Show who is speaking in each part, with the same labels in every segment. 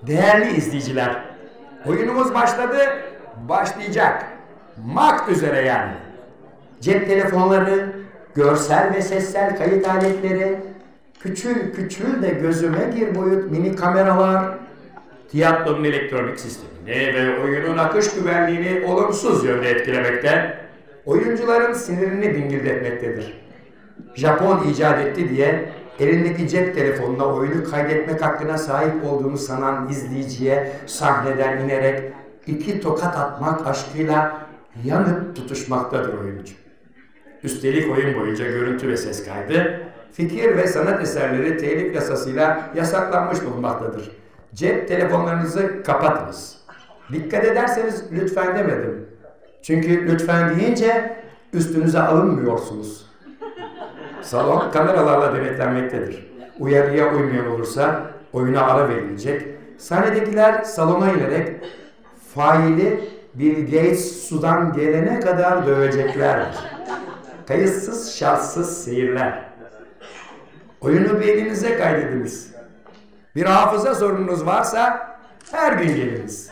Speaker 1: Değerli izleyiciler, oyunumuz başladı, başlayacak. Mak üzere yani. Cep telefonları, görsel ve sessel kayıt aletleri, küçül de gözüme gir boyut mini kameralar, tiyatronun elektronik sistemini ve oyunun akış güvenliğini olumsuz yönde etkilemekte, oyuncuların sinirini dingildetmektedir. Japon icat etti diye elindeki cep telefonuna oyunu kaydetmek hakkına sahip olduğunu sanan izleyiciye sahneden inerek 2 tokat atmak aşkıyla yanıp tutuşmaktadır oyuncu. Üstelik oyun boyunca görüntü ve ses kaydı, fikir ve sanat eserleri telif yasasıyla yasaklanmış bulunmaktadır. Cep telefonlarınızı kapatınız. Dikkat ederseniz lütfen demedim. Çünkü lütfen deyince üstünüze alınmıyorsunuz. Salon kameralarla denetlenmektedir. Uyarıya uymayan olursa oyuna ara verilecek. Sahnedekiler salona inerek faili Bill Gates sudan gelene kadar döveceklerdir. Kayıtsız şartsız seyirler. Oyunu beyninize kaydediniz. Bir hafıza sorununuz varsa her gün geliniz.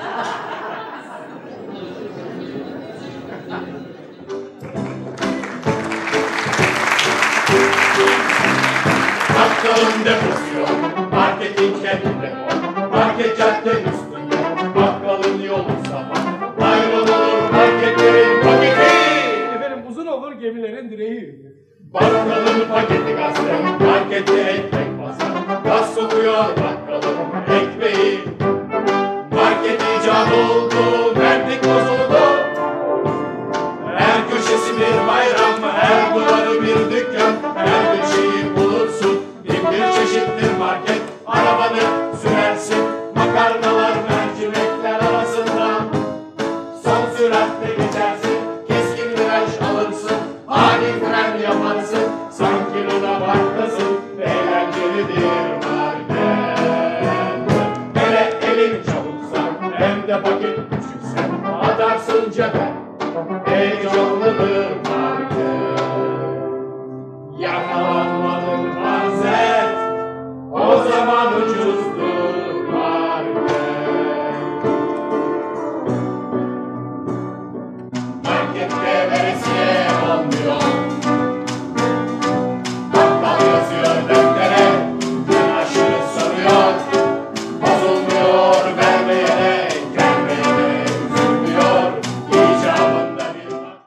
Speaker 2: Bakkalın deposu, marketin kendinde o. Market cadde üstünde, bakkalın yolu sabah. Bayram olur marketlerin paketi.
Speaker 3: Efendim uzun olur gemilerin direği.
Speaker 2: Bakkalın paketi gazete, markette ekmek pazar. Gaz sokuyor bakkalın ekmeği. Market icat oldu, mertlik bozuldu. Her köşesi bir bayram, her duvarı bir dükkan. Her bir şeyi bulursun, bir çeşittir market. Arabanı sürersin, makarnalar mercimekler arasında. Son süratle geçersin, keskin viraj alırsın. Ani fren yaparsın, sanki Luna Park'tasın. Eğlencelidir market. Hele elin çabuksa, hem de paket küçükse, atarsın cebe. Heyecanlıdır market. Yakalanmadın farz et, o zaman ucuzdur market. Markette veresiye olmuyor. Bakkal yazıyor deftere, gün aşırı soruyor. Bozulmuyor vermeyene, gelmeyene üzülmüyor. İcabında bir bak.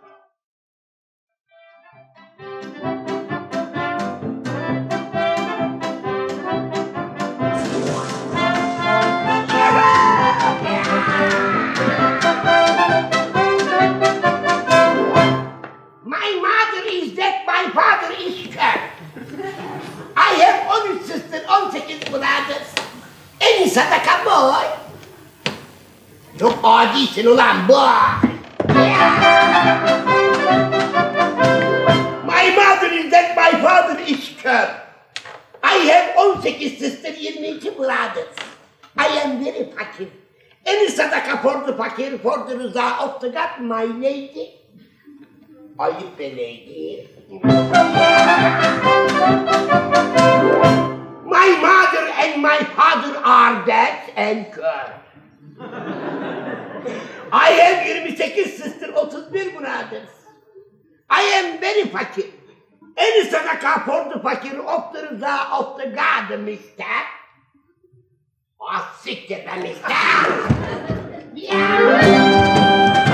Speaker 4: My mother is dead, my father is dead. I have 13 sisters, 18 brothers. En sadaka boy. Çok adisin ulan boy. My mother is dead, my father is dead. I have 18 sisters, 22 brothers. I am very fakir. Any sadaka for the fakir, for the rıza of the God, my lady. Ayıp be lady. My mother and my father are dead and gone. I have 28 sisters, 31 brothers. I am very fakir. Any sadaka for the fakir of the rıza of the God, mister. Ah, siktir be mister. Yeah.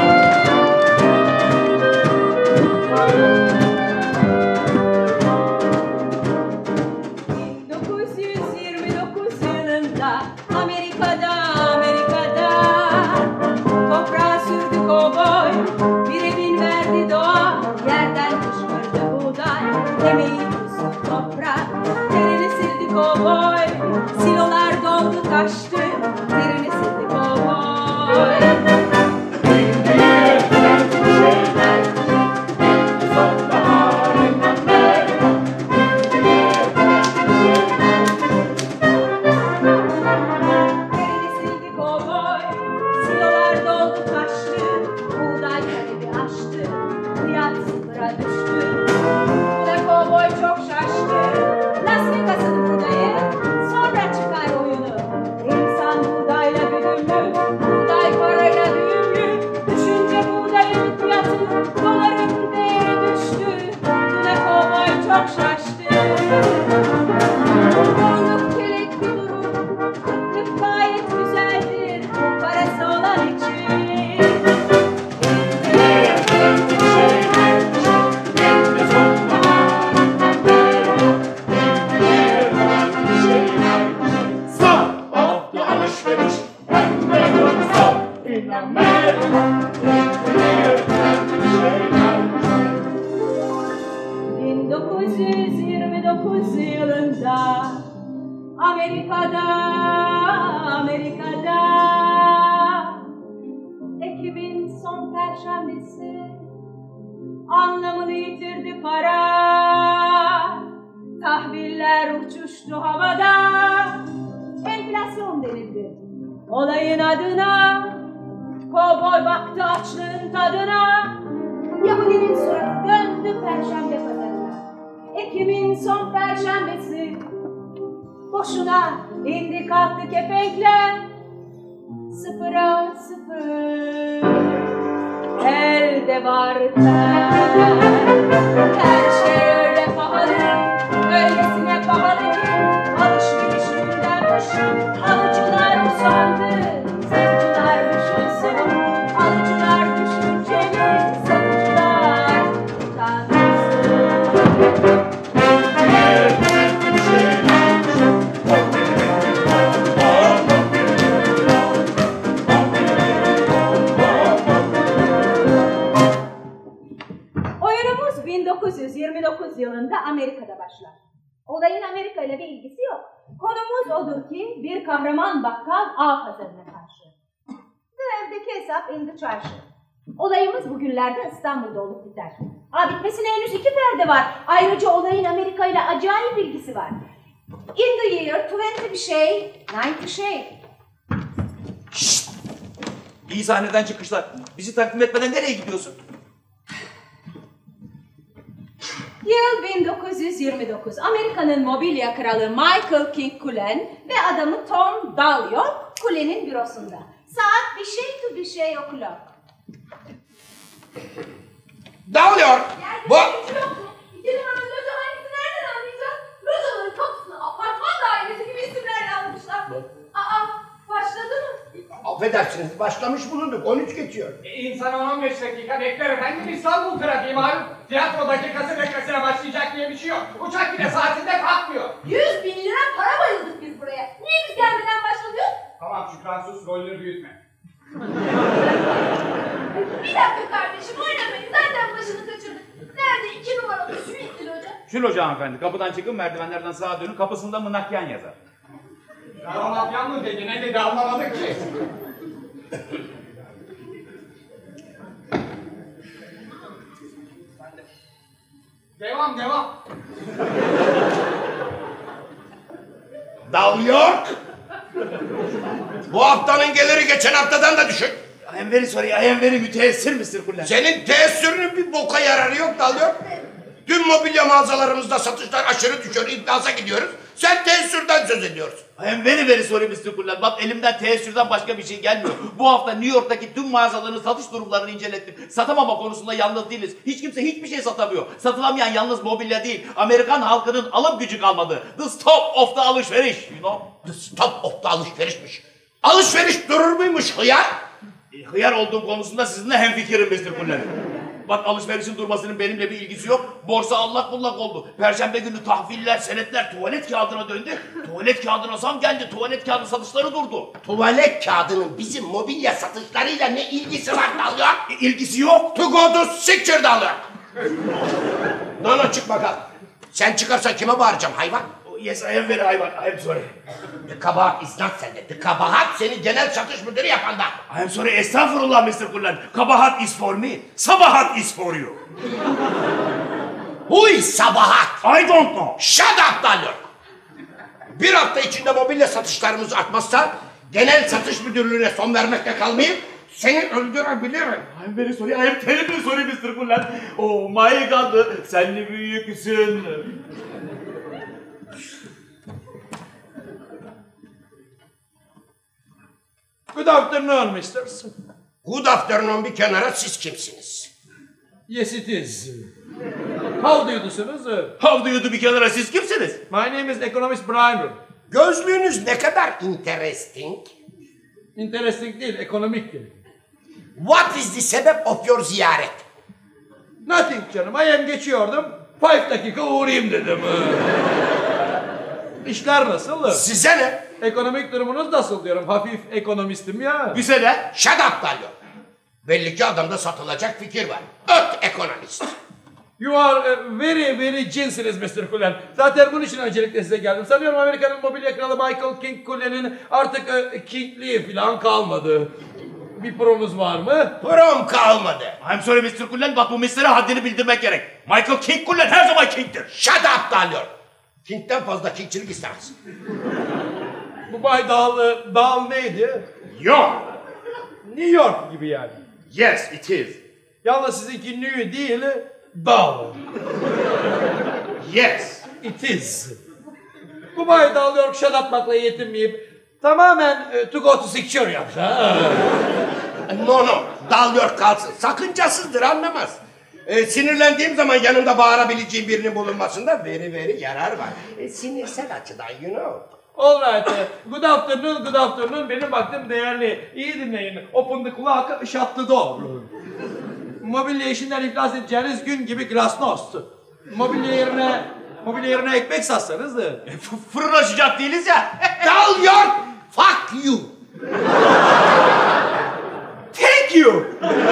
Speaker 5: 1929 yılında Amerika'da toprağa sürdü kovboy, bir evin verdi doğa, yerden fışkırdı buğday, yemeği tuzlu toprak, terini sildi kovboy, silolar doldu taştı, terini sildi kovboy. Las Vegas'ın buradayı, sonra çıkar oyunu. İnsan Amerika'da, Amerika'da. Ekim'in son perşembesi anlamını yitirdi para. Tahviller uçuştu havada. Enflasyon denildi olayın adına. Kovboy baktı açlığın tadına. Yahudinin suratı döndü perşembe pazarına. Ekim'in son perşembesi boşuna indi kalktı kepenkler. Sıfıra sıfır elde var ter. Her şey öyle pahalı, öylesine pahalı ki alışveriş gündemmiş. Alıcılar usandı, satıcılar düşünsün. Alıcılar düşünceli, satıcılar utansın. Oyunumuz 1929 yılında Amerika'da başlar. Olayın Amerika ile bir ilgisi yok. Konumuz odur ki bir kahraman bakkal ağ pazarına karşı. Ve evdeki hesap indi çarşı. Olayımız bugünlerde İstanbul'da olup biter. Bitmesine henüz 2 perde var. Ayrıca olayın Amerika ile acayip ilgisi var. In the year 20 bir şey, 90 şey.
Speaker 6: Şşt! İyi sahneden çıkışlar. Bizi takdim etmeden nereye gidiyorsun?
Speaker 5: Yıl 1929. Amerika'nın mobilya kralı Michael King Cullen ve adamı Tom Dalio Cullen'in bürosunda. Saat bir şey to bir şey o'clock.
Speaker 4: Dağılıyor. Bu...
Speaker 5: İki numaralı loca hangisi nereden anlayacağız? Locaların kapısına apartman dairesi gibi isimlerle almışlar. Başladı mı?
Speaker 4: Affedersiniz, başlamış bulunduk. 13 geçiyor.
Speaker 3: İnsan 15 dakika bekler efendim. İstanbul trafiği malum. Tiyatro dakikasına başlayacak diye bir şey yok. Uçak bile saatinde kalkmıyor.
Speaker 5: 100.000 lira para bayıldık biz buraya. Niye biz gelmeden başlamıyoruz?
Speaker 3: Tamam Şükran sus, rolleri büyütme.
Speaker 5: Bir dakika kardeşim, oynamayın. Zaten başını kaçırdık. Nerede 2 numaralı sürekli loca?
Speaker 6: Şu loca hanımefendi. Kapıdan çıkın, merdivenlerden sağa dönün. Kapısında mınakyan yazar.
Speaker 3: Karamatyan mı dedi, ne dedi anlamadık ki. Devam.
Speaker 4: Dağılıyor. Bu haftanın geliri geçen haftadan da düşük.
Speaker 6: I am very sorry, I am very müteessir Mr. Cullen.
Speaker 4: Senin teessürünün bir boka yararı yok Dağılıyor. Tüm mobilya mağazalarımızda satışlar aşırı düşüyor, iflasa gidiyoruz. Sen teessürden söz ediyorsun.
Speaker 6: I am very sorry Mr. Cullen. Bak elimden teessürden başka bir şey gelmiyor. Bu hafta New York'taki tüm mağazaların satış durumlarını incelettim. Satamama konusunda yalnız değiliz. Hiç kimse hiçbir şey satamıyor. Satılamayan yalnız mobilya değil. Amerikan halkının alım gücü kalmadı. The stop of the alışveriş, you know.
Speaker 4: The stop of the alışverişmiş. Alışveriş durur muymuş hıyar?
Speaker 6: Hıyar olduğum konusunda sizinle hemfikirim Mr. Cullen. Bak alışverişin durmasının benimle bir ilgisi yok. Borsa allak bullak oldu. Perşembe günü tahviller, senetler tuvalet kağıdına döndü. Tuvalet kağıdına zam geldi. Tuvalet kağıdı satışları durdu.
Speaker 4: Tuvalet kağıdının bizim mobilya satışlarıyla ne ilgisi var Dağılıyor?
Speaker 6: İlgisi yok.
Speaker 4: To go to siktir Dağılıyor. Nana çık bakalım. Sen çıkarsan kime bağıracağım hayvan?
Speaker 6: Yes, I am very hayvan. I am sorry.
Speaker 4: The kabahat is not sende. The kabahat seni genel satış müdürü yapanda.
Speaker 6: I am sorry. Estağfurullah Mr. Cullen. Kabahat is for me. Sabahat is for you.
Speaker 4: Who is Sabahat?
Speaker 6: I don't know.
Speaker 4: Shut up Dağılıyor. Bir hafta içinde mobilya satışlarımız artmazsa genel satış müdürlüğüne son vermekle kalmayıp seni öldürebilirim.
Speaker 6: I am very sorry. I am terribly sorry Mr. Cullen. Oh my God. Sen ne büyüksün.
Speaker 3: Good afternoon, misters.
Speaker 4: Good afternoon bir kenara, siz kimsiniz?
Speaker 3: Yes, it is. How do you do, sir?
Speaker 6: How do you do bir kenara, siz kimsiniz?
Speaker 3: My name is Economist Brian.
Speaker 4: Gözlüğünüz ne kadar interesting.
Speaker 3: Interesting değil, ekonomik değil.
Speaker 4: What is the sebep of your ziyaret?
Speaker 3: Nothing canım, ayağım geçiyordum. 5 dakika uğrayayım dedim. İşler nasıl?
Speaker 4: Size ne?
Speaker 3: Ekonomik durumunuz nasıl diyorum, hafif ekonomistim ya.
Speaker 6: Bize de.
Speaker 4: Shut up Dalio. Belli ki adamda satılacak fikir var. Öt ekonomist.
Speaker 7: You are very cinsiniz Mr. Cullen. Zaten bunun için öncelikle size geldim. Sanıyorum Amerika'nın mobilya kralı Michael King Cullen'in artık kingliği falan kalmadı. Bir promuz var mı?
Speaker 4: Prom kalmadı.
Speaker 6: I'm sorry Mr. Cullen, bak bu Mr.'e haddini bildirmek gerek. Michael King Cullen her zaman King'tir.
Speaker 4: Shut up Dalyor. King'den fazla kingçilik istemez.
Speaker 7: Bu Bay Dal neydi?
Speaker 6: Yok.
Speaker 7: New York gibi yani.
Speaker 6: Yes, it is.
Speaker 7: Yalnız sizinki New değil, Dal.
Speaker 6: Yes.
Speaker 7: It is. Bu Bay Dal York shut up'makla yetinmeyip tamamen to go to secure yaptı.
Speaker 4: No. Dalyor kalsın. Sakıncasızdır, anlamaz. Sinirlendiğim zaman yanımda bağırabileceğim birinin bulunmasında very yarar var. Sinirsel açıdan, you know.
Speaker 7: All right. Good afternoon. Benim vaktim değerli. İyi dinleyin. Open the clock, shut the door. Mobilya işinden iflas edeceğiniz gün gibi glasnost. Mobilya yerine ekmek satsanız da.
Speaker 6: Fırın açacak değiliz ya.
Speaker 4: Dalyor, fuck you.
Speaker 6: Thank you.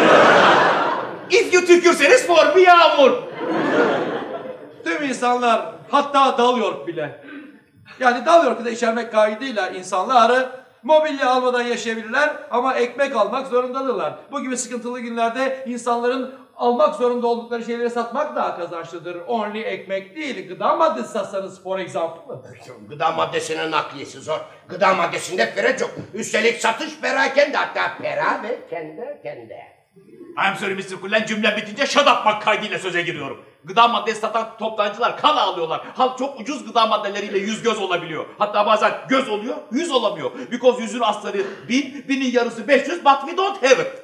Speaker 6: If you tükürseniz for bir yağmur.
Speaker 7: Tüm insanlar, hatta Dal York bile. Yani Dal York'u da içermek kaydıyla insanlar mobilya almadan yaşayabilirler ama ekmek almak zorundadırlar. Bu gibi sıkıntılı günlerde insanların almak zorunda oldukları şeyleri satmak daha kazançlıdır. Only ekmek değil, gıda maddesi satsanız for example.
Speaker 4: Gıda maddesinin nakliyesi zor. Gıda maddesinde pere çok. Üstelik satış perakende, hatta pera ve kendi.
Speaker 6: I'm sorry Mr. Cullen, cümle bitince shut up kaydıyla söze giriyorum. Gıda maddesi satan toptancılar kan ağlıyorlar. Halk çok ucuz gıda maddeleriyle yüz göz olabiliyor. Hatta bazen göz oluyor, yüz olamıyor. Because yüzün astarı 1000'in yarısı 500, but we don't have it.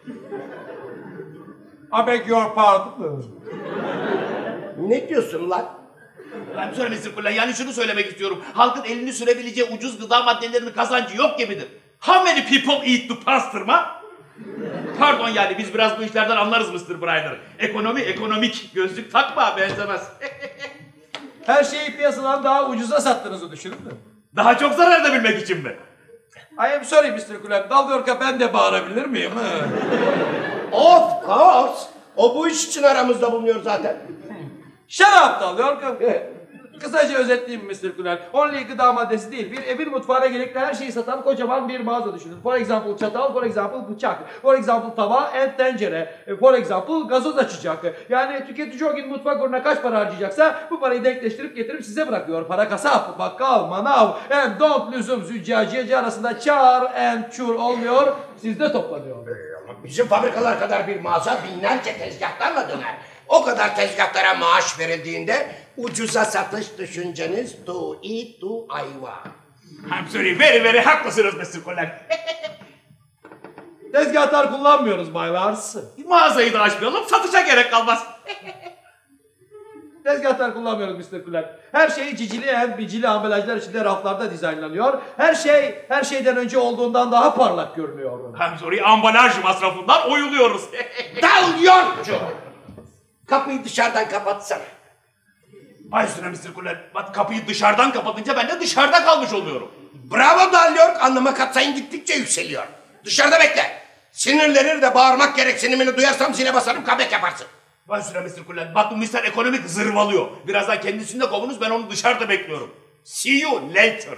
Speaker 7: I beg your pardon.
Speaker 4: Ne diyorsun lan?
Speaker 6: I'm sorry Mr. Cullen, yani şunu söylemek istiyorum. Halkın elini sürebileceği ucuz gıda maddelerinin kazancı yok gibidir. How many people eat the pastırma? Pardon yani biz biraz bu işlerden anlarız Mr. Bryner. Ekonomik gözlük takma benzemez.
Speaker 7: Her şeyi piyasadan daha ucuza sattığınızı düşünün mü?
Speaker 6: Daha çok zarar edebilmek için mi?
Speaker 7: I am sorry Mr. Cullen, Dal York'a ben de bağırabilir miyim?
Speaker 4: Of course. O bu iş için aramızda bulunuyor zaten.
Speaker 7: Shut up Dal York. Kısaca özetleyeyim Mr. Cullen. Only gıda maddesi değil, bir evin mutfağına gerekli her şeyi satan kocaman bir mağaza düşünün. For example çatal, for example bıçak, for example tava and tencere, for example gazoz açacak. Yani tüketici o gün mutfak uğruna kaç para harcayacaksa bu parayı denkleştirip getirip size bırakıyor. Para kasap, bakkal, manav and don't lüzum züccaciyeci arasında çar and çur olmuyor, sizde toplanıyor.
Speaker 4: Bizim fabrikalar kadar bir mağaza binlerce tezgahlarla döner. O kadar tezgahlara maaş verildiğinde ucuza satış düşünceniz to eat to ayva.
Speaker 6: I'm sorry, very haklısınız Mr. Cullen.
Speaker 7: Tezgahlar kullanmıyoruz baylar.
Speaker 6: Mağazayı da açmayalım, satışa gerek kalmaz.
Speaker 7: Tezgahlar kullanmıyoruz Mr. Cullen. Her şey cicili hem bicili ambalajlar içinde raflarda dizaynlanıyor. Her şeyden önce olduğundan daha parlak görünüyor.
Speaker 6: I'm sorry, ambalaj masrafından oyuluyoruz.
Speaker 4: Dalyorcu! Kapıyı dışarıdan kapatsana.
Speaker 6: Ay üstüne Mr. Cullen, bak kapıyı dışarıdan kapatınca ben de dışarıda kalmış oluyorum.
Speaker 4: Bravo Dalyor, anlama katsayın gittikçe yükseliyor. Dışarıda bekle. Sinirlenir de bağırmak gereksinimini duyarsam zile basarım, comeback yaparsın.
Speaker 6: Vay üstüne Mr. Cullen, bak bu Mr. Ekonomik zırvalıyor. Birazdan kendisini de kovunuz, ben onu dışarıda bekliyorum. See you later.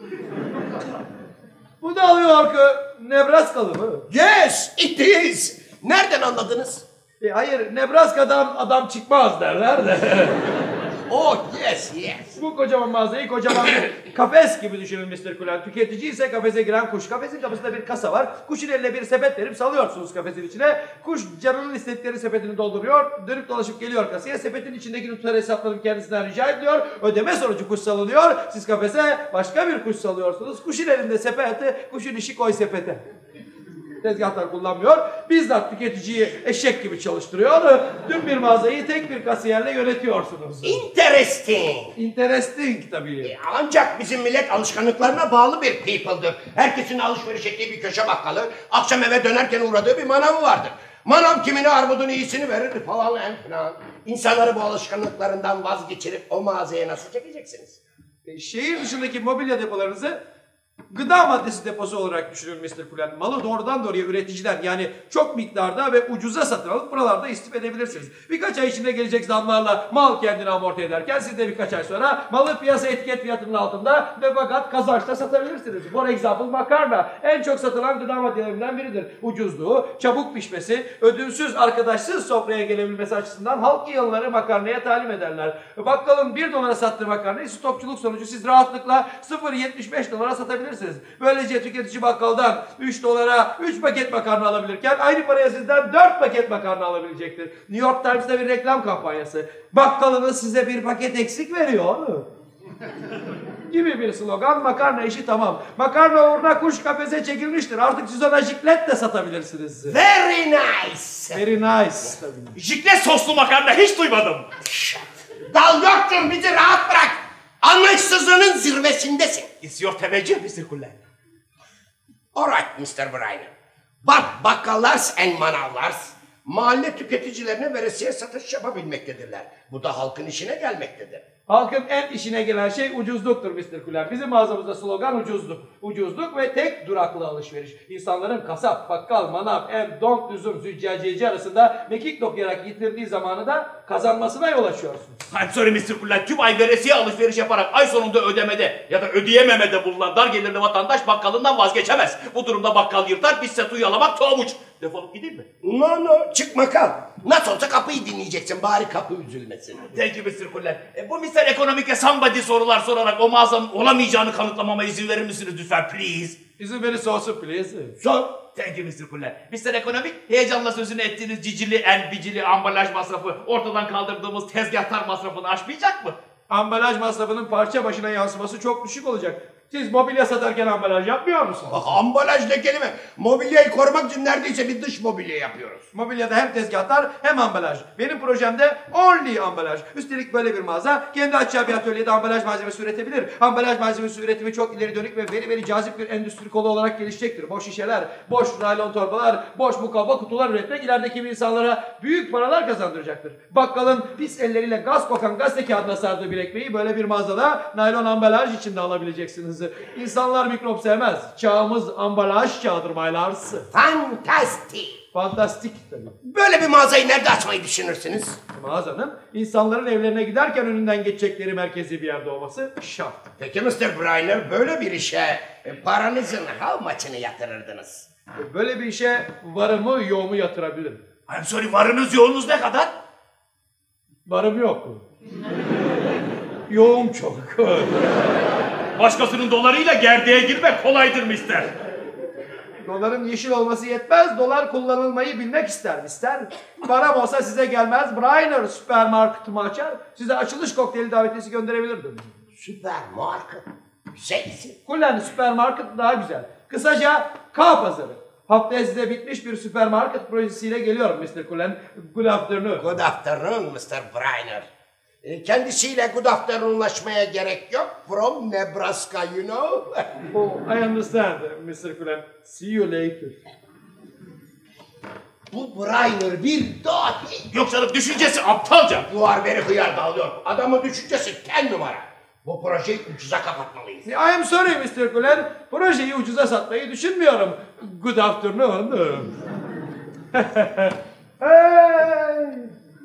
Speaker 7: Bu Dal York Nebraskalı mı?
Speaker 4: Yes, it is. Nereden anladınız?
Speaker 7: Hayır, Nebraska'dan adam çıkmaz derler de.
Speaker 4: Oh yes.
Speaker 7: Bu kocaman mağazayı kocaman bir kafes gibi düşünün Mr. Cullen. Tüketici ise kafese giren kuş. Kafesin kapısında bir kasa var. Kuşun eline bir sepet verip salıyorsunuz kafesin içine. Kuş canının istedikleri sepetini dolduruyor. Dönüp dolaşıp geliyor kasaya. Sepetin içindeki tutar hesaplarını kendisinden rica ediliyor. Ödeme sonucu kuş salınıyor. Siz kafese başka bir kuş salıyorsunuz. Kuşun elinde sepeti, kuşun işi koy sepete. Tezgahlar kullanmıyor. Bizzat tüketiciyi eşek gibi çalıştırıyor. Tüm bir mağazayı tek bir kasiyerle yönetiyorsunuz. Interesting tabii.
Speaker 4: Ancak bizim millet alışkanlıklarına bağlı bir people'dır. Herkesin alışveriş ettiği bir köşe bakkalı, akşam eve dönerken uğradığı bir manavı vardır. Manav kimine armudun iyisini verir falan filan. İnsanları bu alışkanlıklarından vazgeçirip o mağazaya nasıl çekeceksiniz?
Speaker 7: Şehir dışındaki mobilya depolarınızı Gıda maddesi deposu olarak düşünün Mr. Kullen. Malı doğrudan doğruya üreticiden yani çok miktarda ve ucuza satın alıp buralarda istif edebilirsiniz. Birkaç ay içinde gelecek zamlarla mal kendini amorti ederken siz de birkaç ay sonra malı piyasa etiket fiyatının altında ve fakat kazançla satabilirsiniz. For example makarna en çok satılan gıda maddelerinden biridir. Ucuzluğu, çabuk pişmesi, ödülsüz, arkadaşsız sofraya gelebilmesi açısından halk yılları makarnaya talim ederler. Bakkalın $1 sattığı makarnayı stokçuluk sonucu siz rahatlıkla 0.75 dolara satabilirsiniz. Böylece tüketici bakkaldan $3 3 paket makarna alabilirken aynı paraya sizden 4 paket makarna alabilecektir. New York Times'ta bir reklam kampanyası. Bakkalınız size bir paket eksik veriyor gibi bir slogan. Makarna işi tamam. Makarna uğruna kuş kafese çekilmiştir. Artık siz ona jiklet de satabilirsiniz.
Speaker 4: Very nice.
Speaker 7: Very nice.
Speaker 6: Jiklet soslu makarna hiç duymadım.
Speaker 4: Dal yoktur, bizi rahat bırak. Anlayışsızlığının zirvesindesin.
Speaker 6: It's your teveccüh Mr. Kullen.
Speaker 4: Alright Mr. Bryan. But bakkallars and manavlars mahalle tüketicilerine veresiye satış yapabilmektedirler. Bu da halkın işine gelmektedir.
Speaker 7: Halkın en işine gelen şey ucuzluktur Mr. Kullen. Bizim mağazamızda slogan ucuzluk. Ucuzluk ve tek duraklı alışveriş. İnsanların kasap, bakkal, manav, don't lüzum, züccaciyeci arasında mekik dokuyarak yitirdiği zamanı da kazanmasına yol açıyorsunuz.
Speaker 6: I'm sorry Mr. Kullen. Tüm ay veresiye alışveriş yaparak ay sonunda ödemede ya da ödeyememede bulunan dar gelirli vatandaş bakkalından vazgeçemez. Bu durumda bakkal yırtar, biz setu yalamak toğmuç. Defolup gideyim mi?
Speaker 4: No, çıkma kal. Nasıl olsa kapıyı dinleyeceksin, bari kapı üzülmesin.
Speaker 6: Thank you Mr. Kullen. Bu Mr. Ekonomik'e somebody sorular sorarak o mağazanın olamayacağını kanıtlamama izin verir misiniz lütfen please?
Speaker 7: İzin verin sorsun please.
Speaker 6: Sor. Thank you Mr. Kullen. Mr. Ekonomik, heyecanla sözünü ettiğiniz cicili, bicili ambalaj masrafı ortadan kaldırdığımız tezgahtar masrafını aşmayacak mı?
Speaker 7: Ambalaj masrafının parça başına yansıması çok düşük olacak. Siz mobilya satarken ambalaj yapmıyor musunuz?
Speaker 4: Ambalaj ne kelime? Mobilyayı korumak için neredeyse bir dış mobilya yapıyoruz.
Speaker 7: Mobilyada hem tezgahlar hem ambalaj. Benim projemde only ambalaj. Üstelik böyle bir mağaza kendi açacağı bir atölyede ambalaj malzemesi üretebilir. Ambalaj malzemesi üretimi çok ileri dönük ve veri cazip bir endüstri kolu olarak gelişecektir. Boş şişeler, boş naylon torbalar, boş mukavva kutular üretmek ileride kimi insanlara büyük paralar kazandıracaktır. Bakkalın pis elleriyle gaz kokan gazete kağıdına sardığı bir ekmeği böyle bir mağazada naylon ambalaj içinde alabileceksiniz. İnsanlar mikrop sevmez. Çağımız ambalaj çağıdır baylarsı.
Speaker 4: Fantastik.
Speaker 7: Fantastik tabii.
Speaker 4: Böyle bir mağazayı nerede açmayı düşünürsünüz?
Speaker 7: Mağazanın insanların evlerine giderken önünden geçecekleri merkezi bir yerde olması şart.
Speaker 4: Peki Mr. Bryan, böyle bir işe paranızın how much'ını yatırırdınız?
Speaker 7: Böyle bir işe varımı yoğumu yatırabilirim.
Speaker 6: I'm sorry, varınız yoğunuz ne kadar?
Speaker 7: Varım yok. Yoğum çok.
Speaker 6: Başkasının dolarıyla gerdeğe girmek kolaydır mister.
Speaker 7: Doların yeşil olması yetmez, dolar kullanılmayı bilmek ister mister. Param olsa size gelmez, Briner süpermarketimi açar, size açılış kokteyli davetiyesi gönderebilirdim.
Speaker 4: Süpermarket? Şeysin.
Speaker 7: Kullen süpermarket daha güzel. Kısaca K pazarı. Haftaya size bitmiş bir süpermarket projesiyle geliyorum Mr. Kullen. Good afternoon.
Speaker 4: Good afternoon Mr. Bryan. Kendisiyle good afternoonlaşmaya gerek yok. From Nebraska, you know.
Speaker 7: Oh, I understand Mr. Kullen. See you later.
Speaker 4: Bu Bryan bir dahi.
Speaker 6: Yok canım, düşüncesi aptalca.
Speaker 4: Duvar beni hıyar dağılıyor. Adamın düşüncesi 10 numara. Bu projeyi ucuza kapatmalıyız.
Speaker 7: I am sorry Mr. Kullen. Projeyi ucuza satmayı düşünmüyorum. Good afternoon. Hey!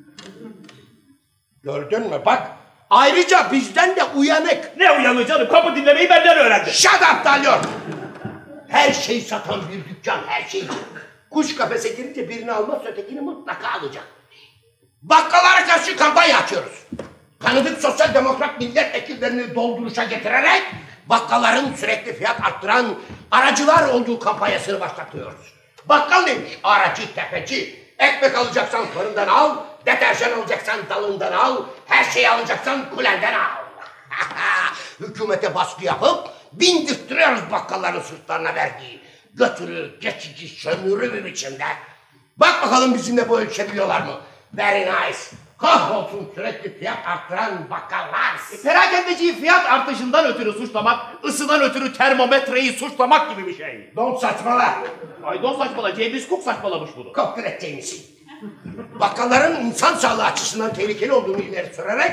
Speaker 4: Gördün mü bak. Ayrıca bizden de uyanık.
Speaker 6: Ne uyanı canım, kapı dinlemeyi benden öğrendi.
Speaker 4: Shut up dalıyor. Her şeyi satan bir dükkan, her şeyci. Kuş kafese girince birini almaz, ötekini mutlaka alacak. Bakkallara karşı kampanya açıyoruz. Tanıdık sosyal demokrat milletvekillerini dolduruşa getirerek bakkalların sürekli fiyat arttıran aracılar olduğu kampanyasını başlatıyoruz. Bakkal demiş, aracı, tepeci. Ekmek alacaksan fırından al, deterjan alacaksan dalından al, her şeyi alacaksan kulenden al. Hükümete baskı yapıp bindirttiriyoruz bakkalların sırtlarına verdiği götürü, geçici, sömürü bir biçimde. Bak bakalım bizimle bu ölçebiliyorlar mı? Very nice. Kahrolsun sürekli fiyat arttıran bakkallar.
Speaker 6: Perakendeciyi fiyat artışından ötürü suçlamak, ısıdan ötürü termometreyi suçlamak gibi bir şey.
Speaker 4: Don't saçmala.
Speaker 6: Ay don saçmala, James Cook saçmalamış bunu.
Speaker 4: Koptir edeceğimiz. Bakkalların insan sağlığı açısından tehlikeli olduğunu ileri sürerek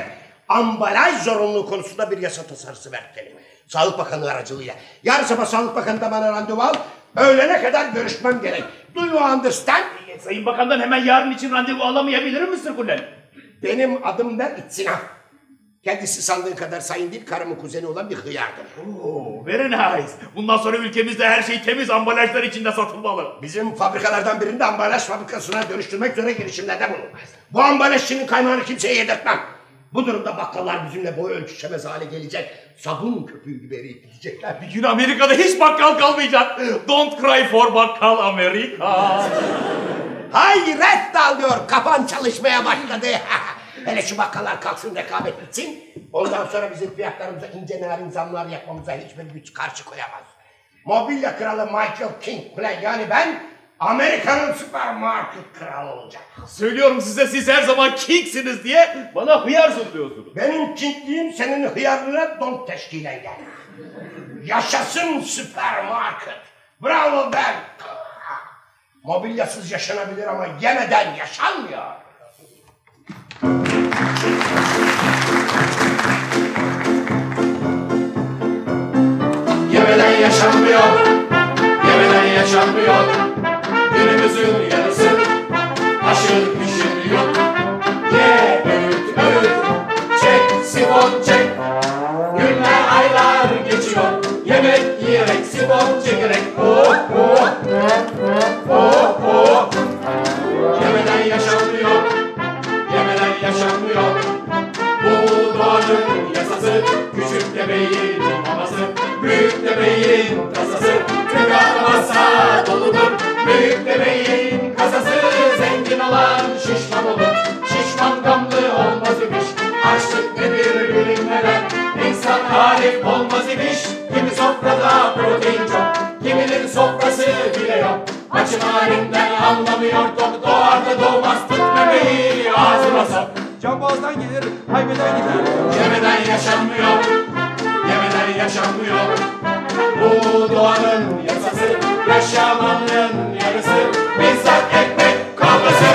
Speaker 4: ambalaj zorunluluğu konusunda bir yasa tasarısı verdi. Sağlık Bakanı aracılığıyla. Yarın sabah Sağlık Bakanı'ndan bana randevu al. Öğlene kadar görüşmem gerek. Do you understand?
Speaker 6: Sayın Bakan'dan hemen yarın için randevu alamayabilirim Mr. Kullen.
Speaker 4: Benim adım da İtsinaf. Kendisi sandığın kadar sayın değil, karımın kuzeni olan bir hıyardır.
Speaker 6: Oo, very nice. Bundan sonra ülkemizde her şey temiz ambalajlar içinde satılmalı.
Speaker 4: Bizim fabrikalardan birinde ambalaj fabrikasına dönüştürmek üzere girişimlerde bulunmaz. Bu ambalajçının kaymağını kimseye yedirtmem. Bu durumda bakkallar bizimle boy ölçüşemez hale gelecek. Sabun köpüğü gibi eriyip gidecekler.
Speaker 6: Bir gün Amerika'da hiç bakkal kalmayacak. Don't cry for bakkal Amerika.
Speaker 4: Hayret dağılıyor, kafan çalışmaya başladı. Hele şu bakkallar kalksın, rekabet bitsin. Ondan sonra bizim fiyatlarımıza ince narin zamlar yapmamıza hiçbir güç karşı koyamaz. Mobilya kralı Michael Kingpilay, yani ben Amerika'nın süpermarket kralı olacak.
Speaker 6: Söylüyorum size, siz her zaman kingsiniz diye bana hıyarsın diyorsunuz.
Speaker 4: Benim kingliğim senin hıyarlığına don teşkilen gel. Yaşasın süpermarket. Bravo ben. Mobilyasız yaşanabilir ama yemeden yaşanmıyor.
Speaker 2: Yemeden yaşanmıyor, yemeden yaşanmıyor. Günümüzün yarısı aşırı pişir yok. Ye, öğüt, öğüt, çek, sifon çek. Günler, aylar geçiyor. Yemek yiyerek, sifon çekerek. Oh, oh, oh, oh. Yemeden yaşanmıyor, yemeden yaşanmıyor. Bu doğanın yasası, küçük bebeğin maması, büyük bebeğin tasası, tıka masa doludur. Büyük bebeğin kasası, zengin olan şişman olur. Şişman gamlı olmaz imiş, açlık nedir bilinmeden. İnsan tarif olmaz imiş, kimi sofrada protein çok, kiminin sofrası bile yok. Açın halinden anlamıyor, doğar da doğmaz, tut bebeği ağzına sok.
Speaker 7: Cambazdan gelir, haybeden gider.
Speaker 2: Yemeden yaşanmıyor, yemeden yaşanmıyor. Bu doğanın yasası, yaşamanın yarısı. Bizzat ekmek kavgası.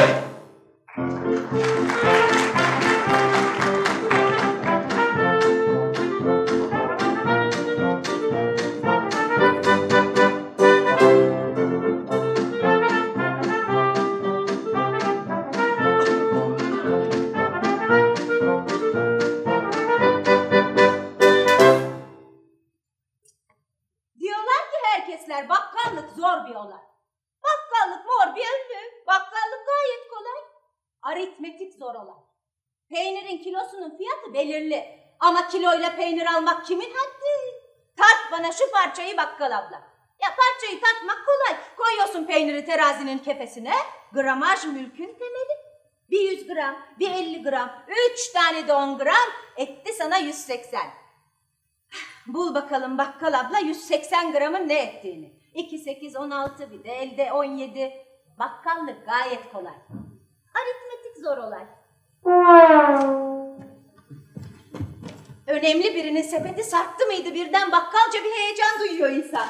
Speaker 5: Bakkallık zor bir olay. Bakkallık mor bir önlü. Bakkallık gayet kolay. Aritmetik zor olay. Peynirin kilosunun fiyatı belirli. Ama kiloyla peynir almak kimin haddi? Tart bana şu parçayı bakkal abla. Ya parçayı tartmak kolay. Koyuyorsun peyniri terazinin kefesine. Gramaj mülkün temeli. Bir 100 gram, bir 50 gram, 3 tane de 10 gram etti sana 180. Bul bakalım bakkal abla 180 gramın ne ettiğini. 2, 8, 16 bir de elde 17. Bakkallık gayet kolay. Aritmetik zor olay. Önemli birinin sepeti sarktı mıydı birden bakkalca bir heyecan duyuyor insan.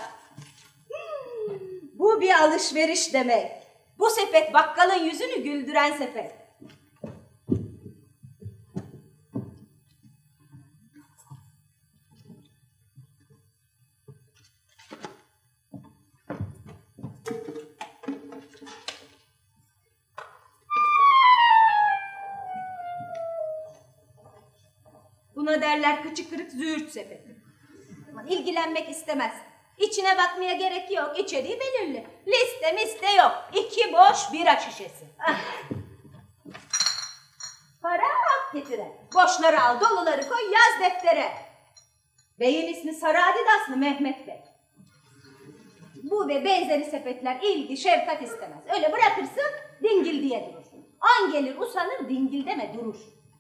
Speaker 5: Bu bir alışveriş demek. Bu sepet bakkalın yüzünü güldüren sepet. Buna derler kıçı kırık züğürt sepeti. Aman ilgilenmek istemez. İçine bakmaya gerek yok. İçeriği belirli. Liste miste yok. 2 boş bira şişesi. Ah. Para ak getire. Boşları al, doluları koy, yaz deftere. Beyin ismi Sarı Adidaslı Mehmet Bey. Bu ve benzeri sepetler ilgi, şefkat istemez. Öyle bırakırsın dingil diye durur. An gelir usanır dingil deme durur.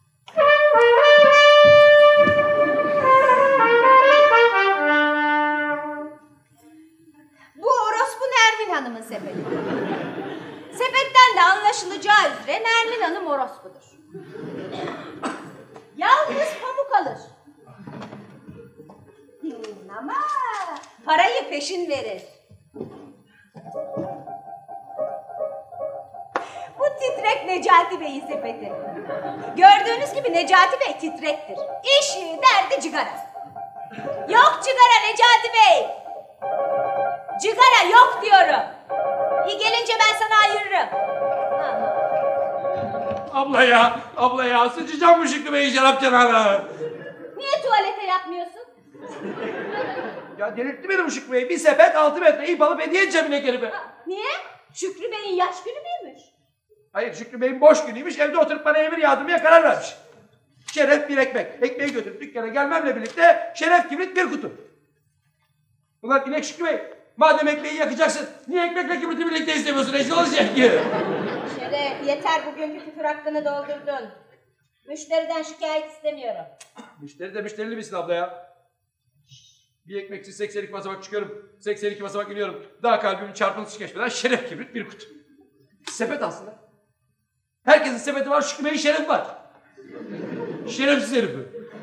Speaker 5: Bu orospu Nermin Hanım'ın sepeti. Sepetten de anlaşılacağı üzere Nermin Hanım orospudur. Yalnız pamuk alır. Ama parayı peşin verir. Bu Titrek Necati Bey'in sepeti. Gördüğünüz gibi Necati Bey titrektir. İşi, derdi cigara. Yok cigara Necati Bey. Cigara yok diyorum. İyi gelince ben sana ayırırım.
Speaker 7: Abla ya sıçacağım bu Şükrü Bey'in şarap kenarına.
Speaker 5: Niye tuvalete yapmıyorsun?
Speaker 7: Ya delirtti beni bu Şükrü Bey. Bir sepet 6 metre ip alıp hediye edeceğim inek herife.
Speaker 5: Niye? Şükrü Bey'in yaş günü müymüş?
Speaker 7: Hayır Şükrü Bey'in boş günüymüş. Evde oturup bana emir yağdırmaya karar vermiş. Şeref bir ekmek. Ekmeği götürüp dükkana gelmemle birlikte şeref kibrit bir kutu. Ulan inek Şükrü Bey. Madem ekmeği yakacaksın, niye ekmekle kibriti birlikte istemiyorsun? Eşit olacak ki.
Speaker 5: Şeref, yeter bugünkü küfür hakkını doldurdun. Müşteriden şikayet istemiyorum.
Speaker 7: Müşteri de müşterili misin abla ya? Bir ekmeksiz 82 basamak çıkıyorum. 82 basamak iniyorum. Daha kalbimin çarpıntısı geçmeden şeref kibrit bir kutu. Sepet aslında. Herkesin sepeti var, Şükrü Bey'in şerefi var. Şerefsiz herifi.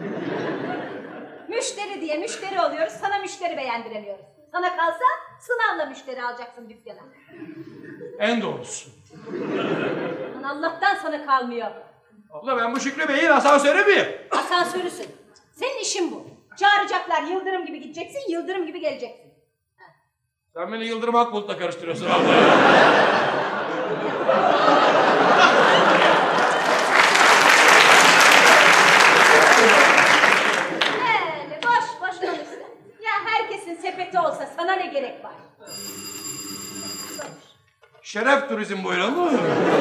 Speaker 5: Müşteri diye müşteri oluyoruz, sana müşteri beğendiremiyoruz. Sana kalsa sınavla müşteri alacaksın dükkana.
Speaker 7: En doğrusu.
Speaker 5: Allah'tan sana kalmıyor.
Speaker 7: Abla ben bu Şükrü Bey'in asansörü müyüm?
Speaker 5: Asansörüsün. Senin işin bu. Çağıracaklar, yıldırım gibi gideceksin, yıldırım gibi geleceksin.
Speaker 7: Sen beni Yıldırım Akbulut'la karıştırıyorsun abla.
Speaker 5: Boş konuşsun. Ya herkesin sepeti olsa sana ne gerek var?
Speaker 7: Şeref turizm buyurun mu?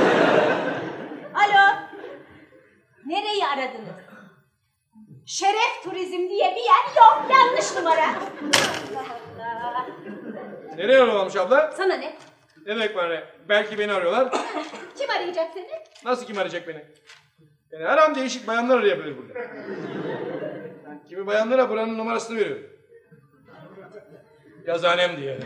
Speaker 5: Alo. Nereyi aradınız? Şeref turizm diye bir yer yok. Yanlış numara. Allah Allah.
Speaker 7: Nereye arıyorlarmış abla?
Speaker 5: Sana ne?
Speaker 7: Ne demek var ne? Belki beni arıyorlar.
Speaker 5: Kim arayacak seni?
Speaker 7: Nasıl kim arayacak beni? Yani her an değişik bayanlar arayabilir burada. Kimi bayanlara buranın numarasını veriyorum. Yazhanem diye.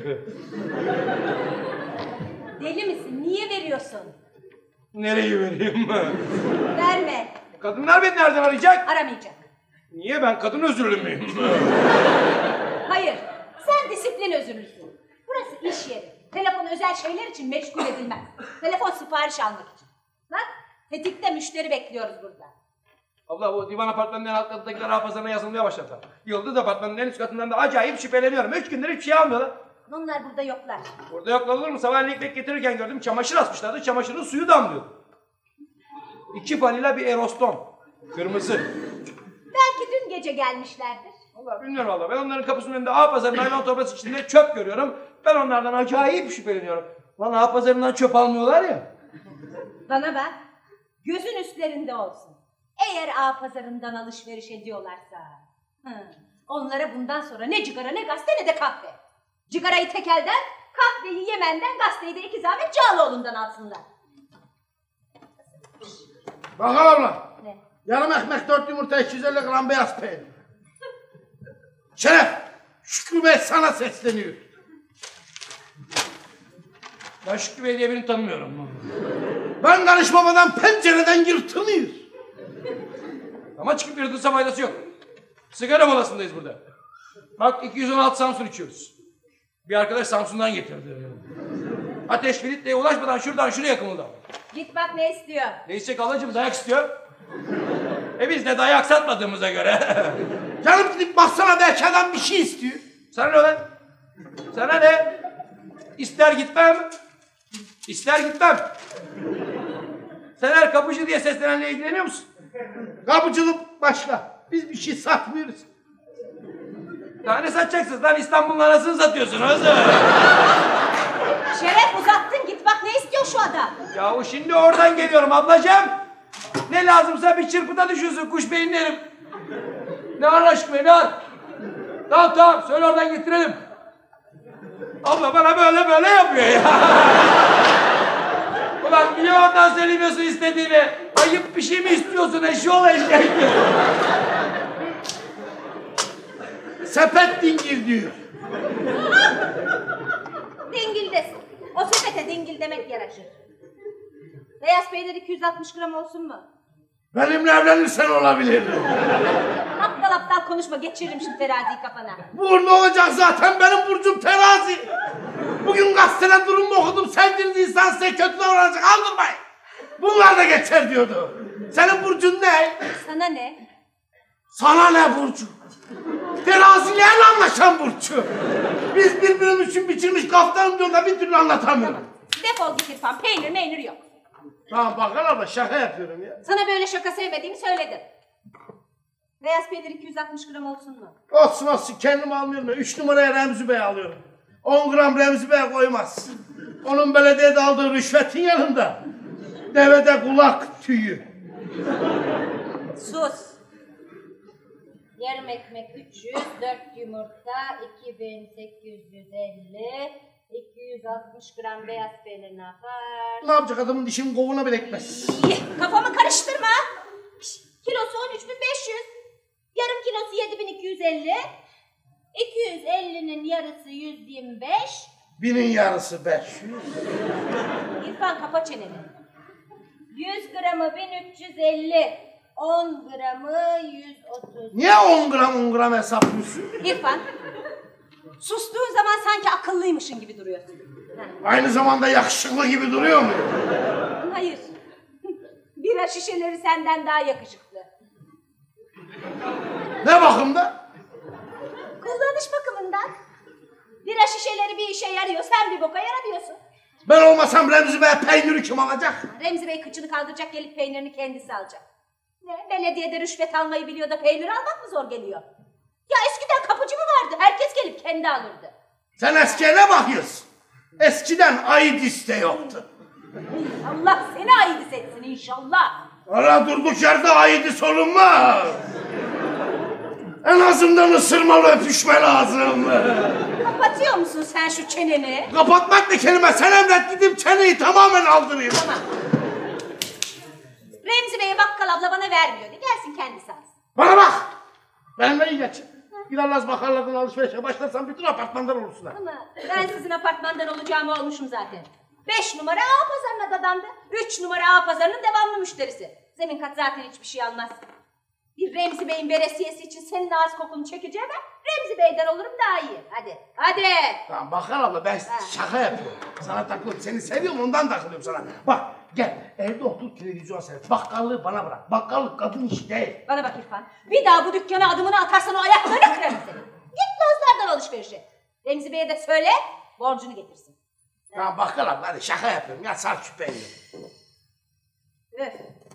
Speaker 5: Deli misin? Niye veriyorsun?
Speaker 7: Nereyi vereyim?
Speaker 5: Verme.
Speaker 7: Kadınlar beni nereden arayacak?
Speaker 5: Aramayacak.
Speaker 7: Niye ben kadın özürlü müyüm?
Speaker 5: Hayır. Sen disiplin özürlüsün. Burası iş yeri. Telefon özel şeyler için meşgul edilmez. Telefon sipariş almak için. Bak, tetikte müşteri bekliyoruz burada.
Speaker 7: Abla bu divan apartmanının en alt katındakiler hafızana yazılmaya başladı. Yıldız apartmanının en üst katından da acayip şüpheleniyorum. 3 gündür hiçbir şey almıyorlar.
Speaker 5: Onlar burada yoklar.
Speaker 7: Burada yoklar olur mu? Sabahleyin ekmek getirirken gördüm çamaşır asmışlardı. Çamaşırın suyu damlıyordu. 2 vanila bir Eroston. Kırmızı.
Speaker 5: Belki dün gece gelmişlerdir.
Speaker 7: Vallahi bilmiyorum valla. Ben onların kapısının önünde A-Pazarı naylon torbası içinde çöp görüyorum. Ben onlardan acayip şüpheleniyorum. Bana A-Pazarı'ndan çöp almıyorlar ya.
Speaker 5: Bana bak. Gözün üstlerinde olsun. Eğer A-Pazarı'ndan alışveriş ediyorlarsa. Onlara bundan sonra ne cigara ne gazete ne de kahve. Cigarayı tekelden, kahveyi Yemen'den, gazeteyi de iki zahmet Cağaloğlu'ndan alsınlar.
Speaker 4: Bakalım lan.
Speaker 5: Ne?
Speaker 4: Yarım ekmek 4 yumurta 250 gram beyaz peynir. Şeref, Şükrü Bey sana sesleniyor.
Speaker 7: Ben Şükrü Bey diye birini tanımıyorum.
Speaker 4: Ben karışmamadan pencereden yırtılıyor.
Speaker 7: Ama çıkıp yırtılsa faydası yok. Sigara molasındayız burada. Bak 216 Samsun içiyoruz. Bir arkadaş Samsun'dan getirdi. Ateş Filitli'ye ulaşmadan şuradan şuraya kımıldı.
Speaker 5: Git bak ne istiyor.
Speaker 7: Ne isteyecek ablacığım? Dayak istiyor. Biz de dayak satmadığımıza göre.
Speaker 4: Canım gidip baksana belki adam bir şey istiyor.
Speaker 7: Sana ne lan? Sana ne? İster gitmem. İster gitmem. Sen her kapıcı diye seslenenle ilgileniyor musun?
Speaker 4: Kapıcılık başka. Biz bir şey satmıyoruz.
Speaker 7: Daha ne satacaksınız lan? İstanbul'un arasını satıyorsunuz.
Speaker 5: Şeref uzattın git bak ne istiyor şu adam.
Speaker 7: Yahu şimdi oradan geliyorum ablacığım. Ne lazımsa bir çırpıda düşüyorsun kuş beyinlerim. Ne var aşkım ne var? Tamam söyle oradan getirelim. Abla bana böyle yapıyor ya. Ulan niye oradan söylemiyorsun istediğini? Ayıp bir şey mi istiyorsun eşyol eşek?
Speaker 4: Sepet dingil diyor.
Speaker 5: Dingildesin. O sepete dingil demek yaraşır. Beyaz peynir 260 gram olsun mu?
Speaker 4: Benimle evlenirsen olabilir.
Speaker 5: Aptal konuşma geçiririm şimdi teraziyi kafana.
Speaker 4: Bu ne olacak zaten benim burcum terazi. Bugün gazeteden durumu okudum. Sevdiğiniz insan size kötü davranacak. Aldırmayın. Bunlar da geçer diyordu. Senin burcun ne?
Speaker 5: Sana ne?
Speaker 4: Sana ne Burcu? Terazilerle anlaşan Burcu. Biz birbirimiz için biçilmiş kaftanım diyor da bir türlü anlatamıyorum.
Speaker 5: Defol git İrfan. Peynir meynir yok.
Speaker 4: Tamam bakalım ama şaka yapıyorum ya.
Speaker 5: Sana böyle şaka sevmediğimi söyledim. Beyaz peynir 260 gram olsun mu?
Speaker 4: Olsun olsun kendim almıyorum da 3 numaraya Remzi Bey alıyorum. 10 gram Remzi Bey koymaz. Onun belediyede aldığı rüşvetin yanında devede kulak tüyü.
Speaker 5: Sus. Yarım ekmek 300, 4 yumurta 2850, 260 gram beyaz peynir ne yapar?
Speaker 4: Ne yapacak adamın dişinin kovuğuna bile ekmez.
Speaker 5: Kafamı karıştırma. Kilosu 13.500. Yarım kilosu 7.250. 250'nin yarısı 125.
Speaker 4: Binin yarısı 500.
Speaker 5: İrfan kapa çeneni. 100 gramı 1350. 10 gramı 130.
Speaker 4: Niye 10 gram hesaplıyorsun?
Speaker 5: İrfan, sustuğun zaman sanki akıllıymışın gibi duruyorsun.
Speaker 4: Aynı zamanda yakışıklı gibi duruyor mu?
Speaker 5: Hayır. Bira şişeleri senden daha yakışıklı.
Speaker 4: Ne bakımda?
Speaker 5: Kullanış bakımından. Bira şişeleri bir işe yarıyor, sen bir boka yaramıyorsun.
Speaker 4: Ben olmasam Remzi Bey peyniri kim alacak?
Speaker 5: Remzi Bey kıçını kaldıracak, gelip peynirini kendisi alacak. Ne? Belediyede rüşvet almayı biliyor da peynir almak mı zor geliyor? Ya eskiden kapıcı mı vardı? Herkes gelip kendi alırdı.
Speaker 4: Sen eskiye ne bakıyorsun? Eskiden Aydis de yoktu.
Speaker 5: Allah seni aidis etsin inşallah.
Speaker 4: Ara durduk yerde Aydis olunmaz. En azından ısırmalı öpüşme lazım.
Speaker 5: Kapatıyor musun sen şu çeneni?
Speaker 4: Kapatmak ne kelime? Sen emret gidip çeneyi tamamen aldırayım.
Speaker 5: Tamam. Remzi Bey'e bakkal abla bana vermiyordu. Gelsin kendisi alsın.
Speaker 4: Bana bak! Benimle iyi geçin. Giderler bakarlardan alışverişe başlarsam bütün apartmandan olursunlar.
Speaker 5: Ama ben sizin apartmandan olacağımı olmuşum zaten. 5 numara A pazarına dadandı. 3 numara A pazarının devamlı müşterisi. Zemin kat zaten hiçbir şey almaz. Bir Remzi Bey'in veresiyesi için senin ağız kokunu çekeceğime Remzi Bey'den olurum daha iyi. Hadi, hadi.
Speaker 4: Tamam Bakkal abla ben şaka yapıyorum. Sana takılıyorum. Seni seviyorum ondan takılıyorum sana. Bak gel evde otur televizyon seyret. Bakkallığı bana bırak. Bakkallık kadın işi değil.
Speaker 5: Bana bak İrfan. Bir daha bu dükkana adımını atarsan o ayaklarını kırarım seni. Git Lozlar'dan alışverişe. Remzi Bey'e de söyle borcunu getirsin.
Speaker 4: Tamam Bakkal abla hadi şaka yapıyorum. Ya sar şu peyniri.
Speaker 5: Öf.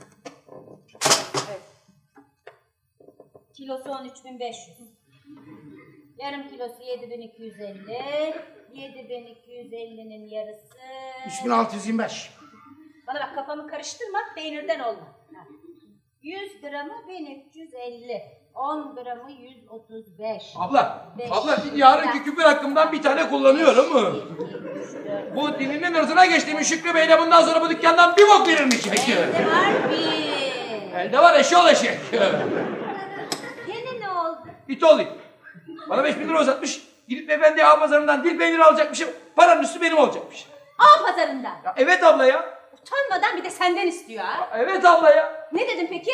Speaker 5: Evet. Kilosu 13.500. Yarım kilosu 7.250. 7.250'nin yarısı...
Speaker 4: 3625.
Speaker 5: Bana bak kafamı karıştırma, peynirden olma. 100 gramı 1350. 10 gramı 135.
Speaker 7: Abla,
Speaker 5: Beş.
Speaker 7: yarınki küpür hakkımdan bir tane kullanıyorum mu? Bu dilinin ırzına geçtiğim Şükrü Bey de bundan sonra bu dükkandan bir bok verirmiş.
Speaker 5: Elde var bir.
Speaker 7: Elde var eşyol eşek.
Speaker 5: Yine ne oldu?
Speaker 7: İt ol it. Bana 5.000 lira uzatmış. Gidip efendi ağ pazarından dil peyniri alacakmışım. Paranın üstü benim olacakmış.
Speaker 5: A pazarından.
Speaker 7: Ya evet abla ya.
Speaker 5: Utanmadan bir de senden istiyor ha.
Speaker 7: Evet abla ya.
Speaker 5: Ne dedin peki?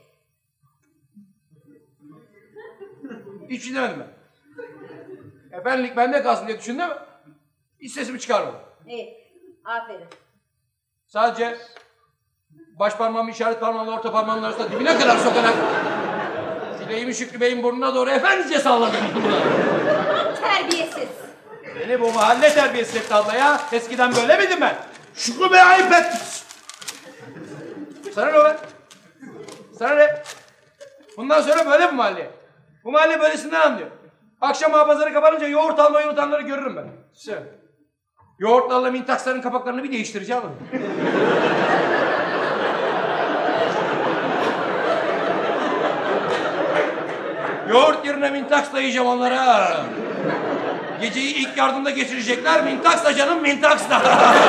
Speaker 7: Hiçbir şey demedim ben. Efendilik bende kalsın diye düşündüm. Hiç sesimi çıkarmadım.
Speaker 5: İyi. Aferin.
Speaker 7: Sadece baş parmağımı işaret parmağımla orta parmağımın arasında dibine kadar sokarak dileğimi Şükrü Bey'in burnuna doğru efendice salladım.
Speaker 5: Terbiyesiz.
Speaker 7: Beni bu mahalle terbiyesiz etti abla ya. Eskiden böyle miydim ben?
Speaker 4: Şükrü Bey ayıp etmiş.
Speaker 7: Sana ne var? Sana ne? Bundan sonra böyle bu mahalle. Bu mahalle böylesinden anlıyor. Akşam ağa pazarı kapanınca yoğurt almayı unutanları görürüm ben. Yoğurtlarla mintaksların kapaklarını bir değiştireceğim. Yoğurt yerine mintaksla yiyeceğim onlara. Geceyi ilk yardımda geçirecekler. Mintaksla canım mintaksla.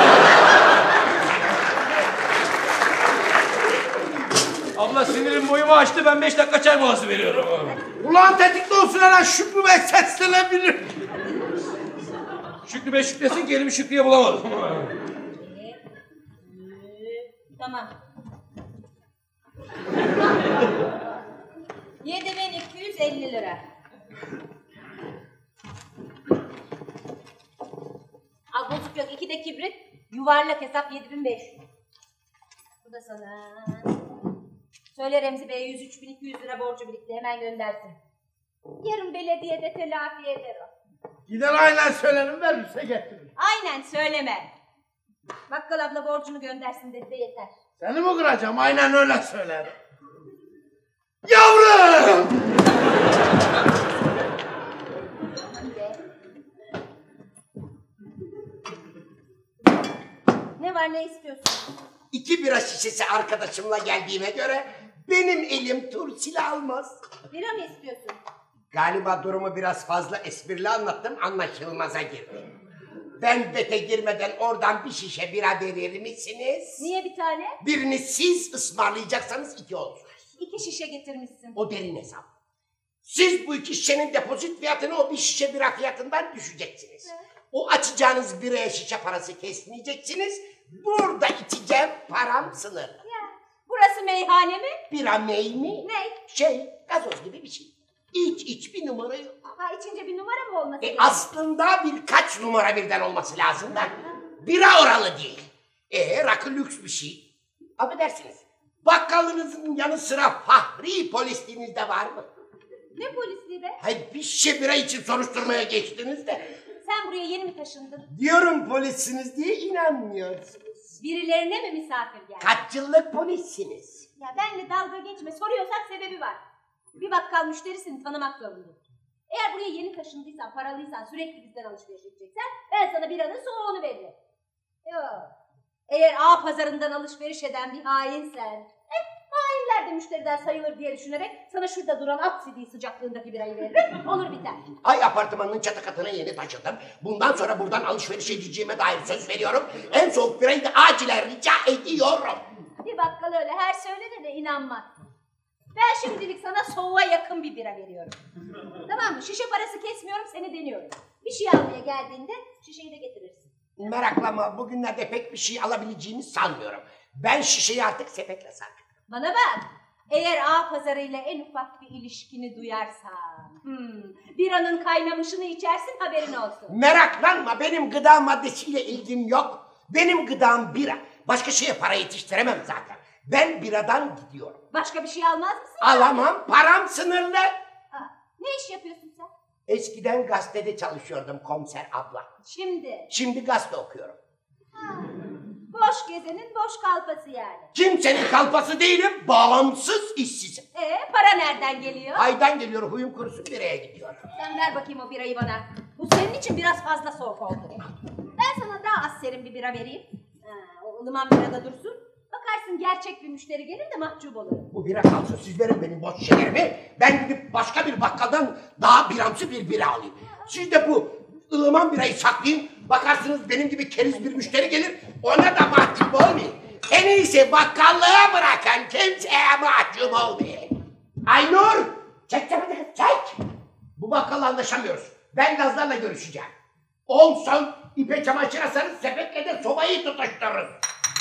Speaker 7: Abla sinirim boyumu açtı. Ben 5 dakika çay molası veriyorum.
Speaker 4: Ulan tetikte olsun hemen Şükrü Bey seslenebilir.
Speaker 7: Şükrü Bey şükresin ki elimi Şükrü'ye bulamadım.
Speaker 5: Tamam. 7.250 lira. Al bozuk yok. 2 de kibrit. Yuvarlak hesap 7.500. Bu da sana. Söyle Remzi Bey'e 103.200 lira borcu birikti, hemen göndersin. Yarın belediyede telafi eder o.
Speaker 4: Gider aynen söylerim, verirse getirir.
Speaker 5: Aynen söyleme. Bakkal abla borcunu göndersin dedi de yeter.
Speaker 4: Seni mi kıracağım? Aynen öyle söylerim. Yavrum!
Speaker 5: Ne var, ne istiyorsun?
Speaker 4: 2 bira şişesi arkadaşımla geldiğime göre benim elim turşili almaz.
Speaker 5: Bira mı istiyorsun?
Speaker 4: Galiba durumu biraz fazla esprili anlattım, anlaşılmaza girdi. Ben bete girmeden oradan bir şişe bira verir misiniz?
Speaker 5: Niye bir tane?
Speaker 4: Birini siz ısmarlayacaksanız 2 olsun.
Speaker 5: 2 şişe getirmişsin.
Speaker 4: O derin hesap. Siz bu 2 şişenin depozit fiyatını o bir şişe bira fiyatından düşeceksiniz.
Speaker 5: Evet.
Speaker 4: O açacağınız biraya şişe parası kesmeyeceksiniz. Burada içeceğim, param sınırlı.
Speaker 5: Ya, burası meyhane mi?
Speaker 4: Bira mey mi?
Speaker 5: Ne?
Speaker 4: Gazoz gibi bir şey. İç bir numara yok.
Speaker 5: Ha, içince bir numara mı olması gerekiyor?
Speaker 4: Aslında birkaç numara birden olması lazım da bira oralı değil. Rakı lüks bir şey. Affedersiniz. Bakkalınızın yanı sıra fahri polisliğiniz de var mı?
Speaker 5: Ne polisliği be?
Speaker 4: Hayır, bir şişe bira için soruşturmaya geçtiniz de.
Speaker 5: Sen buraya yeni mi taşındın?
Speaker 4: Diyorum polissiniz diye inanmıyorsunuz.
Speaker 5: Birilerine mi misafir geldin?
Speaker 4: Kaç yıllık polissiniz?
Speaker 5: Ya benle dalga geçme, soruyorsak sebebi var. Bir bakkal müşterisini tanımak zorundayım. Eğer buraya yeni taşındıysan, paralıysan, sürekli bizden alışveriş edeceksen ben sana biranın soğuğunu veririm. Yok. Eğer A pazarından alışveriş eden bir hainsen, hainler de müşteriden sayılır diye düşünerek sana şurada duran at sidiği sıcaklığındaki birayı veririm, olur biter.
Speaker 4: Ay apartmanın çatı katına yeni taşındım. Bundan sonra buradan alışveriş edeceğime dair söz veriyorum. En soğuk birayı da acilen rica ediyorum.
Speaker 5: Bir bakkal öyle her söyledi de inanmaz. Ben şimdilik sana soğuğa yakın bir bira veriyorum. Tamam mı? Şişe parası kesmiyorum, seni deniyorum. Bir şey almaya geldiğinde şişeyi de getirirsin.
Speaker 4: Meraklanma, bugünlerde pek bir şey alabileceğimi sanmıyorum. Ben şişeyi artık sepetle sardım.
Speaker 5: Bana bak, eğer A pazarıyla en ufak bir ilişkini duyarsan, biranın kaynamışını içersin, haberin olsun.
Speaker 4: Meraklanma, benim gıda maddesiyle ilgim yok. Benim gıdam bira. Başka şeye para yetiştiremem zaten. Ben biradan gidiyorum.
Speaker 5: Başka bir şey almaz mısın?
Speaker 4: Alamam, param sınırlı.
Speaker 5: Ne iş yapıyorsun sen?
Speaker 4: Eskiden gazetede çalışıyordum komiser abla.
Speaker 5: Şimdi
Speaker 4: gazete okuyorum.
Speaker 5: boş gezenin boş kalfası yani.
Speaker 4: Kimsenin kalfası değilim, bağımsız işsizim.
Speaker 5: Para nereden geliyor?
Speaker 4: Aydan geliyor, huyum kurusun biraya gidiyor.
Speaker 5: Sen ver bakayım o birayı bana. Bu senin için biraz fazla soğuk oldu. Ben sana daha az serin bir bira vereyim. O ılıman birada dursun. Bakarsın gerçek bir müşteri gelir de mahcup olurum.
Speaker 4: Bu bira kalsın, siz verin benim boş şişelerimi. Ben gidip başka bir bakkaldan daha biramsı bir bira alayım. Siz de bu ılıman birayı saklayın. Bakarsınız benim gibi keriz bir müşteri gelir. Ona da mahcup olmayın. En iyisi bakkallığa bırakan kimseye mahcup olmayın. Aynur! Çek tepede kız, çek! Bu bakkalla anlaşamıyoruz. Ben Lazlarla görüşeceğim. 10 son ipe çamaşır asarız, sepetle de sobayı tutuştururuz.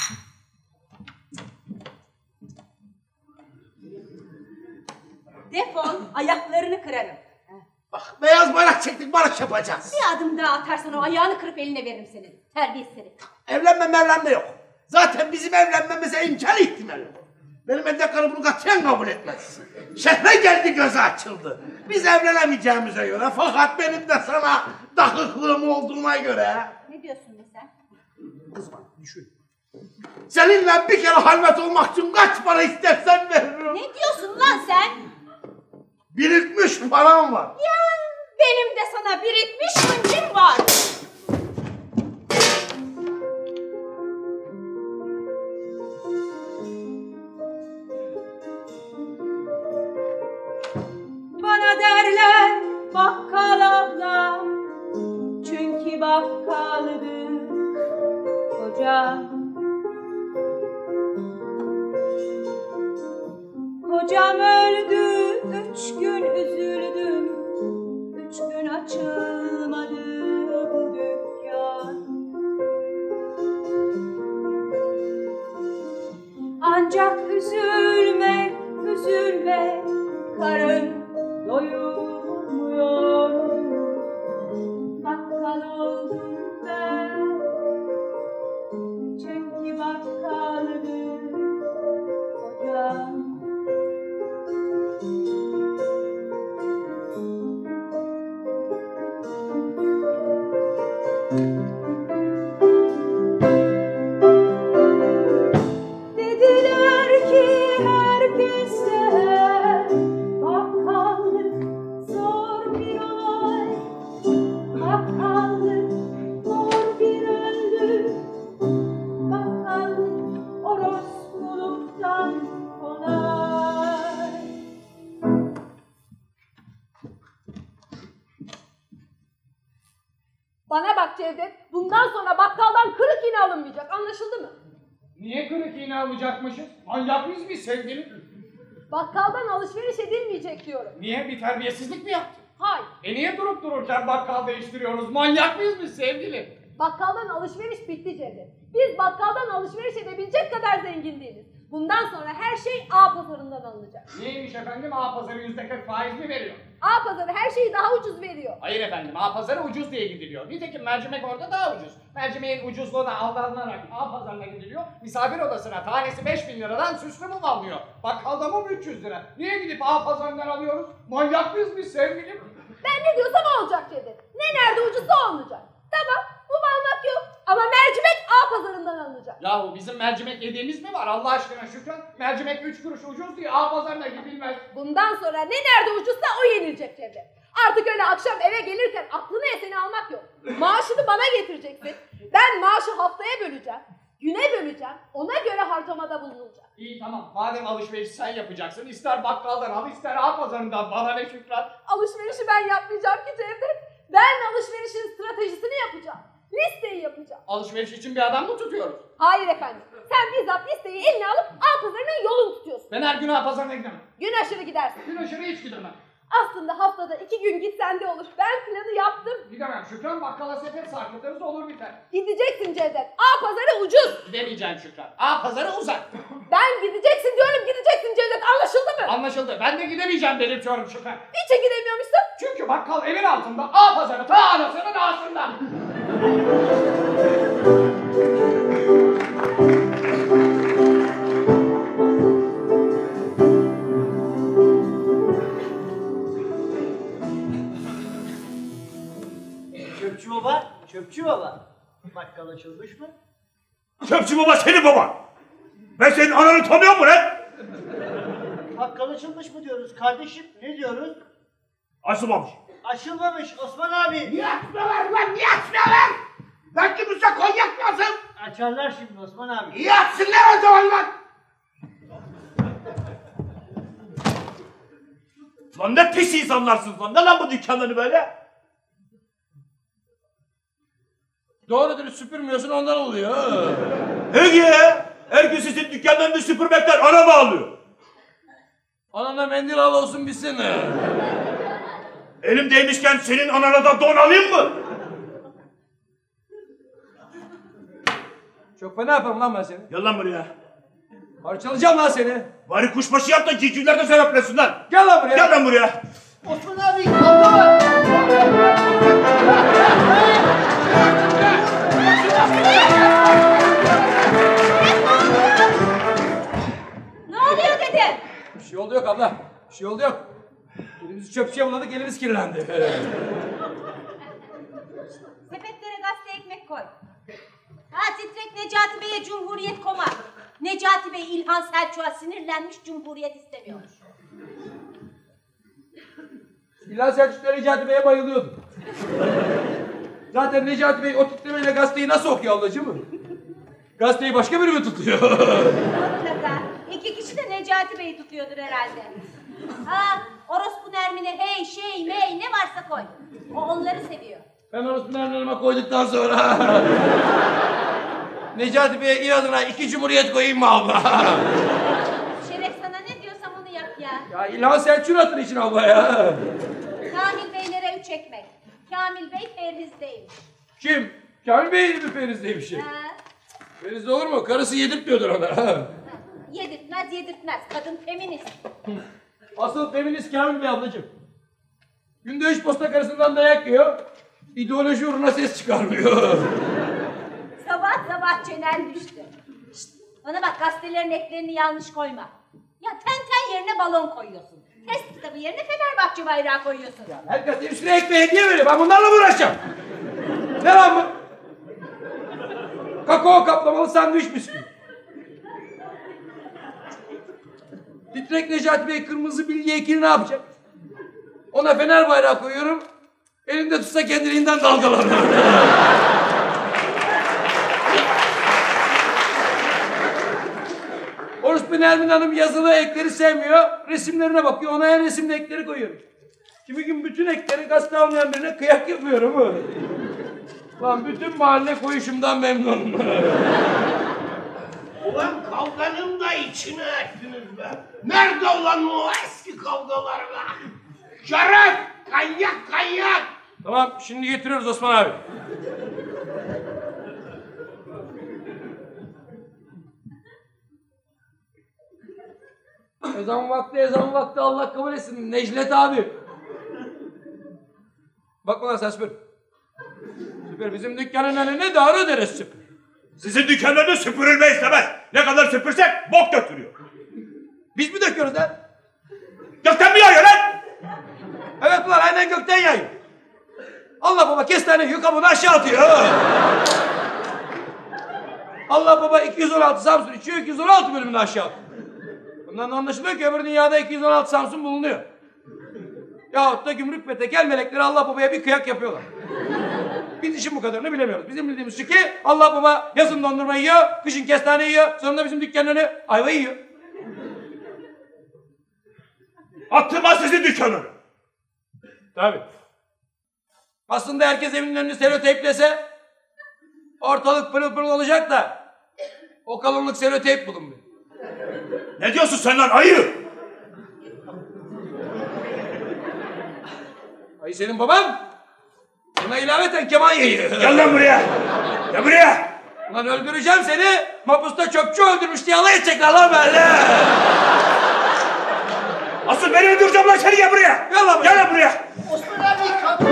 Speaker 5: Defol, ayaklarını kırarım.
Speaker 4: Bak, beyaz bayrak çektik, barış yapacağız.
Speaker 5: Bir adım daha atarsan o ayağını kırıp eline veririm senin. Terbiyesiz herif.
Speaker 4: Evlenme yok. Zaten bizim evlenmemize imkan ihtimal yok. Benim evde karı bunu katiyen kabul etmez. Şehre geldi, gözü açıldı. Biz evlenemeyeceğimize göre, fakat benim de sana dakıklığım olduğuna göre...
Speaker 5: Ne diyorsun be sen?
Speaker 4: Kızma, düşün. Seninle bir kere halvet olmak için kaç para istersen veririm.
Speaker 5: Ne diyorsun lan sen?
Speaker 4: Birikmiş param var.
Speaker 5: Ya benim de sana birikmiş hıncım var. Bana derler bakkal abla, çünkü bakkaldık kocam. Kocam öldü, 3 gün üzüldüm, 3 gün açılmadı bu dükkan. Ancak üzülme, üzülme, karın doyurmuyor. Bakkal oldum ben, çünkü bakkaldık
Speaker 8: Bak Cevdet, bundan sonra bakkaldan kırık iğne alınmayacak. Anlaşıldı mı?
Speaker 3: Niye kırık iğne alacakmışız? Manyak mıyız biz sevgilim?
Speaker 8: Bakkaldan alışveriş edilmeyecek diyorum.
Speaker 3: Niye? Bir terbiyesizlik mi yaptık?
Speaker 8: Hayır.
Speaker 3: Niye durup dururken bakkal değiştiriyoruz? Manyak mıyız biz sevgilim?
Speaker 8: Bakkaldan alışveriş bitti Cevdet. Biz bakkaldan alışveriş edebilecek kadar zengin değiliz. Bundan sonra her şey A pazarından alınacak.
Speaker 3: Neymiş efendim? A pazarı %40 faiz mi veriyor?
Speaker 8: A pazarı her şeyi daha ucuz veriyor.
Speaker 3: Hayır efendim, A pazarı ucuz diye gidiliyor. Nitekim mercimek orada daha ucuz. Mercimeğin ucuzluğuna aldanarak A pazarına gidiliyor. Misafir odasına tanesi 5.000 liradan süslü mum alınıyor. Bakkalda mum 300 lira. Niye gidip A pazarından alıyoruz? Manyak mıyız biz sevgilim?
Speaker 8: Ben ne diyorsam o olacak Cevdet. Ne nerede ucuzsa o olacak. Tamam, mum almak yok. Ama mercimek A pazarından alınacak.
Speaker 3: Yahu bizim mercimek yediğimiz mi var Allah aşkına Şükran? Mercimek 3 kuruş ucuz diye A pazarına gidilmez.
Speaker 8: Bundan sonra ne nerede ucuzsa o yenilecek Cevdet. Artık öyle akşam eve gelirken aklına eseni almak yok. Maaşını bana getireceksin. Ben maaşı haftaya böleceğim. Güne böleceğim. Ona göre harcamada bulunacak.
Speaker 3: İyi tamam, madem alışveriş sen yapacaksın, ister bakkaldan al, ister A pazarından, bana ne Şükran?
Speaker 8: Alışverişi ben yapmayacağım ki Cevdet. Ben alışverişin stratejisini yapacağım. Listeyi yapacağım.
Speaker 3: Alışveriş için bir adam mı tutuyoruz?
Speaker 8: Hayır efendim. Sen bizzat listeyi eline alıp A pazarının yolunu tutuyorsun.
Speaker 3: Ben her gün A pazarına gidemem.
Speaker 8: Gün aşırı gidersin.
Speaker 3: Gün aşırı hiç gidemem.
Speaker 8: Aslında haftada 2 gün gitsen de olur. Ben planı yaptım.
Speaker 3: Gidemem Şükran, bakkala sepet sarkıtırız olur biter.
Speaker 8: Gideceksin Cevdet. A pazarı ucuz.
Speaker 3: Gidemeyeceğim Şükran. A pazarı uzak.
Speaker 8: Ben gideceksin diyorum, gideceksin Cevdet. Anlaşıldı mı?
Speaker 3: Anlaşıldı. Ben de gidemeyeceğim belirtiyorum Şükran.
Speaker 8: Niçin gidemiyormuşsun?
Speaker 3: Çünkü bakkal evin altında, A pazarı ta anasının ağasında.
Speaker 9: Çöpçü baba, çöpçü baba. Bakkal açılmış mı?
Speaker 10: Çöpçü baba senin baban. Ben senin ananı tanıyor mu lan?
Speaker 9: Bakkal açılmış mı diyoruz kardeşim? Ne diyoruz?
Speaker 10: Açılmamış.
Speaker 9: Açılmamış Osman abi.
Speaker 4: Niye açmıyorlar lan? Niye açmıyorlar? Belki Musa konyak lazım.
Speaker 9: Açarlar şimdi Osman abi.
Speaker 4: İyi açsınlar o zaman lan.
Speaker 10: Lan ne pis insanlarsınız lan. Ne lan bu dükkanları böyle?
Speaker 7: Doğru dürüst süpürmüyorsun ondan oluyor.
Speaker 10: Peki. Her gün sizin dükkanlarını süpürmekten ana bağlıyor.
Speaker 7: Anana mendil al olsun bitsin.
Speaker 10: Elim değmişken senin anana da don alayım mı?
Speaker 7: Çok fena yaparım lan ben seni.
Speaker 10: Gel lan buraya.
Speaker 7: Parçalayacağım lan seni.
Speaker 10: Bari kuşbaşı yap da civcivler de sebeplesin lan.
Speaker 7: Gel lan buraya.
Speaker 10: Gel lan buraya.
Speaker 9: Osman abi kavga var.
Speaker 5: Ne oluyor dedim?
Speaker 7: Bir şey oldu yok abla. Bir şey oldu yok. Elimizi çöpçüye buladık, elimiz kirlendi.
Speaker 5: Sepetlere gazete ekmek koy. Ha titrek Necati Bey'e Cumhuriyet koma. Necati Bey İlhan Selçuk'a sinirlenmiş, Cumhuriyet istemiyormuş.
Speaker 7: İlhan Selçuk'ta Necati Bey'e bayılıyordu. Zaten Necati Bey o titremeyle gazeteyi nasıl okuyor ablacığım? Gazeteyi başka biri mi tutuyor?
Speaker 5: Mutlaka. 2 kişi de Necati Bey'i tutuyordur herhalde. Ha orospu Nermin'e hey şey mey ne varsa koy. O onları seviyor.
Speaker 7: Ben orospu nermelerime koyduktan sonra... Necati Bey'e inadına 2 cumhuriyet koyayım mı abla?
Speaker 5: Şeref sana ne diyorsam onu yap ya.
Speaker 7: Ya İlhan Selçuk'un atın için abla ya.
Speaker 5: Kamil Beylere 3 ekmek. Kamil Bey Perhiz'deymiş.
Speaker 7: Kim? Kamil Bey mi Feriz'deymiş?
Speaker 5: Ha,
Speaker 7: Feriz'de olur mu? Karısı yedirtmiyordur ona.
Speaker 5: yedirtmez yedirtmez. Kadın feminist.
Speaker 7: Asıl feminist Kamil Bey ablacığım. Günde 3 posta karısından dayak yiyor. İdeoloji uğruna ses çıkarmıyor.
Speaker 5: Sabah sabah çenen düştü. Şşt, bana bak gazetelerin eklerini yanlış koyma. Ya ten yerine balon koyuyorsun. Test kitabı yerine Fenerbahçe bayrağı koyuyorsun.
Speaker 7: Ya her gazetenin üstüne ekmeği hediye veriyor. Ben bunlarla mı uğraşacağım? Ne lan bu? Kakao kaplamalı sandviç bisküvi. Titrek Necati Bey kırmızı bilye ekini ne yapacak? Ona Fener bayrağı koyuyorum. Elinde tutsa kendiliğinden dalgalanıyor. Orospu Nermin Hanım yazılı ekleri sevmiyor. Resimlerine bakıyor. Ona en resimli ekleri koyuyorum. Kimi gün bütün ekleri gazete almayan birine kıyak yapıyorum. Lan bütün mahalle koyuşumdan memnun.
Speaker 4: Ulan kavganın da içine ettiniz be. Nerede ulan o eski kavgalar be? Şarap, kanyak.
Speaker 7: Tamam, şimdi getiriyoruz Osman abi. Ezan vakti Allah kabul etsin. Necdet abi. Bakma lan sen süpür. Süpür, bizim dükkanın önüne doğru deriz süpür.
Speaker 10: Sizin dükkanlarında süpürülme istemez. Ne kadar süpürsek bok götürüyor.
Speaker 7: Biz mi döküyoruz lan?
Speaker 10: Gökten mi yağıyor lan?
Speaker 7: Evet ulan, aynen gökten yağıyor. Allah baba kestane yuka bunu aşağı atıyor. Allah baba 216 Samsun içiyor, 216 bölümünü aşağı atıyor. Bundan anlaşılıyor ki öbür dünyada 216 Samsun bulunuyor. Yahut da gümrük ve tekel melekleri Allah babaya bir kıyak yapıyorlar. Biz işin bu kadarını bilemiyoruz. Bizim bildiğimiz şu ki Allah baba yazın dondurma yiyor, kışın kestane yiyor, sonunda bizim dükkanın önü ayva yiyor.
Speaker 10: Attırma sizin dükkanı.
Speaker 7: Tabii. Aslında herkes evinin önünü seloteyplese ortalık pırıl pırıl olacak da o kalınlık seloteyp bulunmuyor.
Speaker 10: Ne diyorsun sen lan ayı?
Speaker 7: Ay senin baban buna ilaveten keman yayıyor.
Speaker 10: Gel lan buraya. Gel buraya.
Speaker 7: Lan öldüreceğim seni, mapusta çöpçü öldürmüş diye alay edecekler lan benimle.
Speaker 10: Asıl beni öldüreceğim lan, seni gel buraya.
Speaker 7: Gel lan buraya.
Speaker 10: Gel lan buraya.
Speaker 9: Osman abi kalk.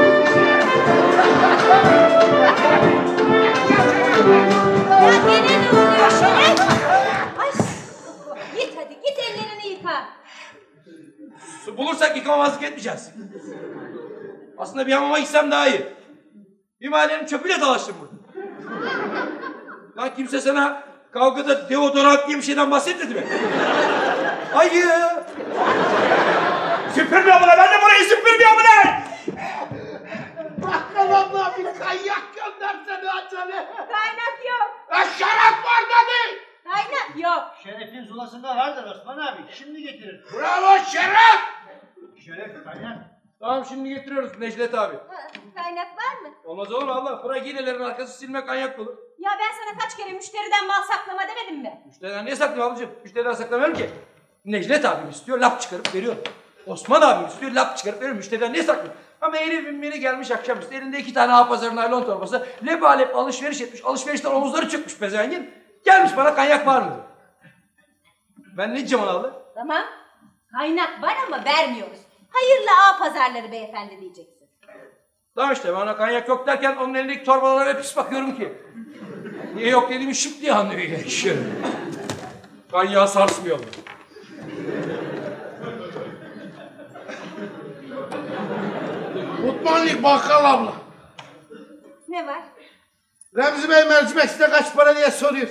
Speaker 5: Ya gene ne oluyor Şeref? Ay, git hadi git ellerini yıka.
Speaker 7: Su bulursak yıkamamazlık etmeyeceğiz. Aslında bir hamama gitsem daha iyi. Bir mahallenin çöpüyle dalaştım burada. Lan kimse sana kavgada deodorant diye bir şeyden bahsetmedi mi? Hayır.
Speaker 10: Süpürmüyor mu lan? Ben de burayı süpürmüyor mu lan?
Speaker 4: Bakkal abla bir kanyak göndersene açanı.
Speaker 5: Kaynak yok.
Speaker 4: Şarap var dedi.
Speaker 5: Kaynak yok.
Speaker 9: Şerefin zulasında vardır Osman abi. Şimdi getirir.
Speaker 4: Bravo Şeref.
Speaker 9: Şeref kaynar.
Speaker 7: Tamam şimdi getiriyoruz Necdet abi.
Speaker 5: Ha, kaynak var mı?
Speaker 7: Olmaz olur mu Allah? Bırak arkası silme kanyak olur.
Speaker 5: Ya ben sana kaç kere müşteriden mal saklama demedim mi?
Speaker 7: Müşteriden niye saklayayım ablacığım? Müşteriden saklamıyorum ki. Necdet abim istiyor, lap çıkarıp veriyor. Osman abim istiyor, lap çıkarıp veriyor. Müşteriden niye saklayayım? Ama herifin biri gelmiş akşamüstü. Elinde 2 tane A-Pazarı naylon torbası. Lebalep alışveriş etmiş. Alışverişten omuzları çıkmış pezevengin. Gelmiş bana kanyak var mı diyor. Ben ne diyeceğim ona abla?
Speaker 5: Tamam. Kaynak var ama vermiyoruz. Hayırlı ağ pazarları beyefendi diyeceksin.
Speaker 7: Tamam işte bana kanyak yok derken onun elindeki torbalara hep pis bakıyorum ki. Niye yok dediğimi şıp diye anlıyor ya. Kanyağı sarsmıyorlar.
Speaker 11: Mutmanlık bakkal abla.
Speaker 5: Ne var?
Speaker 11: Remzi Bey mercimek size kaç para diye soruyor.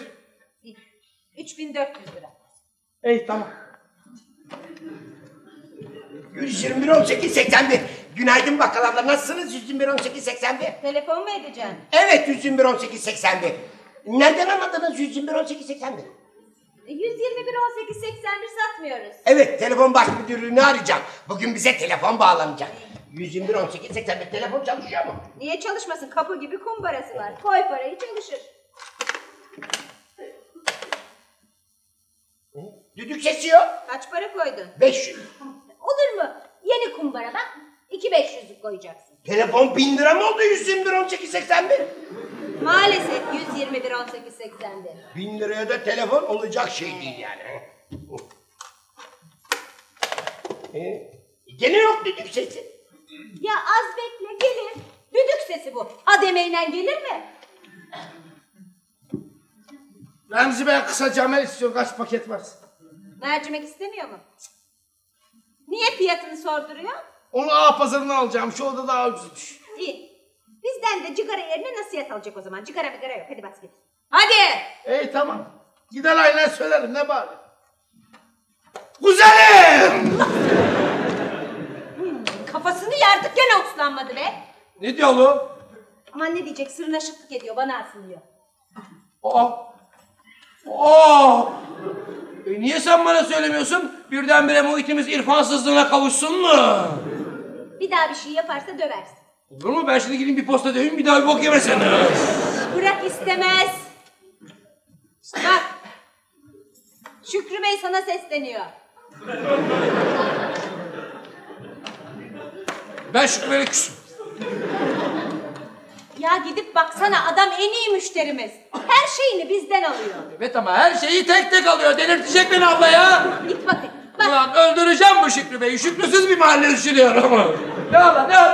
Speaker 5: 3400 lira.
Speaker 11: İyi tamam.
Speaker 4: 121-18-81. Günaydın bakkal abla. Nasılsınız 121-18-81?
Speaker 5: Telefon mu edeceksin?
Speaker 4: Evet 121-18-81. Nereden anladınız 121-18-81?
Speaker 5: 121-18-81 satmıyoruz.
Speaker 4: Evet telefon baş müdürlüğünü arayacağım. Bugün bize telefon bağlanacak. 121-18-81 telefon çalışıyor mu?
Speaker 5: Niye çalışmasın? Kapı gibi kumbarası var. Koy parayı çalışır.
Speaker 4: Düdük sesi yok.
Speaker 5: Kaç para koydun?
Speaker 4: 500.
Speaker 5: Olur mu? Yeni kumbara bak. 2.500'lük koyacaksın.
Speaker 4: Telefon 1000 lira mı oldu 121-18-81?
Speaker 5: Maalesef 121-18-81.
Speaker 4: 1000 liraya da telefon olacak şey değil yani. Gene yok düdük sesi.
Speaker 5: Ya az bekle gelir. Düdük sesi bu. Ademeyle gelir mi?
Speaker 11: Remzi Bey kısa camel istiyor. Kaç paket var?
Speaker 5: Mercimek istemiyor mu? Niye fiyatını sorduruyor?
Speaker 11: Onu A pazarından alacağım. Şu oda daha ucuzmuş.
Speaker 5: İyi. Bizden de cigara yerine nasihat alacak o zaman. Cigara yok. Hadi bas git. Hadi!
Speaker 11: İyi tamam. Gider aynen söylerim. Ne bari? Güzelim!
Speaker 5: Kafasını yardık gene uslanmadı be.
Speaker 7: Ne diyor oğlum?
Speaker 5: Aman ne diyecek sırnaşıklık ediyor bana asılıyor.
Speaker 7: Niye sen bana söylemiyorsun? Birdenbire muhitimiz irfansızlığına kavuşsun mu?
Speaker 5: Bir daha bir şey yaparsa döversin.
Speaker 11: Olur mu? Ben şimdi gideyim bir posta döveyim bir daha bir bok yemesen.
Speaker 5: Bırak istemez. Bak. Şükrü Bey sana sesleniyor.
Speaker 11: Ben Şükrü Bey'le küsüm.
Speaker 5: Ya gidip baksana adam en iyi müşterimiz. Her şeyini bizden alıyor.
Speaker 11: Evet ama her şeyi tek tek alıyor. Delirtecek beni abla ya.
Speaker 5: Git bakayım. Bak.
Speaker 11: Ulan öldüreceğim bu Şükrü Bey'i. Şükrüsüz bir mahalle düşünüyorum. Ne Allah ne?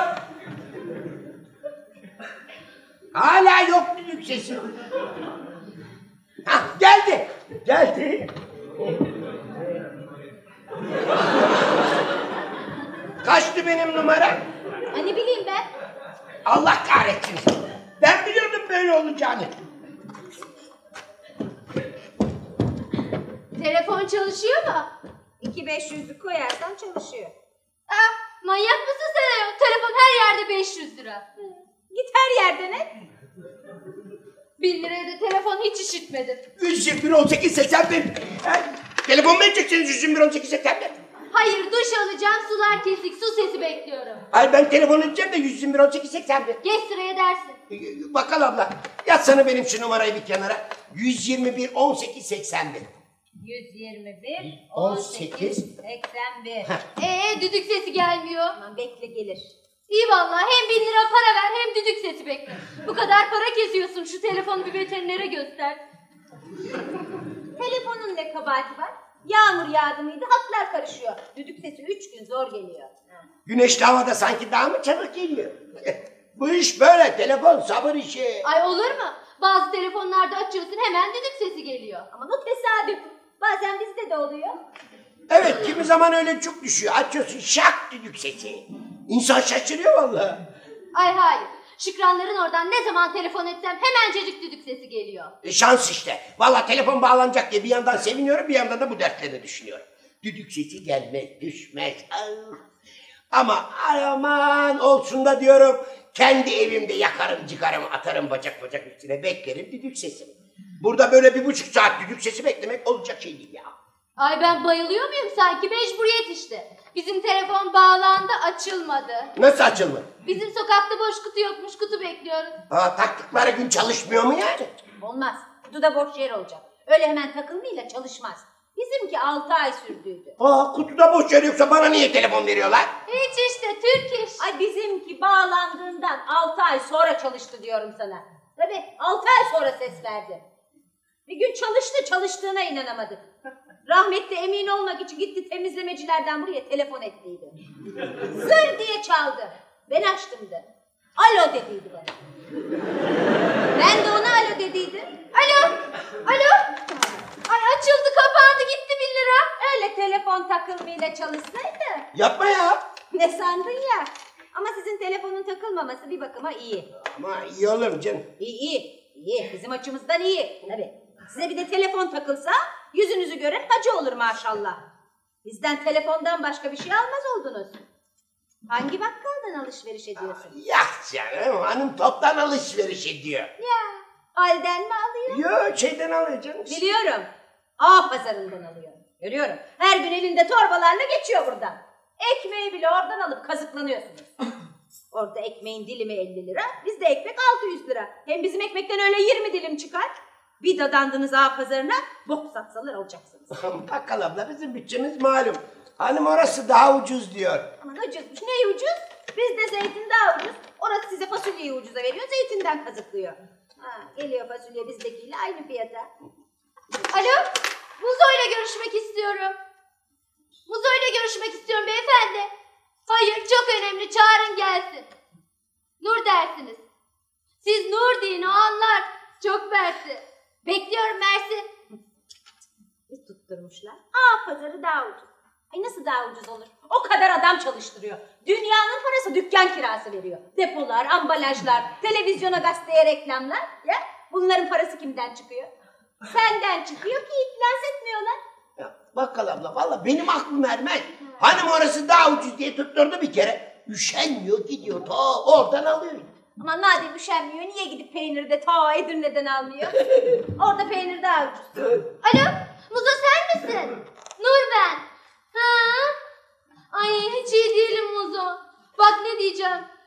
Speaker 4: Hala yok düdük sesi. Hah geldi. Geldi. Kaçtı benim numara?
Speaker 5: Hani bileyim ben.
Speaker 4: Allah kahretsin. Ben biliyordum böyle olacağını.
Speaker 8: Telefon çalışıyor mu?
Speaker 5: 2-500'lük koyarsan çalışıyor.
Speaker 8: Manyak mısın sen ayol? Telefon her yerde 500 lira.
Speaker 5: Git her yerden et.
Speaker 8: 1000 liraya da telefon hiç işitmedim.
Speaker 4: 121 18 81. Telefon mu edeceksiniz 121 18 81?
Speaker 8: Hayır, duş alacağım, sular kesik, su sesi bekliyorum.
Speaker 4: Hayır ben telefon edeceğim de 121 18 81.
Speaker 8: Geç sıraya dersin.
Speaker 4: Bakkal abla yazsana benim şu numarayı bir kenara. 121 18 81.
Speaker 5: 121 18 81.
Speaker 8: Düdük sesi gelmiyor.
Speaker 5: Aman bekle gelir.
Speaker 8: İyi vallahi hem 1000 lira para ver hem düdük sesi bekle. Bu kadar para kesiyorsun, şu telefonu bir veterinere göster.
Speaker 5: Telefonun ne kabahati var? Yağmur yağdı mıydı hatlar karışıyor. Düdük sesi 3 gün zor geliyor.
Speaker 4: Güneşli havada sanki daha mı çabuk geliyor? Bu iş böyle telefon sabır işi.
Speaker 8: Ay olur mu? Bazı telefonlarda açıyorsun hemen düdük sesi geliyor.
Speaker 5: Ama bu tesadüf. Bazen bizde de oluyor.
Speaker 4: Evet kimi zaman öyle çok düşüyor. Açıyorsun şak düdük sesi. İnsan şaşırıyor vallahi.
Speaker 8: Ay hayır. Şükranların oradan ne zaman telefon etsem hemencecik düdük sesi geliyor.
Speaker 4: Şans işte. Vallahi telefon bağlanacak diye bir yandan seviniyorum bir yandan da bu dertleri düşünüyorum. Düdük sesi gelmez düşmez. Ama aman olsun da diyorum. Kendi evimde yakarım cigarımı atarım bacak bacak üstüne beklerim düdük sesimi. Burada böyle 1,5 saat düdük sesi beklemek olacak şey değil ya.
Speaker 8: Ay ben bayılıyor muyum sanki? Mecburiyet işte. Bizim telefon bağlandı, açılmadı.
Speaker 4: Nasıl açılmadı?
Speaker 8: Bizim sokakta boş kutu yokmuş, kutu bekliyoruz.
Speaker 4: Taktıkları gün çalışmıyor mu yani?
Speaker 5: Olmaz. Kutuda boş yer olacak. Öyle hemen takılmayla çalışmaz. Bizimki 6 ay sürdüydü.
Speaker 4: Kutuda boş yer yoksa bana niye telefon veriyorlar?
Speaker 8: Hiç işte, Türk iş.
Speaker 5: Ay bizimki bağlandığından 6 ay sonra çalıştı diyorum sana. Tabii 6 ay sonra ses verdi. Bir gün çalıştığına inanamadık. Rahmetli emin olmak için gitti temizlemecilerden buraya telefon ettiydi. Zır diye çaldı. Ben açtım da. Alo dediydi bana. Ben de ona alo dediydim.
Speaker 8: Alo. Ay açıldı kapandı gitti 1000 lira.
Speaker 5: Öyle telefon takılmayla çalışsaydı.
Speaker 4: Yapma ya.
Speaker 5: Ne sandın ya? Ama sizin telefonun takılmaması bir bakıma iyi.
Speaker 4: Ama iyi olur mu canım?
Speaker 5: İyi. Bizim açımızdan iyi. Tabii. Size bir de telefon takılsa yüzünüzü gören hacı olur maşallah. Bizden telefondan başka bir şey almaz oldunuz. Hangi bakkaldan alışveriş ediyorsun?
Speaker 4: Ya canım hanım toptan alışveriş ediyor.
Speaker 5: Ya halden mi alıyor?
Speaker 4: Yok şeyden alıyor canım.
Speaker 5: Biliyorum. A pazarından alıyor. Görüyorum. Her gün elinde torbalarla geçiyor buradan. Ekmeği bile oradan alıp kazıklanıyorsunuz. Orada ekmeğin dilimi 50 lira, bizde ekmek 600 lira. Hem bizim ekmekten öyle 20 dilim çıkar. Bir dadandınız A pazarına, bok satsalar alacaksınız.
Speaker 4: Bakkal abla bizim bütçemiz malum. Hanım orası daha ucuz diyor.
Speaker 5: Aman ucuzmuş, ne ucuz? Bizde zeytin daha ucuz. Orası size fasulyeyi ucuza veriyor, zeytinden kazıklıyor. Geliyor fasulye bizdekiyle aynı fiyata.
Speaker 8: Alo, Muzo'yla görüşmek istiyorum. Muzo'yla görüşmek istiyorum beyefendi. Hayır, çok önemli, çağırın gelsin. Nur dersiniz. Siz Nur deyin, o anlar. Çok mersi. Bekliyorum mersi.
Speaker 5: Bir tutturmuşlar. Pazarı daha ucuz. Ay nasıl daha ucuz olur? O kadar adam çalıştırıyor. Dünyanın parası dükkan kirası veriyor. Depolar, ambalajlar, televizyona gazeteye reklamlar. Ya bunların parası kimden çıkıyor? Senden çıkıyor ki iflas etmiyorlar.
Speaker 4: Ya, bakkal abla valla benim aklım ermez. Hanım orası daha ucuz diye tutturdu bir kere. Üşenmiyor gidiyor ta oradan alıyor.
Speaker 5: Aman madem üşenmiyor niye gidip peyniri de ta Edirne'den almıyor? Orada peynir daha ucuz.
Speaker 8: Alo, Muzo sen misin? Nur ben. Ay hiç iyi değilim Muzo. Bak ne diyeceğim.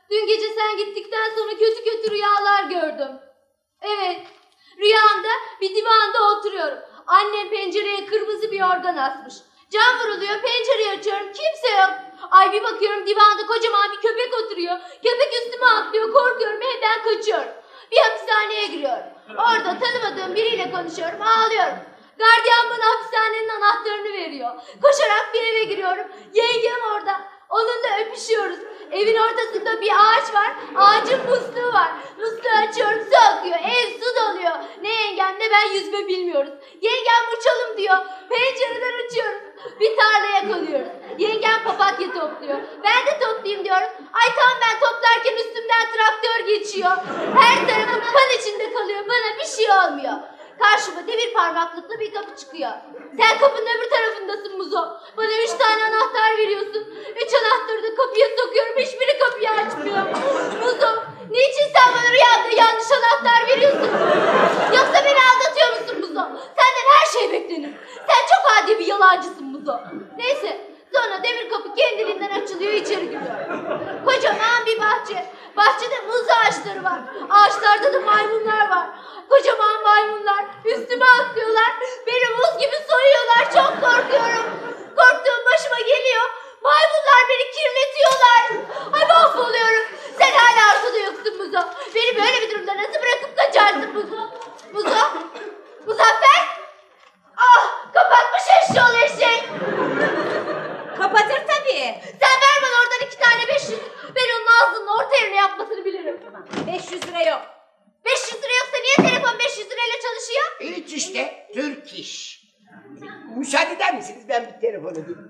Speaker 12: Dün gece sen gittikten sonra kötü kötü rüyalar gördüm. Evet, rüyamda bir divanda oturuyorum. Annem pencereye kırmızı bir organ asmış. Cam vuruluyor, pencereyi açıyorum, kimse yok. Ay bir bakıyorum divanda kocaman bir köpek oturuyor. Köpek üstüme atlıyor, korkuyorum, evden kaçıyorum. Bir hapishaneye giriyorum. Orada tanımadığım biriyle konuşuyorum, ağlıyorum. Gardiyan bana hapishanenin anahtarını veriyor. Koşarak bir eve giriyorum. Yengem orada. Onunla öpüşüyoruz. Evin ortasında bir ağaç var. Ağacın musluğu var. Musluğu açıyorum, su akıyor. Ev su doluyor. Ne yengem ne ben yüzme bilmiyoruz. Yengem uçalım diyor. Pencereden uçuyoruz. Bir tarlaya konuyoruz. Yengem papatya topluyor. Ben de toplayayım diyorum. Ay tam ben toplarken üstümden traktör geçiyor. Her tarafım kan içinde kalıyor. Bana bir şey olmuyor. Karşıma demir parmaklıklı bir kapı çıkıyor. Sen kapının öbür tarafındasın Muzo. Bana 3 tane anahtar veriyorsun. 3 anahtarı da kapıya sokuyorum. Hiçbiri kapıyı açmıyor. Muzo, niçin sen bana rüyanda yanlış anahtar veriyorsun? Yoksa beni aldatıyor musun Muzo? Senden her şey beklenir. Sen çok adi bir yalancısın Muzo. Neyse, sonra demir kapı kendiliğinden açılıyor, içeri giriyorum. Kocaman bir bahçe. Bahçede muz ağaçları var. Ağaçlarda da maymunlar var. Kocaman maymunlar üstüme atlıyorlar. Beni muz gibi soyuyorlar. Çok korkuyorum. Korktuğum başıma geliyor. Maymunlar beni kirletiyorlar. Ay mahvoluyorum. Sen hala ortada yoksun Muzo. Beni böyle bir durumda nasıl bırakıp kaçarsın Muzo? Muzo? Muzaffer? Ah, kapatmış eşşoğlu eşek.
Speaker 5: Kapatır tabii.
Speaker 12: Sen ver bana oradan 2 tane 500. Ben onun ağzının orta yerine yapmasını bilirim.
Speaker 5: 500 lira yok.
Speaker 12: 500 lira yoksa niye telefon 500 lirayla çalışıyor?
Speaker 4: Hiç işte, Türk iş. Müsaade eder misiniz? Ben bir telefon edeyim.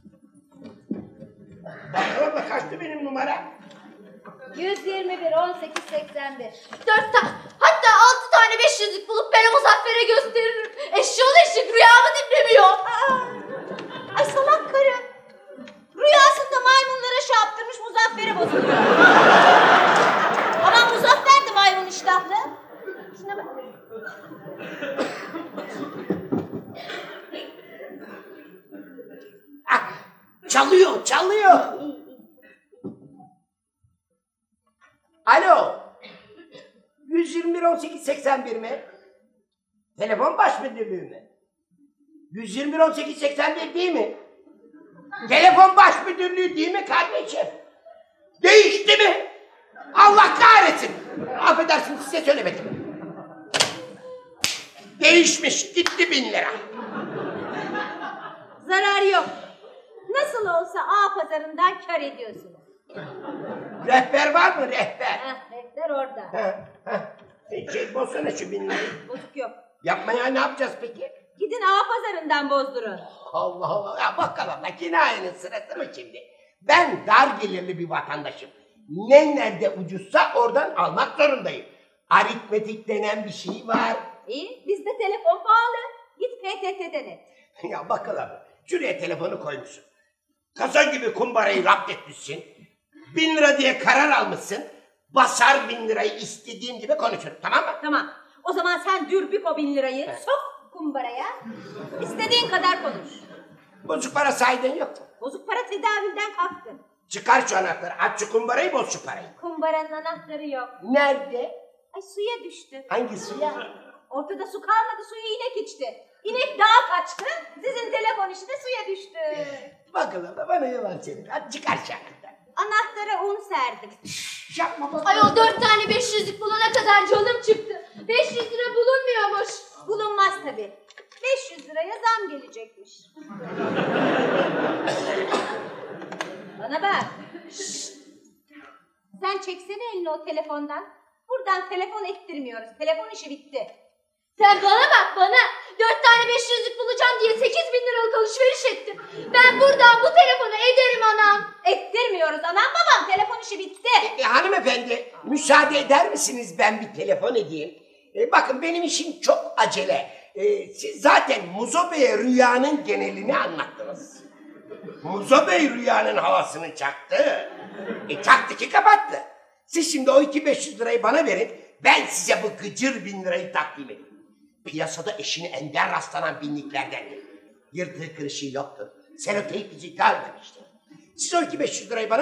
Speaker 4: Bak orada kaçtı benim numara?
Speaker 12: 121 18 81. 4 tane, hatta 6 tane 500'lük bulup ben o Muzaffer'e gösteririm. Eşşoğlu eşek rüyamı dinlemiyor.
Speaker 5: Ay salak karı. Rüyasında maymunlara şey yaptırmış, Muzaffer'e bozuluyor. Ama Muzaffer de maymun iştahlı. Şuna bak.
Speaker 4: Ah, çalıyor, çalıyor. Alo. 121 18 81 mi? Telefon baş müdürlüğü mü? 121 18 81 değil mi? Telefon baş müdürlüğü değil mi kardeşim? Değişti mi? Allah kahretsin. Affedersiniz, size söylemedim. Değişmiş, gitti 1000 lira.
Speaker 5: Zararı yok. Nasıl olsa A pazarından kar ediyorsunuz.
Speaker 4: Rehber var mı rehber?
Speaker 5: Rehber orada.
Speaker 4: Bozsana şu 1000 lirayı.
Speaker 5: Bozuk yok.
Speaker 4: Yapmaya ne yapacağız peki?
Speaker 5: Gidin A pazarından bozdurun.
Speaker 4: Allah Allah. Ya bakalım da kinayenin sırası mı şimdi? Ben dar gelirli bir vatandaşım. Ne nerede ucuzsa oradan almak zorundayım. Aritmetik denen bir şey var.
Speaker 5: İyi, bizde telefon pahalı. Git PTT'den et.
Speaker 4: Ya bakalım. Şuraya telefonu koymuşsun. Kasa gibi kumbarayı rapt etmişsin. 1000 lira diye karar almışsın. Basar 1000 lirayı istediğim gibi konuşurum, tamam mı?
Speaker 5: Tamam. O zaman sen dürbük o 1000 lirayı, sok kumbaraya. İstediğin kadar konuş.
Speaker 4: Bozuk para sahiden yok mu?
Speaker 5: Bozuk para tedavülden kalktı.
Speaker 4: Çıkar şu anahtarı. Aç şu kumbarayı, boz şu parayı.
Speaker 5: Kumbaranın anahtarı yok.
Speaker 4: Nerede?
Speaker 5: Ay suya düştü.
Speaker 4: Hangi suya?
Speaker 5: Ortada su kalmadı, suyu inek içti. İnek dağa kaçtı, sizin telefon işte suya düştü.
Speaker 4: Bakalım da bana yalan söyleme. Hadi çıkar şu anahtarı.
Speaker 5: Anahtara un serdim.
Speaker 4: Yapma baba.
Speaker 12: Ay o 4 tane 500'lük bulana kadar canım çıktı. 500 lira bulunmuyormuş.
Speaker 5: Bulunmaz tabii. 500 liraya zam gelecekmiş. Bana bak. Şşt. Sen çeksene elini o telefondan. Buradan telefon ettirmiyoruz. Telefon işi bitti.
Speaker 12: Sen bana bak bana. 4 tane 500'lük bulacağım diye 8.000 liralık alışveriş ettim. Ben buradan bu telefonu ederim anam.
Speaker 5: Ettirmiyoruz anam babam. Telefon işi bitti.
Speaker 4: Hanımefendi, müsaade eder misiniz ben bir telefon edeyim? Bakın benim işim çok acele. Siz zaten Muzo Bey'e rüyanın genelini anlattınız. Muzo Bey rüyanın havasını çaktı. Çaktı ki kapattı. Siz şimdi o 500 lirayı bana verin. Ben size bu gıcır 1000 lirayı takdim edeyim. Piyasada eşine ender rastlanan binliklerden. Yırtığı kırışığı yoktur. Seloteyp bizi görmemiştir. Siz o 500 lirayı bana verin.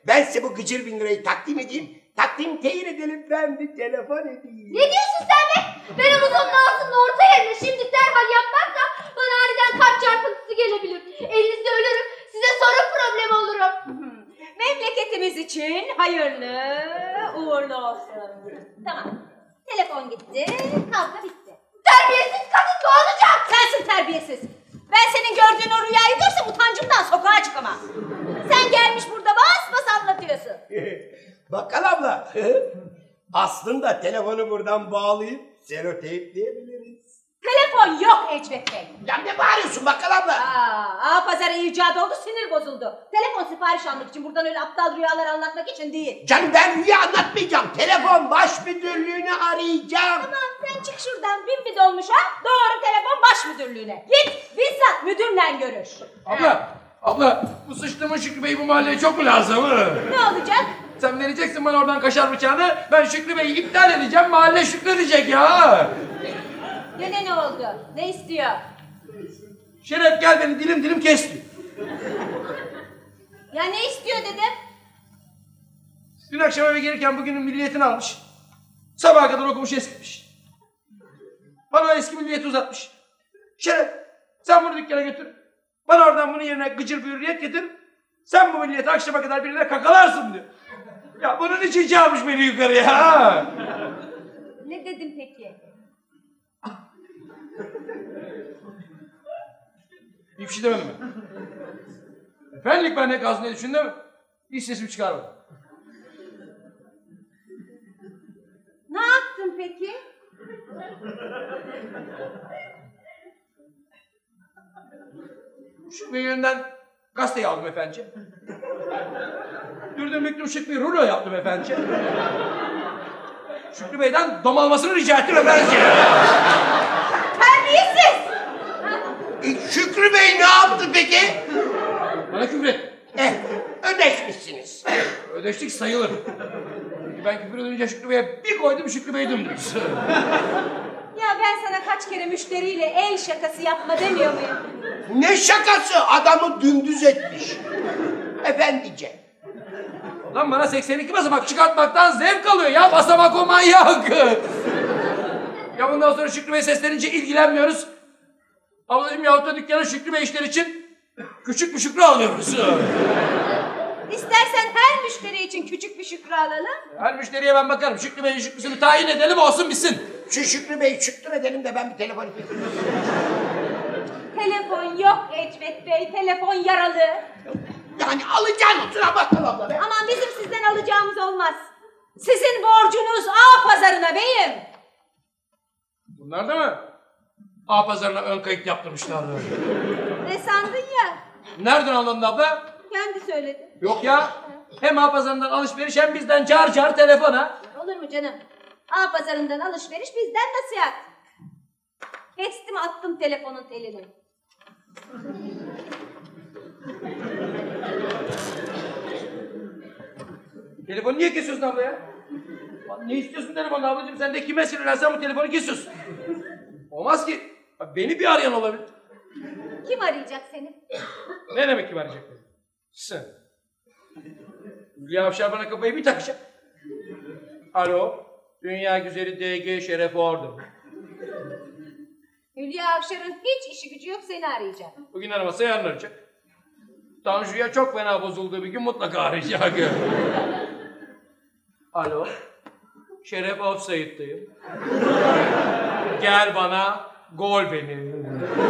Speaker 4: Ben size bu gıcır 1000 lirayı takdim edeyim. Takdim teyir edelim, ben bir telefon edeyim.
Speaker 12: Ne diyorsun sen be? Ben omuzumun ağzının orta yerine şimdi derhal yapmazsam bana aniden kalp çarpıntısı gelebilir. Elinizde ölürüm, size sorun problemi olurum.
Speaker 5: Memleketimiz için hayırlı uğurlu olsun. Tamam. Telefon gitti, kavga bitti.
Speaker 12: Terbiyesiz kadın ne olacak?
Speaker 5: Sensin terbiyesiz. Ben senin gördüğün o rüyayı görsem utancımdan sokağa çıkamam. Sen gelmiş burada bas bas anlatıyorsun.
Speaker 4: Bakkal abla. Aslında telefonu buradan bağlayıp seloteypleyebiliriz.
Speaker 5: Telefon yok Ecvet Bey.
Speaker 4: Ya ne bağırıyorsun bakkal abla?
Speaker 5: Pazarı icat oldu, sinir bozuldu. Telefon sipariş almak için, buradan öyle aptal rüyalar anlatmak için değil.
Speaker 4: Canım ben rüya anlatmayacağım. Telefon baş müdürlüğünü arayacağım.
Speaker 5: Tamam sen çık şuradan, bin bir dolmuş ha. Doğru telefon baş müdürlüğüne. Git bizzat müdürle görüş.
Speaker 11: Abla bu sıçtığımın Şükrü Bey bu mahalleye çok mu lazım?
Speaker 5: Ne olacak?
Speaker 11: Sen vereceksin bana oradan kaşar bıçağını, ben Şükrü Bey'i iptal edeceğim, mahalle şükredecek ya.
Speaker 5: Gene ne oldu? Ne istiyor?
Speaker 11: Şeref gel beni dilim dilim kesti.
Speaker 5: Ya ne istiyor dedim?
Speaker 11: Dün akşam eve gelirken bugünün milliyetini almış. Sabaha kadar okumuş eskimiş. Bana o eski milliyeti uzatmış. Şeref sen bunu dükkana götür. Bana oradan bunun yerine gıcır bir hürriyet getir. Sen bu milliyeti akşama kadar birine kakalarsın diyor. Ya bunun için çağırmış beni yukarıya.
Speaker 5: Ne dedim peki?
Speaker 11: Bir şey demedim ben. Efendilik ben ne kalsın diye düşündüm mü? Hiç sesimi çıkarmadım.
Speaker 5: Ne yaptın peki?
Speaker 11: Şükrü Bey yönünden gazeteyi aldım efendice. Dürdüm büktüm Şükrü Bey rulo yaptım efendice. Şükrü Bey'den dom almasını rica ettim efendice.
Speaker 5: Terbiyesiz!
Speaker 4: Şükrü Bey ne yaptı peki?
Speaker 11: Bana küfret.
Speaker 4: Ödeşmişsiniz.
Speaker 11: Ödeştik sayılır. Çünkü ben küfür edince Şükrü Bey'e bir koydum Şükrü Bey dümdüz.
Speaker 5: Ya ben sana kaç kere müşteriyle el şakası yapma demiyor muyum?
Speaker 4: Ne şakası? Adamı dümdüz etmiş. Efendice.
Speaker 11: Lan bana 82 basamak çıkartmaktan zevk alıyor ya, basamak o manyak. Ya bundan sonra Şükrü Bey seslenince ilgilenmiyoruz. Ablacığım yahut da dükkana Şükrü Bey işler için küçük bir Şükrü alıyoruz.
Speaker 5: İstersen her müşteri için küçük bir Şükrü alalım.
Speaker 11: Her müşteriye ben bakarım. Şükrü Bey'in Şükrüsünü tayin edelim, olsun bitsin.
Speaker 4: Şu Şükrü Bey şükrü edelim de ben bir telefon edeyim.
Speaker 5: Telefon yok Ecvet Bey, telefon yaralı.
Speaker 4: Yani alacağın otura bakkal abla be.
Speaker 5: Aman bizim sizden alacağımız olmaz. Sizin borcunuz A pazarına beyim.
Speaker 11: Bunlar da mı? A pazarına ön kayıt yaptırmışlar.
Speaker 5: Ne sandın ya?
Speaker 11: Nereden anladın abla?
Speaker 5: Kendi söyledi.
Speaker 11: Yok ya. Hem A pazarından alışveriş hem bizden car car telefona.
Speaker 5: Olur mu canım? A pazarından alışveriş bizden nasihat. Kestim attım telefonun telini.
Speaker 11: Telefonu niye kesiyorsun abla ya? Ne istiyorsun telefonu ablacığım? Sen de kime sinirlensen bu telefonu kesiyorsun. Olmaz ki. Beni bir arayan olabilir.
Speaker 5: Kim arayacak seni?
Speaker 11: Ne demek kim arayacak beni? Sen. Hülya Avşar bana kafayı bir takacak. Alo. Dünya güzeli DG Şeref Ordu.
Speaker 5: Hülya Avşar'ın hiç işi gücü yok, seni arayacak.
Speaker 11: Bugün aramasa yarın arayacak. Tanju'ya çok fena bozulduğu bir gün mutlaka arayacak. Alo. Şeref Offside'dayım. Gel bana, gol benim.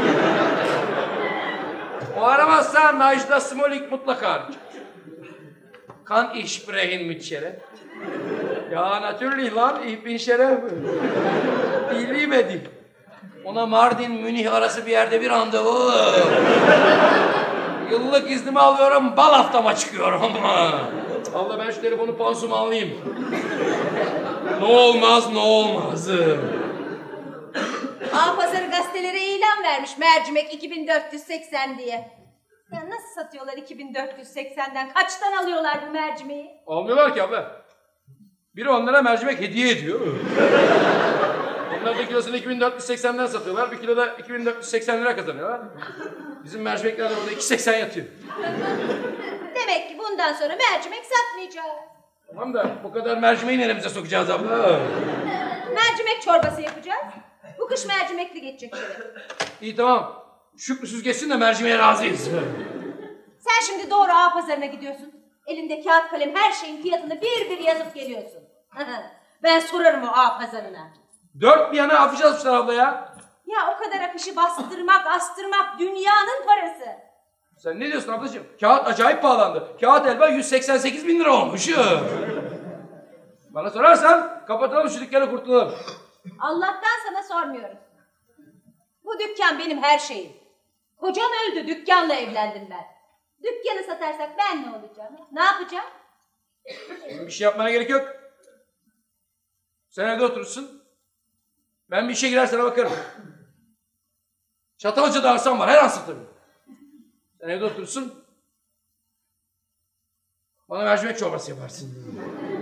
Speaker 11: O aramazsa Najda Smolik mutlaka arayacak. Kan ich sprechen mit Şeref? Ya natürlich lan, ich bin Şeref. Bilmedim. Ona Mardin Münih arası bir yerde bir randevu. Yıllık iznimi alıyorum, bal haftama çıkıyorum. Allah ben şu telefonu pansumanlayayım. Ne olmaz, ne olmaz.
Speaker 5: A Pazarı gazetelere ilan vermiş mercimek 2480 diye. Ya nasıl satıyorlar 2480'den? Kaçtan alıyorlar bu mercimeği?
Speaker 11: Almıyorlar ki abla. Biri onlara mercimek hediye ediyor. Onlar da kilosunu 2480'den satıyorlar. Bir kiloda 2480 lira kazanıyorlar. Bizim mercimekler de burada 280 yatıyor.
Speaker 5: Demek Demek ki bundan sonra mercimek satmayacağız.
Speaker 11: Tamam da bu kadar mercimeği neremize sokacağız abla?
Speaker 5: Mercimek çorbası yapacağız. Bu kış mercimekli geçecek şöyle.
Speaker 11: İyi tamam. Şükrüsüz geçsin de mercimeğe razıyız.
Speaker 5: Sen şimdi doğru ağa pazarına gidiyorsun. Elinde kağıt kalem her şeyin fiyatını bir bir yazıp geliyorsun. Ben sorarım o ağa pazarına.
Speaker 11: 4 bir yana afiş asmışlar abla ya.
Speaker 5: Ya o kadar afişi bastırmak, astırmak dünyanın parası.
Speaker 11: Sen ne diyorsun ablacığım? Kağıt acayip pahalandı. Kağıt elba 188.000 lira olmuş. Bana sorarsan kapatalım şu dükkanı, kurtulalım.
Speaker 5: Allah'tan sana sormuyorum. Bu dükkan benim her şeyim. Kocam öldü, dükkanla evlendim ben. Dükkanı satarsak ben ne olacağım? Ne yapacağım?
Speaker 11: Bir şey yapmana gerek yok. Sen evde oturursun. Ben bir işe girer sana bakarım. Çatalca'da arsam var, her an satarım. Sen evde oturursun. Bana mercimek çorbası yaparsın.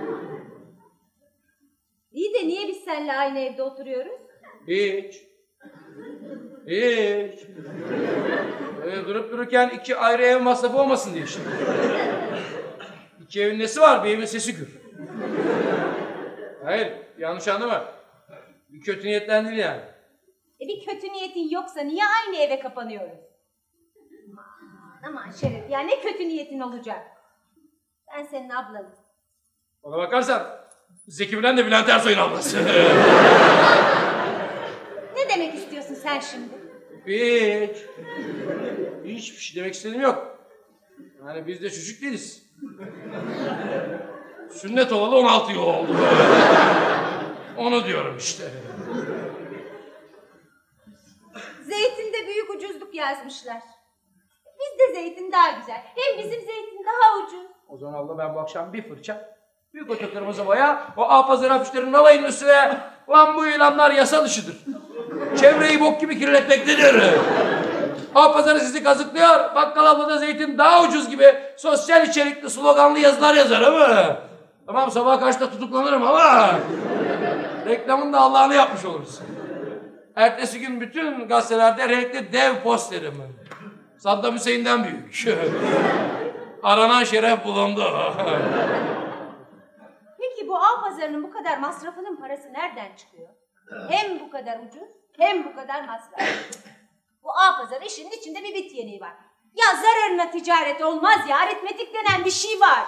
Speaker 5: İyi de niye biz seninle aynı evde oturuyoruz?
Speaker 11: Hiç. Böyle durup dururken 2 ayrı ev masrafı olmasın diye işte. 2 evin nesi var? Bir evin sesi gür. Hayır, yanlış anlama. Bir kötü niyetten değil yani.
Speaker 5: Bir kötü niyetin yoksa niye aynı eve kapanıyoruz? Aman Şeref ya, ne kötü niyetin olacak? Ben senin ablanım.
Speaker 11: Ona bakarsan Zeki Müren de Bülent Ersoy'un ablası.
Speaker 5: Ne demek istiyorsun sen şimdi?
Speaker 11: Hiç. Hiçbir şey demek istediğim yok. Yani biz de çocuk değiliz. Sünnet olalı 16 yıl oldu. Onu diyorum işte.
Speaker 5: Zeytinde büyük ucuzluk yazmışlar. Bizde zeytin daha güzel. Hem bizim zeytin daha ucuz.
Speaker 11: O zaman abla ben bu akşam bir fırça büyük oto kırmızı boya o A-Pazarı afişlerinin alayının üstüne. Lan bu ilanlar yasa dışıdır. Çevreyi bok gibi kirletmektedir. A-Pazarı sizi kazıklıyor. Bakkal ablada zeytin daha ucuz gibi sosyal içerikli sloganlı yazılar yazar ama. Tamam sabah kaçta tutuklanırım ama reklamın da Allah'ını yapmış oluruz. Ertesi gün bütün gazetelerde renkli dev posterim. Saddam Hüseyin'den büyük. Aranan şeref bulundu.
Speaker 5: Peki bu av pazarının bu kadar masrafının parası nereden çıkıyor? Hem bu kadar ucuz hem bu kadar masraf. Bu av pazarı işinin içinde bir bit yeniği var. Ya zararına ticaret olmaz ya, aritmetik denen bir şey var.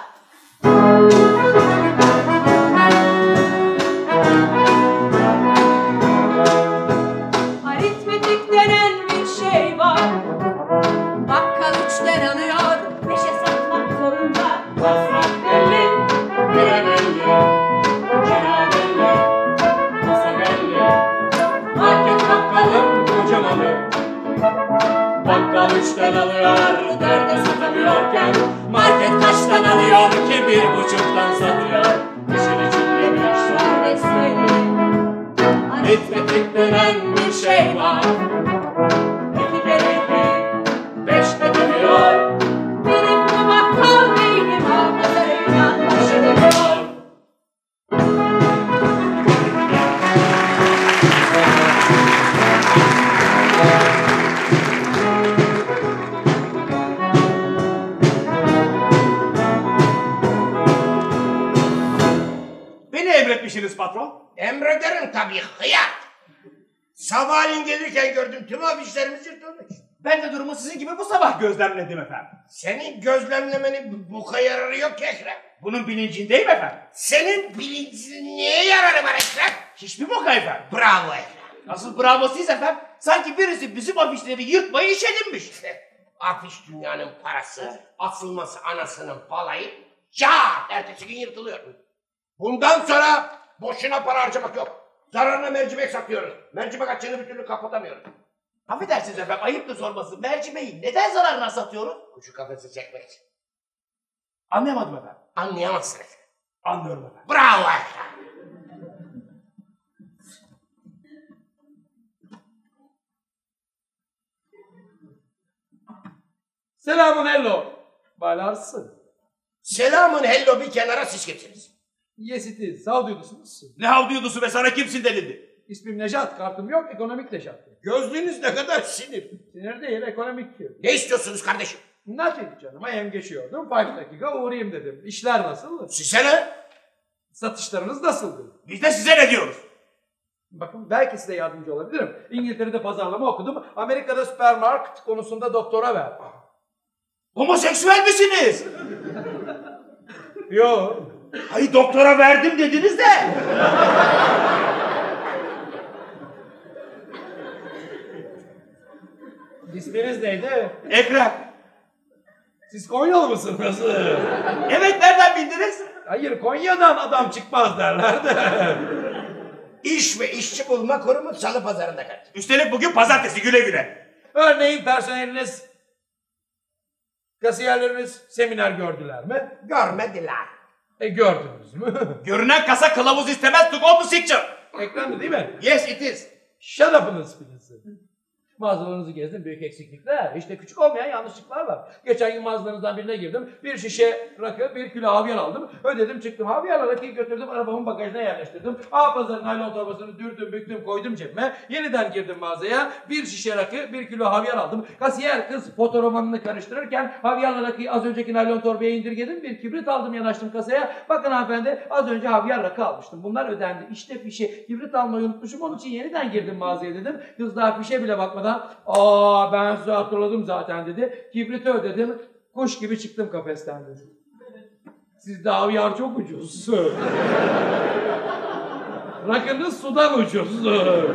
Speaker 8: Aritmetik denen bir şey var. Bakkal 3'ten alıyor.
Speaker 5: 5'e satmak zorunda.
Speaker 8: Masraf belli, lira belli, kira belli, masa belli. Market bakkalın kocamanı. Bakkal 3'ten alıyor, 4'e satamıyorken market kaçtan alıyor ki 1,5'tan satıyor. İşin içinde bir şov besbelli. Aritmetik denen bir şey var. 2 kere 2, 5 edemiyor. Benim bu bakkal beynim A-Pazarıyla baş edemiyor.
Speaker 10: Beni emretmişsiniz patron.
Speaker 4: Emrederim tabii hıyar. Sabahleyin gelirken gördüm tüm afişlerimiz yırtılmış.
Speaker 10: Ben de durumu sizin gibi bu sabah gözlemledim efendim.
Speaker 4: Senin gözlemlemenin bu yararı yok ki Ekrem.
Speaker 10: Bunun bilincindeyim efendim.
Speaker 4: Senin bilincinin neye yararı var Ekrem?
Speaker 10: Hiçbir boka efendim.
Speaker 4: Bravo Ekrem.
Speaker 10: Asıl bravosuyuz efendim. Sanki birisi bizim afişleri yırtmayı iş edinmiş.
Speaker 4: Afiş dünyanın parası, asılması anasının balayı, çat ertesi gün yırtılıyor. Bundan sonra boşuna para harcamak yok. Zararına mercimek satıyoruz. Mercimek açığını bir türlü kapatamıyoruz.
Speaker 10: Affedersiniz efendim, ayıptır sorması. Mercimeği neden zararına satıyoruz?
Speaker 4: Kuşu kafesi çekmek için.
Speaker 10: Anlayamadım efendim.
Speaker 4: Anlayamazsın Ekrem.
Speaker 10: Anlıyorum efendim.
Speaker 4: Bravo Ekrem.
Speaker 11: Selamun hello. Balarsın.
Speaker 4: Selamın hello bir kenara siz getiriniz.
Speaker 11: Yes it is. Sağ duyuyorsunuz.
Speaker 10: Ne havlıyordusu be, sana kimsin denildi?
Speaker 11: İsmim Nejat. Kartım yok. Ekonomik Nejat.
Speaker 4: Gözlüğünüz ne kadar sinir.
Speaker 11: Sinir değil. Ekonomik.
Speaker 4: Ne istiyorsunuz kardeşim?
Speaker 11: Nothing canım. I am geçiyordum. 5 dakika uğrayayım dedim. İşler nasıl?
Speaker 4: Size ne?
Speaker 11: Satışlarınız nasıldı?
Speaker 10: Biz de size ne diyoruz?
Speaker 11: Bakın belki size yardımcı olabilirim. İngiltere'de pazarlama okudum. Amerika'da süpermarket konusunda doktora verdim.
Speaker 10: Homoseksüel misiniz?
Speaker 11: Yo.
Speaker 10: Hayır doktora verdim dediniz de.
Speaker 11: İsminiz neydi?
Speaker 10: Ekrem.
Speaker 11: Siz Konyalı mısınız?
Speaker 10: Evet nereden bildiniz?
Speaker 11: Hayır Konya'dan adam çıkmaz derler de.
Speaker 4: İş ve işçi bulma kurumu Salı Pazarı'nda kaç.
Speaker 10: Üstelik bugün pazartesi güle güle.
Speaker 11: Örneğin personeliniz, kasiyerleriniz seminer gördüler mi?
Speaker 4: Görmediler.
Speaker 11: Gördünüz mü?
Speaker 10: Görünen kasa kılavuz istemez to go to picture.
Speaker 11: Ekrandı değil mi?
Speaker 10: Yes it is.
Speaker 11: Shut up'ınız filisi. Mağazalarınızı gezdim, büyük eksiklikler, işte küçük olmayan yanlışlıklar var. Geçen gün mağazalarınızdan birine girdim, bir şişe rakı, 1 kilo havyar aldım, ödedim çıktım, havyarla rakıyı götürdüm, arabamın bagajına yerleştirdim. Pazarın naylon torbasını dürdüm, büktüm, koydum cebime, yeniden girdim mağazaya, bir şişe rakı, 1 kilo havyar aldım. Kasiyer kız fotoromanını karıştırırken havyarla rakıyı az önceki naylon torbaya indirgedim, bir kibrit aldım yanaştım kasaya. Bakın hanımefendi, az önce havyar rakı almıştım, bunlar ödendi, işte fişe, kibrit almayı unutmuşum, onun için yeniden girdim mağazaya dedim. Kız daha fişe bile bakmadan ben size hatırladım zaten dedi. Kibriti ödedim. Kuş gibi çıktım kafesten dedi. Sizde havyar çok ucuz. Rakınız sudan ucuz.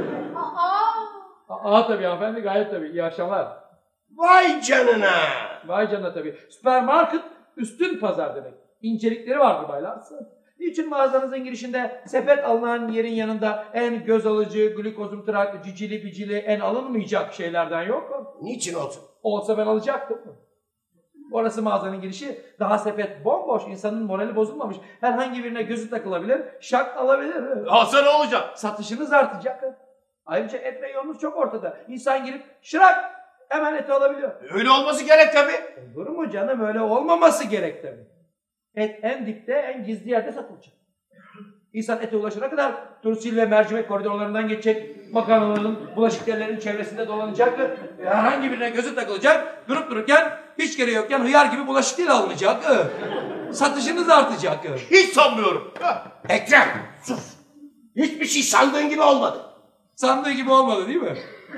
Speaker 11: Tabii hanımefendi gayet tabii. İyi akşamlar.
Speaker 4: Vay canına.
Speaker 11: Vay canına tabii. Süpermarket üstün pazar demek. İncelikleri vardı baylarsa. Niçin mağazanızın girişinde sepet alınan yerin yanında en göz alıcı, glukozumtrak, cicili bicili en alınmayacak şeylerden yok mu?
Speaker 4: Niçin olsun?
Speaker 11: Olsa ben alacaktım. Orası mağazanın girişi. Daha sepet bomboş, insanın morali bozulmamış. Herhangi birine gözü takılabilir, şak alabilir.
Speaker 10: Alsa ne olacak?
Speaker 11: Satışınız artacak. Ayrıca et reyonunuz çok ortada. İnsan girip şırak hemen eti alabiliyor.
Speaker 10: Öyle olması gerek tabii.
Speaker 11: Olur mu canım? Öyle olmaması gerek tabii. Et en dipte, en gizli yerde satılacak. İnsan ete ulaşana kadar turşil ve mercimek koridorlarından geçecek, makarnaların, bulaşık tellerinin çevresinde dolanacak, herhangi birine gözü takılacak, durup dururken, hiç gereği yokken hıyar gibi bulaşık tel alınacak. Satışınız artacak.
Speaker 10: Hiç sanmıyorum.
Speaker 4: Ekrem, sus. Hiçbir şey sandığın gibi olmadı.
Speaker 11: Sandığı gibi olmadı değil mi?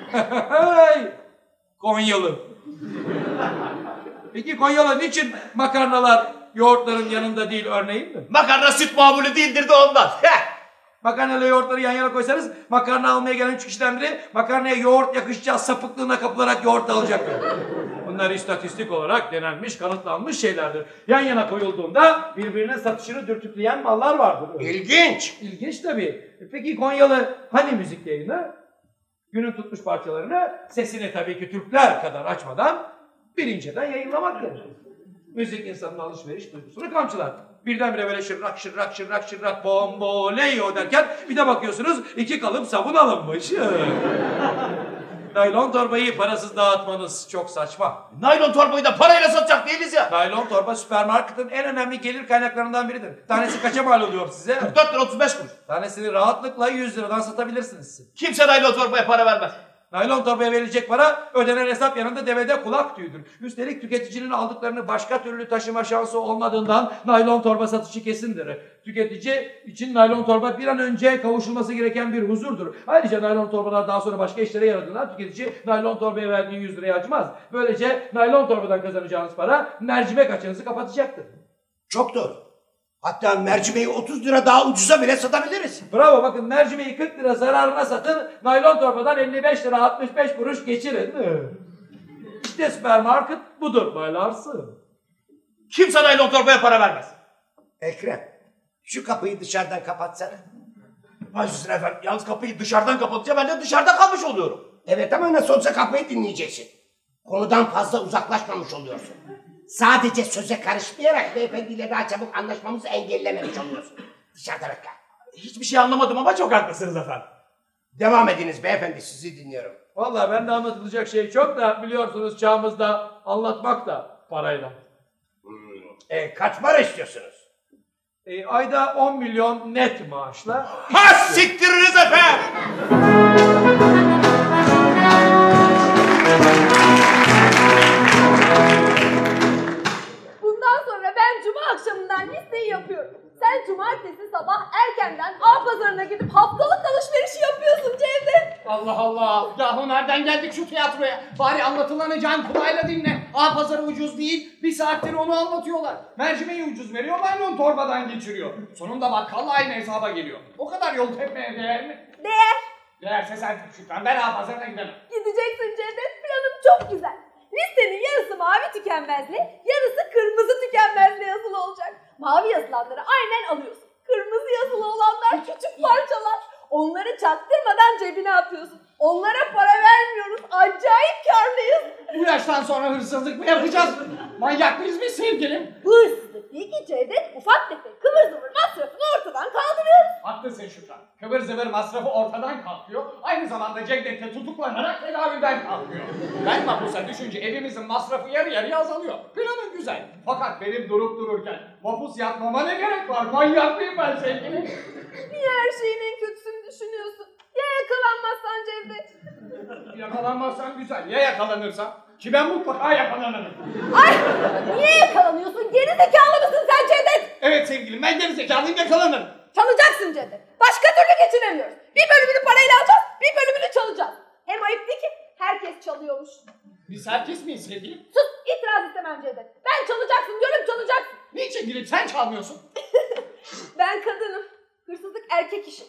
Speaker 11: Konyalı. Peki Konyalı niçin makarnalar yoğurtların yanında değil örneğin mi?
Speaker 10: Makarna süt mamulü değildir de ondan.
Speaker 11: Makarna ile yoğurtları yan yana koysanız makarna almaya gelen 3 kişiden biri makarnaya yoğurt yakışacağı sapıklığına kapılarak yoğurt alacak. Bunlar istatistik olarak denenmiş, kanıtlanmış şeylerdir. Yan yana koyulduğunda birbirine satışını dürtükleyen mallar vardır.
Speaker 4: İlginç.
Speaker 11: İlginç tabii. Peki Konyalı hani müzik yayını? Günün tutmuş parçalarını sesini tabii ki Türkler kadar açmadan bir inceden yayınlamak gerekir. Müzik insanın alışveriş duygusunu kamçılar. Birdenbire böyle şırrak şırrak şırrak şırrak bomboleyo derken bir de bakıyorsunuz 2 kalıp sabun alınmış. Naylon torbayı parasız dağıtmanız çok saçma.
Speaker 10: Naylon torbayı da parayla satacak değiliz ya.
Speaker 11: Naylon torba süpermarketin en önemli gelir kaynaklarından biridir. Tanesi kaça mal oluyor size?
Speaker 10: 44 lira 35 kuruş.
Speaker 11: Tanesini rahatlıkla 100 liradan satabilirsiniz.
Speaker 10: Kimse naylon torbaya para vermez.
Speaker 11: Naylon torbaya verilecek para ödenen hesap yanında devede kulak tüyüdür. Üstelik tüketicinin aldıklarını başka türlü taşıma şansı olmadığından naylon torba satışı kesindir. Tüketici için naylon torba bir an önce kavuşulması gereken bir huzurdur. Ayrıca naylon torbalar daha sonra başka işlere yaradığından tüketici naylon torbaya verdiği 100 liraya acımaz. Böylece naylon torbadan kazanacağınız para mercimek açığınızı kapatacaktır.
Speaker 4: Çok doğru. Hatta mercimeği 30 lira daha ucuza bile satabiliriz.
Speaker 11: Bravo, bakın mercimeği 40 lira zararına satın, naylon torbadan 55 lira 65 kuruş geçirin. İşte süpermarket budur baylarsın.
Speaker 10: Kimse naylon torbaya para vermez.
Speaker 4: Ekrem, şu kapıyı dışarıdan kapatsana.
Speaker 10: Başüstüne efendim, yalnız kapıyı dışarıdan kapatınca ben de dışarıda kalmış oluyorum.
Speaker 4: Evet ama nasıl olsa kapıyı dinleyeceksin. Konudan fazla uzaklaşmamış oluyorsun. Sadece söze karışmayarak beyefendiyle daha çabuk anlaşmamızı engellememiş oluyorsun. Dışarıda bekle.
Speaker 10: Hiçbir şey anlamadım ama çok haklısınız efendim.
Speaker 4: Devam ediniz beyefendi, sizi dinliyorum.
Speaker 11: Vallahi ben de anlatılacak şey çok da biliyorsunuz çağımızda anlatmak da parayla.
Speaker 4: Kaç para istiyorsunuz?
Speaker 11: Ayda 10 milyon net maaşla.
Speaker 10: Ha siktiriniz efendim!
Speaker 8: cuma akşamından listeyi yapıyorum. Sen cumartesi sabah erkenden A pazarına gidip haftalık alışverişi yapıyorsun Cevdet.
Speaker 3: Allah Allah! Yahu nereden geldik şu tiyatroya? Bari anlatılanı can kulağıyla dinle. A pazarı ucuz değil, bir saattir onu anlatıyorlar. Mercimeği ucuz veriyor, naylon torbadan geçiriyor. Sonunda bakkalla aynı hesaba geliyor. O kadar yol tepmeye değer mi?
Speaker 8: Değer.
Speaker 3: Değerse sen Şükran, ben A pazarına gidemem.
Speaker 8: Gideceksin Cevdet, planım çok güzel. Listenin yarısı mavi tükenmezli, yarısı kırmızı tükenmezli yazılı olacak. Mavi yazılanları aynen alıyorsun. Kırmızı yazılı olanlar küçük parçalar. Onları çaktırmadan cebine atıyorsun. Onlara para vermiyoruz. Acayip karlıyız.
Speaker 3: Bu yaştan sonra hırsızlık mı yapacağız? Manyak mıyız biz sevgilim?
Speaker 8: Bu hırsızlık değil ki Cevdet. Ufak tefek kıvır zıvır masrafını ortadan kaldırıyoruz.
Speaker 3: Haklısın Şükran. Kıvır zıvır masrafı ortadan kalkıyor. Aynı zamanda Cevdet'te tutuklanarak tedaviden kalkıyor. Ben mahpusa düşünce evimizin masrafı yarı yarıya azalıyor. Planın güzel. Fakat benim durup dururken mahpus yatmama ne gerek var? Manyak mıyım ben sevgilim?
Speaker 8: Niye her şeyin en kötüsünü düşünüyorsun? Ya yakalanmazsan Cevdet?
Speaker 3: Yakalanmazsam güzel. Ya yakalanırsam? Ki ben mutlaka yakalanırım.
Speaker 8: Ay! Niye yakalanıyorsun? Geri zekalı mısın sen Cevdet?
Speaker 3: Evet sevgilim, ben geri zekalıyım, yakalanırım.
Speaker 8: Çalacaksın Cevdet. Başka türlü geçinemiyoruz. Bir bölümünü parayla alacağız, bir bölümünü çalacağız. Hem ayıp değil ki herkes çalıyormuş.
Speaker 3: Biz herkes miyiz sevgilim?
Speaker 8: Sus, itiraz istemem Cevdet. Ben çalacaksın diyorum, çalacaksın.
Speaker 3: Niçin gidip sen çalmıyorsun?
Speaker 8: Ben kadınım. Hırsızlık erkek işi.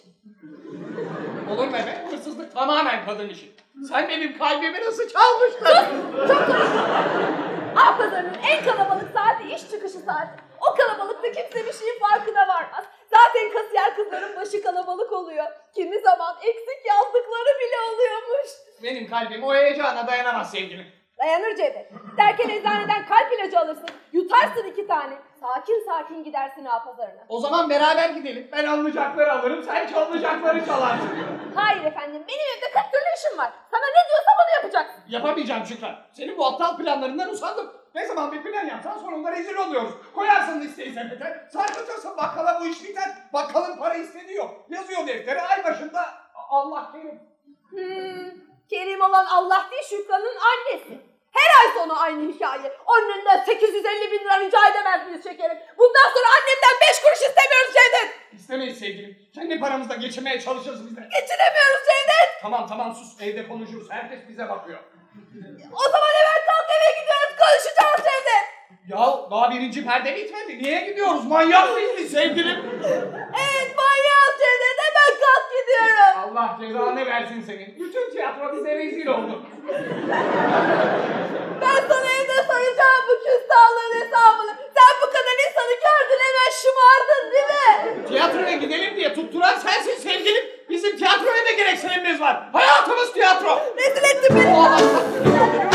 Speaker 3: Olur mu be? Hırsızlık tamamen kadın işi. Sen benim kalbimi nasıl çalmıştın?
Speaker 8: Çok konuşma. A pazarının en kalabalık saati iş çıkışı saati. O kalabalıkta kimse bir şeyin farkına varmaz. Zaten kasiyer kızların başı kalabalık oluyor. Kimi zaman eksik yazdıkları bile oluyormuş.
Speaker 3: Benim kalbim o heyecana dayanamaz sevgilim.
Speaker 8: Dayanır Cevdet. Derken eczaneden kalp ilacı alırsın. Yutarsın 2 tane. Sakin sakin gidersin A pazarına.
Speaker 3: O zaman beraber gidelim. Ben alınacakları alırım, sen çalınacakları çalarsın.
Speaker 8: Hayır efendim, benim evde 40 türlü işim var. Sana ne diyorsam onu yapacaksın.
Speaker 3: Yapamayacağım Şükran. Senin bu aptal planlarından usandım. Ne zaman bir plan yapsan sonunda rezil oluyoruz. Koyarsın listeyi sepete, sarkıtırsın bakkala, bu iş biter. Bakkalın para istediği yok. Yazıyor deftere, ay başında Allah kerim.
Speaker 8: Kerim olan Allah değil, Şükran'ın annesi. Her ay sonu aynı hikaye. Önünden 850 bin lira rica edemez miyiz şekerim? Bundan sonra annemden 5 kuruş istemiyoruz Cevdet.
Speaker 3: İstemeyiz sevgilim. Kendi paramızla geçinmeye çalışırız biz de.
Speaker 8: Geçinemiyoruz Cevdet.
Speaker 3: Tamam sus, evde konuşuruz. Herkes bize bakıyor.
Speaker 8: O zaman hemen kalk, eve gidiyoruz, konuşacağız Cevdet.
Speaker 3: Ya daha birinci perde bitmedi. Niye gidiyoruz? Manyak mıyız biz sevgilim?
Speaker 8: Evet manyağız Cevdet, hemen kalk gidiyorum.
Speaker 3: Allah cezanı versin senin. Bütün tiyatro bize rezil oldu.
Speaker 8: Ben sana evde soracağım bu küstahlığın hesabını. Sen bu kadar insanı gördün, hemen şımardın değil mi?
Speaker 3: Tiyatroya gidelim diye tutturan sensin sevgilim. Bizim tiyatroya da gereksinimimiz var. Hayatımız tiyatro.
Speaker 8: Rezil ettin beni.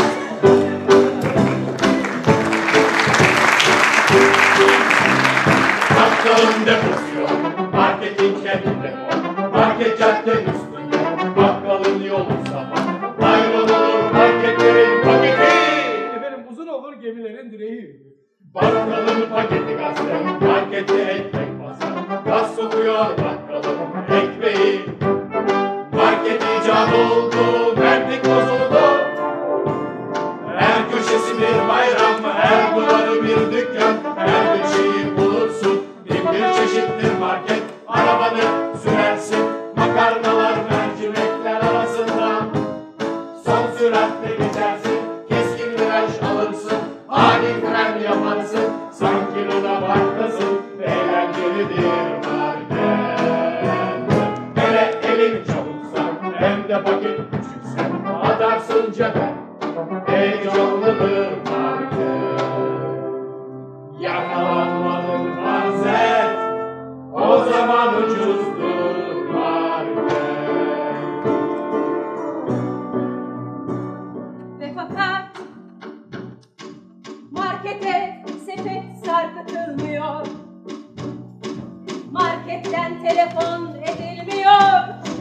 Speaker 2: Bakkalın deposu, marketin kendinde o. Market caddenin üstünde, bakkalın yolu sabah. Naylon olur marketlerin paketi.
Speaker 11: Efendim uzun olur gemilerin direği.
Speaker 2: Bakkalın paketi gazete, markette ekmek basar. Gaz sokuyor bakkalın ekmeği. Market icat oldu, verdik bozuldu. Her köşesi bir bayram, her duvarı bir dükkan. Her bir şeyi bulursun, bir çeşittir market. Arabanı sürersin, makarnalar mercimekler arasında. Son süratle geçersin, keskin viraj alırsın. Ani fren yaparsın, sanki Luna Park'tasın. Eğlencelidir market. Hele elin çabuksa, hem de paket küçükse, atarsın cebe. Heyecanlıdır market. Yakalanmadın farz et, o zaman ucuzdur market.
Speaker 5: Ve fakat markete sepet sarkıtılmıyor. Marketten telefon edilmiyor.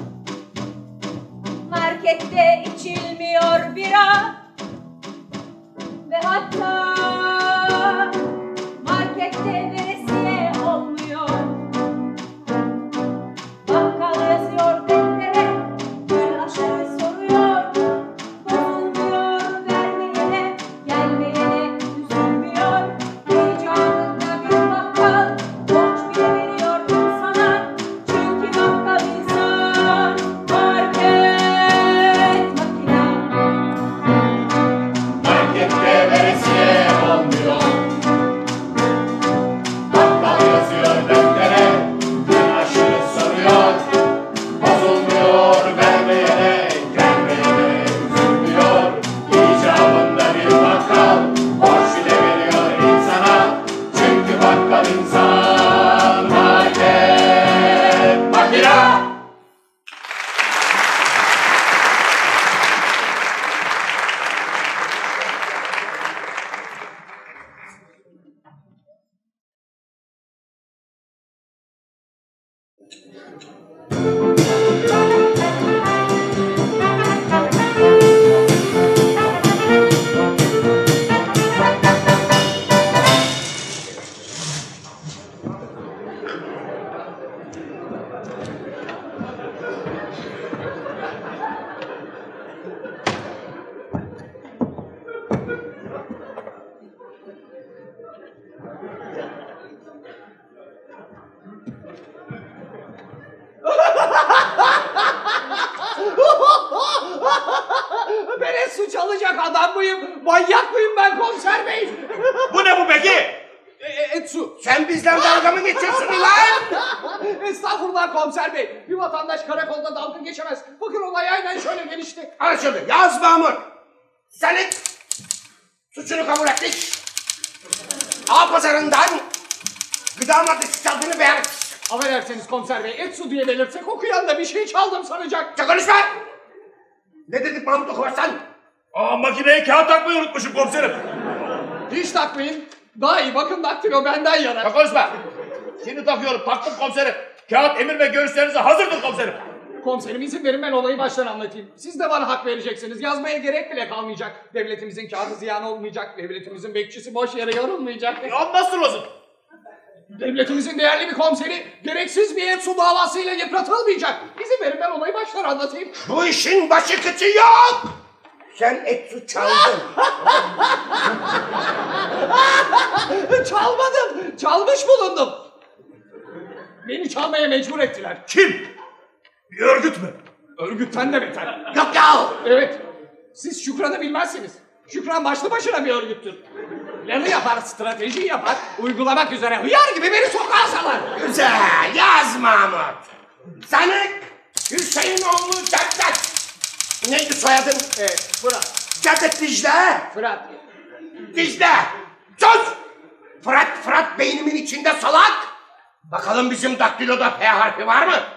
Speaker 5: Markette içilmiyor bira. Ve hatta markette veresiye olmuyor. Bakkal yazıyor deftere, gün aşağı soruyor. Bozulmuyor vermeyene, gelmeyene üzülmüyor. Heyecanında bir
Speaker 3: Ben Etsu çalacak adam mıyım? Manyak mıyım ben komiser bey?
Speaker 10: Bu ne bu peki?
Speaker 3: Etsu.
Speaker 4: Sen bizden dalga mı geçiyorsun ulan?
Speaker 3: Estağfurullah komiser bey. Bir vatandaş karakolda dalga geçemez. Bakın olay aynen şöyle gelişti.
Speaker 4: Anlaşıldı. Yaz Mahmut. Senin suçunu kabul ettik. A pazarından gıda maddesi çaldığını beyan ettik.
Speaker 3: Affedersiniz komiser bey. Etsu diye belirtsek okuyan da bir şey çaldım sanacak.
Speaker 4: Çok konuşma. Ne dedik Mahmut okumazsan?
Speaker 10: Makineye kağıt takmayı unutmuşum komiserim.
Speaker 3: Hiç takmayın. Daha iyi bakın daktilo benden yana.
Speaker 10: Çok konuşma. Şimdi takıyorum. Taktım komiserim. Kağıt, emir ve görüşlerinize hazırdır komiserim.
Speaker 3: Komiserim izin verin ben olayı baştan anlatayım. Siz de bana hak vereceksiniz. Yazmaya gerek bile kalmayacak. Devletimizin kağıdı ziyan olmayacak. Devletimizin bekçisi boş yere yorulmayacak.
Speaker 10: Ya nasıl olsun?
Speaker 3: Devletimizin değerli bir komiseri gereksiz bir Etsu davasıyla yıpratılmayacak. İzin verin ben olayı baştan anlatayım.
Speaker 4: Bu işin başı kıçı yok. Sen Etsu çaldın.
Speaker 3: Çalmadım. Çalmış bulundum. Beni çalmaya mecbur ettiler.
Speaker 10: Kim? Bir örgüt mü?
Speaker 3: Örgütten de beter.
Speaker 4: Yok ya.
Speaker 3: Evet. Siz Şükran'ı bilmezsiniz. Şükran başlı başına bir örgüttür. Planı yapar, strateji yapar, uygulamak üzere hıyar gibi beni sokağa salar.
Speaker 4: Güzel. Yaz Mahmut. Sanık Hüseyinoğlu Cevdet. Neydi soyadın?
Speaker 3: Fırat.
Speaker 4: Cevdet Dicle.
Speaker 3: Fırat.
Speaker 4: Dicle. Sus. Fırat beynimin içinde salak. Bakalım bizim daktiloda P harfi var mı?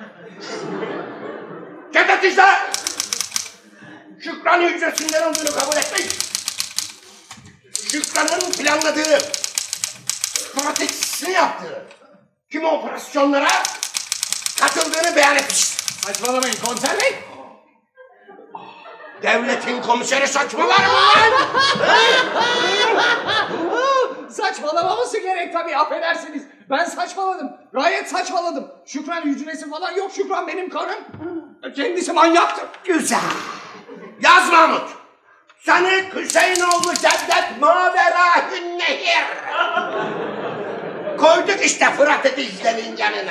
Speaker 4: Cevdet Dicle. Şükran hücresinden olduğunu kabul etmiş. Şükran'ın planladığı, stratejisini yaptığı kimi operasyonlara katıldığını beyan etmiş.
Speaker 3: Saçmalamayın komiser bey.
Speaker 4: Devletin komiseri saçmalar mı?
Speaker 3: Saçmalamaması gerek tabii affedersiniz. Ben saçmaladım. Gayet saçmaladım. Şükran hücresi falan yok. Şükran benim karım. Kendisi manyaktır.
Speaker 4: Güzel. Yaz Mahmut. Sanık Hüseyinoğlu Cevdet Maverâhün Nehir. Koyduk işte Fırat'ı Dicle'nin yanına.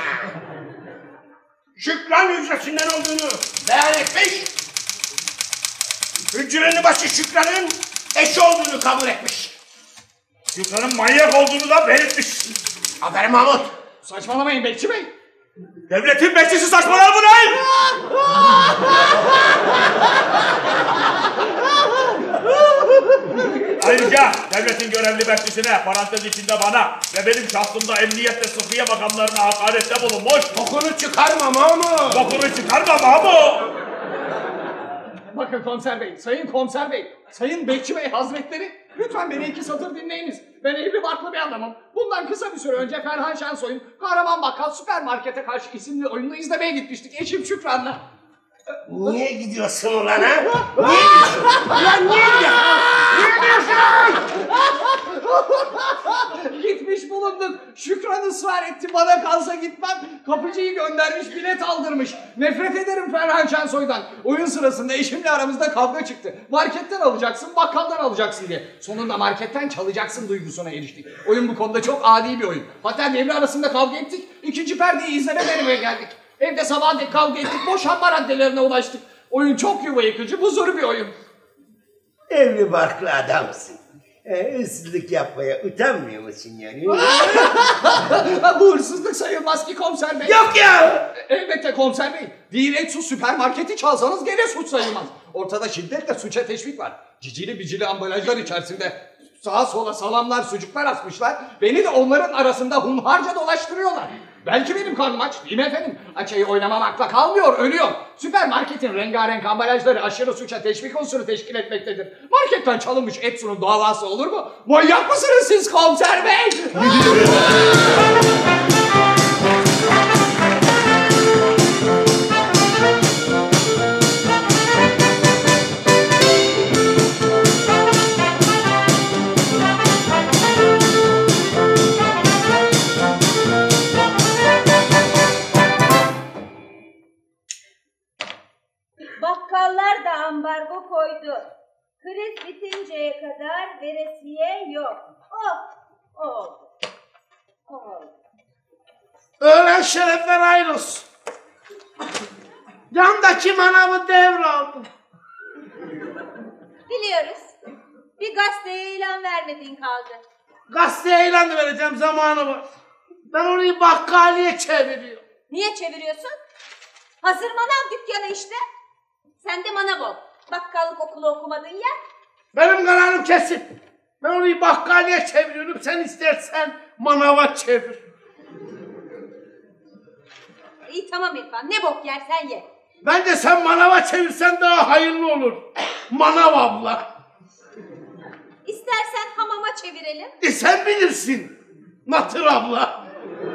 Speaker 4: Şükran hücresinden olduğunu beyan etmiş. Hücrenin başı Şükran'ın eşi olduğunu kabul etmiş.
Speaker 10: Şükran'ın manyak olduğunu da belirtmiş.
Speaker 4: Aferin Mahmut.
Speaker 3: Saçmalamayın bekçi bey.
Speaker 10: Devletin bekçisi saçmalar mı lan? Ayrıca devletin görevli bekçisine, parantez içinde bana ve benim şahsımda emniyet ve sıhhiye makamlarına hakarette bulunmuş.
Speaker 4: Bokunu çıkarma Mahmut.
Speaker 10: Bokunu çıkarma Mahmut.
Speaker 3: Bakın komiser bey, sayın komiser bey, sayın bekçi bey hazretleri, lütfen beni 2 satır dinleyiniz. Ben evli barklı bir adamım. Bundan kısa bir süre önce Ferhan Şensoy'un Kahraman Bakkal Süpermarket'e karşı isimli oyununu izlemeye gitmiştik eşim Şükran'la.
Speaker 4: Niye gidiyorsun ulan ha? Niye gidiyorsun? Ulan niye gidiyorsun? Niye gidiyorsun?
Speaker 3: Gitmiş bulunduk. Şükran ısrar etti bana kalsa gitmem. Kapıcıyı göndermiş bilet aldırmış. Nefret ederim Ferhan Şensoy'dan. Oyun sırasında eşimle aramızda kavga çıktı. Marketten alacaksın, bakkaldan alacaksın diye. Sonunda marketten çalacaksın duygusuna eriştik. Oyun bu konuda çok adi bir oyun. Hatta devre arasında kavga ettik. 2. perdeyi izlemeden eve geldik. Evde sabah dek kavga ettik, boşanma raddelerine ulaştık. Oyun çok yuva yıkıcı, bu zor bir oyun.
Speaker 4: Evli barklı adamsın. Hırsızlık yapmaya utanmıyor musun yani?
Speaker 3: Bu hırsızlık sayılmaz ki komiser bey.
Speaker 4: Yok ya!
Speaker 3: Elbette komiser bey. Diretsu süpermarketi çalsanız gene suç sayılmaz. Ortada şiddetle suça teşvik var. Cicili bicili ambalajlar içerisinde sağa sola salamlar, sucuklar asmışlar. Beni de onların arasında hunharca dolaştırıyorlar. Belki benim karnım aç, değil mi efendim? Açayı oynamamakla kalmıyor, ölüyor. Süpermarketin rengarenk ambalajları aşırı suça teşvik unsuru teşkil etmektedir. Marketten çalınmış Etsu'nun davası olur mu? Manyak mısınız siz komiser bey?
Speaker 5: oldu. Kriz bitinceye kadar veresiye yok. Oldu. Oldu.
Speaker 4: Öğlen şerefler ayrılsın. Yandaki manavı devraldım.
Speaker 5: Biliyoruz. Bir gazeteye ilan vermediğin kaldı.
Speaker 4: Gazeteye ilan da vereceğim, zamanı var. Ben orayı bakkaliye çeviriyorum.
Speaker 5: Niye çeviriyorsun? Hazır manav dükkanı işte. Sen de manav ol. Bakkallık okulu okumadın ya.
Speaker 4: Benim kararım kesin. Ben orayı bakkaliye çeviriyorum. Sen istersen manava çevir.
Speaker 5: İyi tamam İrfan. Ne bok yersen ye.
Speaker 4: Bence sen manava çevirsen daha hayırlı olur. Manav abla.
Speaker 5: İstersen hamama çevirelim.
Speaker 4: Sen bilirsin. Natır abla.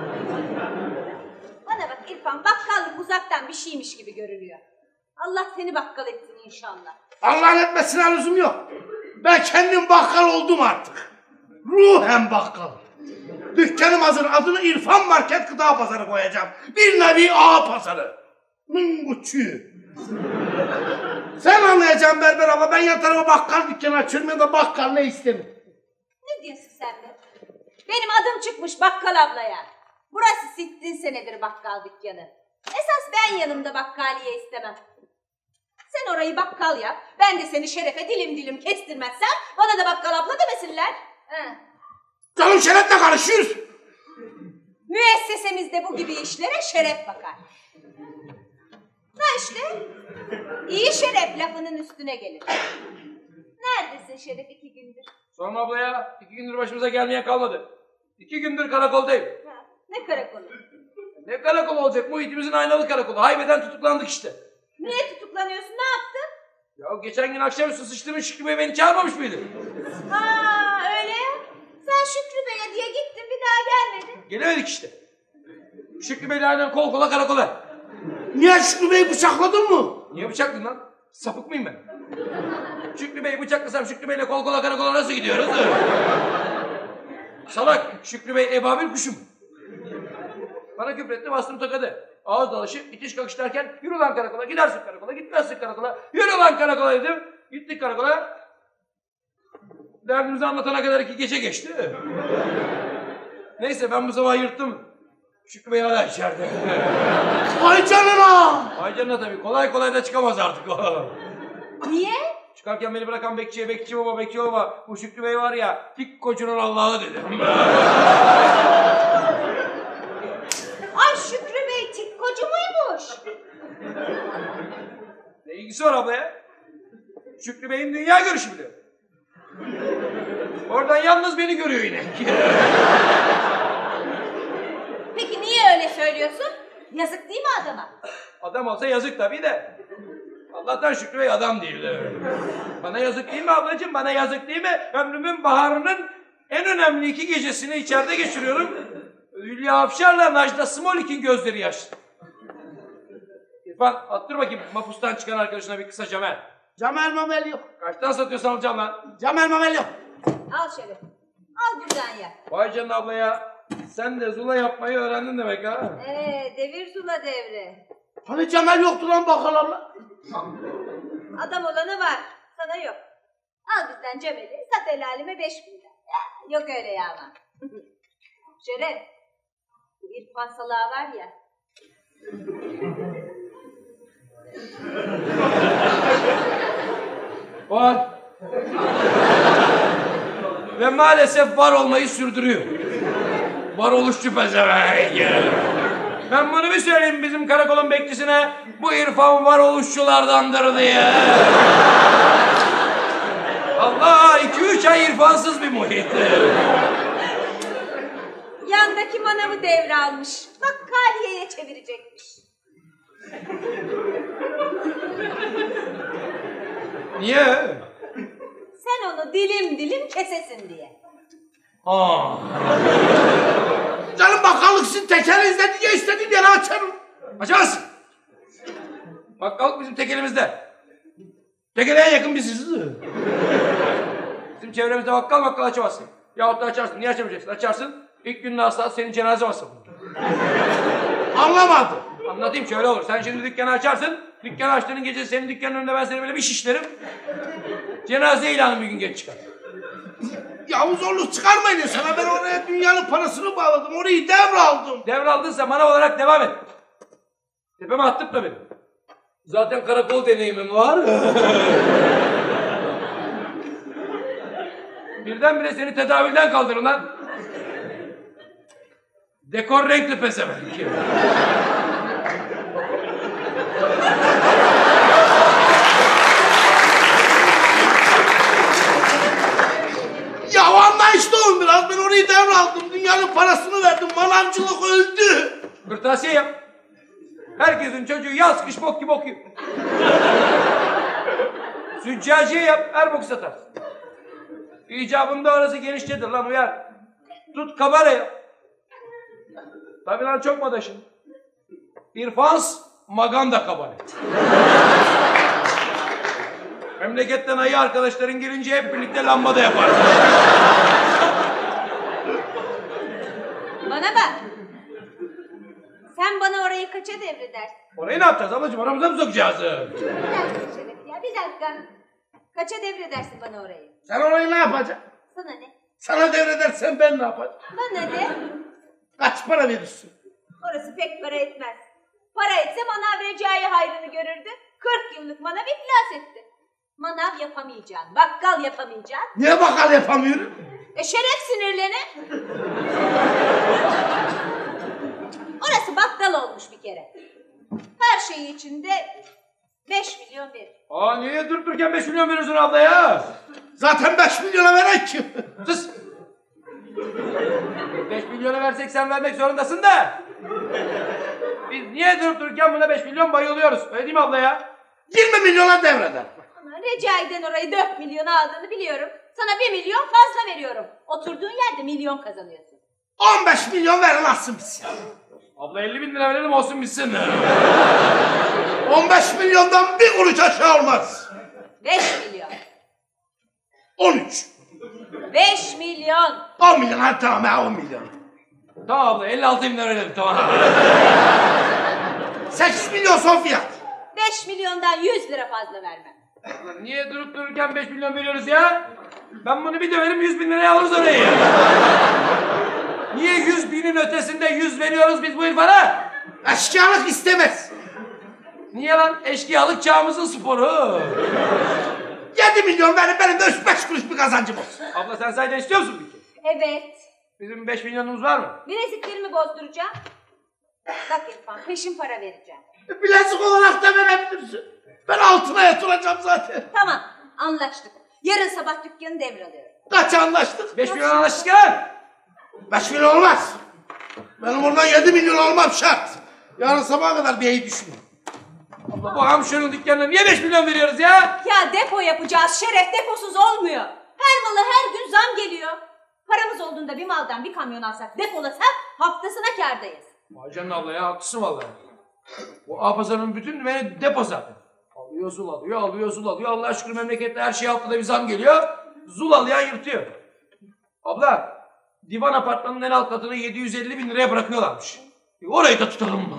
Speaker 5: Bana bak İrfan, bakkallık uzaktan bir şeymiş gibi görünüyor. Allah seni bakkal etsin inşallah.
Speaker 4: Allah'ın etmesine lüzum yok. Ben kendim bakkal oldum artık. Ruhen bakkal. Dükkanım hazır. Adını İrfan Market Gıda Pazarı koyacağım. Bir nevi ağa pazarı. Mınguçü. Sen anlayacaksın Berber abla. Ben yan tarafa bakkal dükkanı açıyorum ya da bakkal ne istemem.
Speaker 5: Ne diyorsun sen be? Benim adım çıkmış bakkal ablaya. Burası sittin senedir bakkal dükkanı. Esas ben yanımda bakkaliye istemem. Sen orayı bakkal yap. Ben de seni şerefe dilim dilim kestirmezsem bana da bakkal abla demesinler. He.
Speaker 4: Canım şerefle karışıyoruz.
Speaker 5: Müessesemizde bu gibi işlere şeref bakar. Ha işte. İyi şeref lafının üstüne gelir. Neredesin Şeref 2 gündür?
Speaker 11: Sorma abla ya. 2 gündür başımıza gelmeyen kalmadı. 2 gündür karakoldayım.
Speaker 5: Ha, ne karakolu?
Speaker 11: Ne karakolu olacak? Muhitimizin aynalı karakolu. Haybeden tutuklandık işte.
Speaker 5: Niye tutuklanıyorsun? Ne yaptın?
Speaker 11: Ya geçen gün akşamüstü sıçtığımın Şükrü Bey beni çağırmamış mıydı?
Speaker 5: Ha öyle ya. Sen Şükrü Bey'e diye gittin bir daha gelmedin.
Speaker 11: Gelemedik işte. Şükrü Bey'le aynen kol kola karakola.
Speaker 4: Niye Şükrü Bey'i bıçakladın mı?
Speaker 11: Niye bıçakladın lan? Sapık mıyım ben? Şükrü Bey'i bıçaklasam Şükrü Bey'le kol kola karakola nasıl gidiyoruz? Salak, Şükrü Bey ebabil kuşum. Bana küfretti, bastım tokadı. Ağız dalaşı, itiş kakış derken yürü lan karakola, gidersin karakola, gitmezsin karakola. Yürü lan karakola dedim. Gittik karakola. Derdimizi anlatana kadar 2 gece geçti. Neyse ben bu sabah yırttım. Şükrü Bey hala içeride.
Speaker 4: Vay canına!
Speaker 11: Vay canına tabii. Kolay kolay da çıkamaz artık o.
Speaker 5: Niye?
Speaker 11: Çıkarken beni bırakan bekçiye, bekçi baba, bu Şükrü Bey var ya, dik kocunun Allah'ı dedi.
Speaker 5: Ay Şükrü Bey tikkocu muymuş?
Speaker 11: Ne ilgisi var abla ya? Şükrü Bey'in dünya görüşü biliyor. Oradan yalnız beni görüyor yine.
Speaker 5: Peki niye öyle söylüyorsun? Yazık değil mi adama?
Speaker 11: Adam olsa yazık tabii de. Allah'tan Şükrü Bey adam değildi. Bana yazık değil mi ablacığım? Bana yazık değil mi? Ömrümün baharının en önemli 2 gecesini içeride geçiriyorum. Hülya Avşar'la Najda Smolik'in gözleri yaşlı. İrfan attır bakayım mapustan çıkan arkadaşına bir kısa camel.
Speaker 4: Camel mamel yok.
Speaker 11: Kaçtan satıyorsan alacağım lan?
Speaker 4: Camel mamel yok.
Speaker 5: Al Şeref. Al buradan ya.
Speaker 11: Vay canına abla ya. Sen de zula yapmayı öğrendin demek ha.
Speaker 5: Devir zula devri.
Speaker 4: Hani camel yoktu lan bakkal abla?
Speaker 5: Adam olanı var. Sana yok. Al bizden Cemal'i. Sat el aleme 5.000 lira. Yok öyle yalan. Şeref. Bu İrfan salağı var ya.
Speaker 11: Var. Ve maalesef var olmayı sürdürüyor. Varoluşçu pezevenk. Ben bunu bir söyleyeyim bizim karakolun bekçisine. Bu İrfan varoluşçulardandır diye. Allah 2-3 ay İrfansız bir muhit.
Speaker 5: Yandaki manavı devralmış. Bakkaliyeye çevirecekmiş.
Speaker 11: Niye?
Speaker 5: Sen onu dilim dilim kesesin diye.
Speaker 11: Aa.
Speaker 4: Canım bakkallık sizin tekerinizde diye istediğin yere açarım.
Speaker 11: Açamazsın. Bakkallık bizim tekelimizde. Tekeleye yakın biziz. Bizim çevremizde bakkal açamazsın. Yahut da açarsın. Niye açamayacaksın? Açarsın. İlk günün hasta senin cenaze masrafı.
Speaker 4: Anlamadım.
Speaker 11: Anlatayım şöyle olur. Sen şimdi dükkanı açarsın. Dükkan açtığının gecesi senin dükkanın önünde ben seni böyle bir şişlerim. Cenaze ilanı bir gün geç çıkar.
Speaker 4: Yahu zorluk çıkarmayın sana. Ben oraya dünyanın parasını bağladım. Orayı devraldım.
Speaker 11: Devraldıysa manav olarak devam et. Tepeme attık da benim. Zaten karakol deneyimim var. Birdenbire seni tedavülden kaldırın lan. Dekor renkli pezevenk.
Speaker 4: Ya anlayışlı olun biraz. Ben orayı devraldım. Dünyanın parasını verdim. Manavcılık öldü.
Speaker 11: Kırtasiye yap. Herkesin çocuğu yaz kış bok gibi okuyor. Züccaciye yap. Her boku satar. İcabında orası genişçedir lan uyar. Tut kabare yap. Tabii lan çok modaşın. İrfans Maganda kabare. Memleketten ayı arkadaşların gelince hep birlikte lambada yapar.
Speaker 5: Bana bak. Sen bana orayı kaça devredersin?
Speaker 11: Orayı ne yapacağız ablacığım? Aramıza mı sokacağız?
Speaker 5: Bir dakika Şeref ya, bir dakika. Kaça devredersin bana orayı?
Speaker 4: Sen orayı ne yapacaksın?
Speaker 5: Sana ne?
Speaker 4: Sana devredersen ben ne yapacağım?
Speaker 5: Bana ne?
Speaker 4: Kaç para verirsin?
Speaker 5: Orası pek para etmez. Para etse manav Recai hayrını görürdü. 40 yıllık manav iflas etti. Manav yapamayacaksın, bakkal yapamayacaksın.
Speaker 4: Niye bakkal yapamıyorum?
Speaker 5: Şeref sinirlenir. Orası bakkal olmuş bir kere. Her şeyi içinde 5 milyon verir.
Speaker 11: Aa niye durup dururken 5 milyon veriyorsun abla ya?
Speaker 4: Zaten 5 milyona veren kim?
Speaker 11: Sus! 5 milyona versek sen vermek zorundasın da. Biz niye durup dururken buna 5 milyon bayılıyoruz? Öyle değil mi abla ya?
Speaker 4: 20 milyona devreder.
Speaker 5: Ama Recai'den orayı 4 milyona aldığını biliyorum. Sana 1 milyon fazla veriyorum. Oturduğun yerde milyon kazanıyorsun.
Speaker 4: 15 milyon ver nasıl bitsin?
Speaker 11: Abla 50 bin lira verelim olsun bitsin.
Speaker 4: 15 milyondan bir kuruş aşağı olmaz.
Speaker 5: 5 milyon.
Speaker 4: 13.
Speaker 5: 5 milyon.
Speaker 4: 10 milyon hadi tamam ya 10 milyon.
Speaker 11: Tamam abla 56 bin lira verelim tamam.
Speaker 4: 8 milyon son fiyat.
Speaker 5: 5 milyondan 100 lira fazla vermem.
Speaker 11: Niye durup dururken 5 milyon veriyoruz ya? Ben bunu bir döverim 100 bin liraya alırız orayı. Niye 100 binin ötesinde 100 veriyoruz biz bu irfana?
Speaker 4: Eşkıyalık istemez.
Speaker 11: Niye lan? Eşkıyalık çağımızın sporu.
Speaker 4: 7 milyon verin benim de 3-5 kuruş bir kazancım olsun.
Speaker 11: Abla sen sayda istiyor musun peki?
Speaker 5: Evet.
Speaker 11: Bizim 5 milyonumuz var mı?
Speaker 5: Bileziklerimi bozduracağım. Bak İrfan, peşin para vereceğim.
Speaker 4: Bilezik olarak da verebilirsin. Ben altına yatıracağım zaten.
Speaker 5: Tamam, anlaştık. Yarın sabah dükkanı devralıyorum.
Speaker 4: Kaç anlaştık?
Speaker 11: 5 milyon anlaştık lan.
Speaker 4: 5 milyon olmaz. Benim oradan 7 milyon almam şart. Yarın sabaha kadar bir iyi düşünün.
Speaker 11: Abla bu hamşerin dükkanına niye 5 milyon veriyoruz ya?
Speaker 5: Ya depo yapacağız, Şeref deposuz olmuyor. Her mala her gün zam geliyor. Paramız olduğunda bir maldan bir kamyon alsak, depolasak haftasına kârdayız.
Speaker 11: Vay canına abla ya haklısın vallahi. Bu A-Pazarı'nın bütün dümeni depo zaten. Alıyor zul alıyor, alıyor zul alıyor. Allah'a şükür memlekette her şey haftada bir zam geliyor. Zul alayan yırtıyor. Abla, divan apartmanının en alt katını 750 bin liraya bırakıyorlarmış. Orayı da tutalım.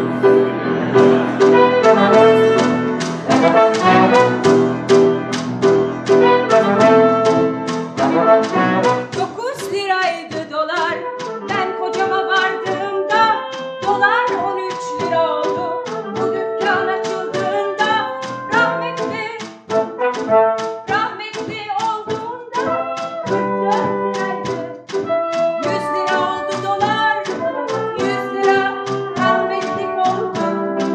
Speaker 5: 9 liraydı dolar. Ben kocama vardığımda dolar 13 lira oldu. Bu dükkan açıldığında rahmetli olduğunda 44 liraydı. 100 lira oldu dolar. 100 lira rahmetli oldu.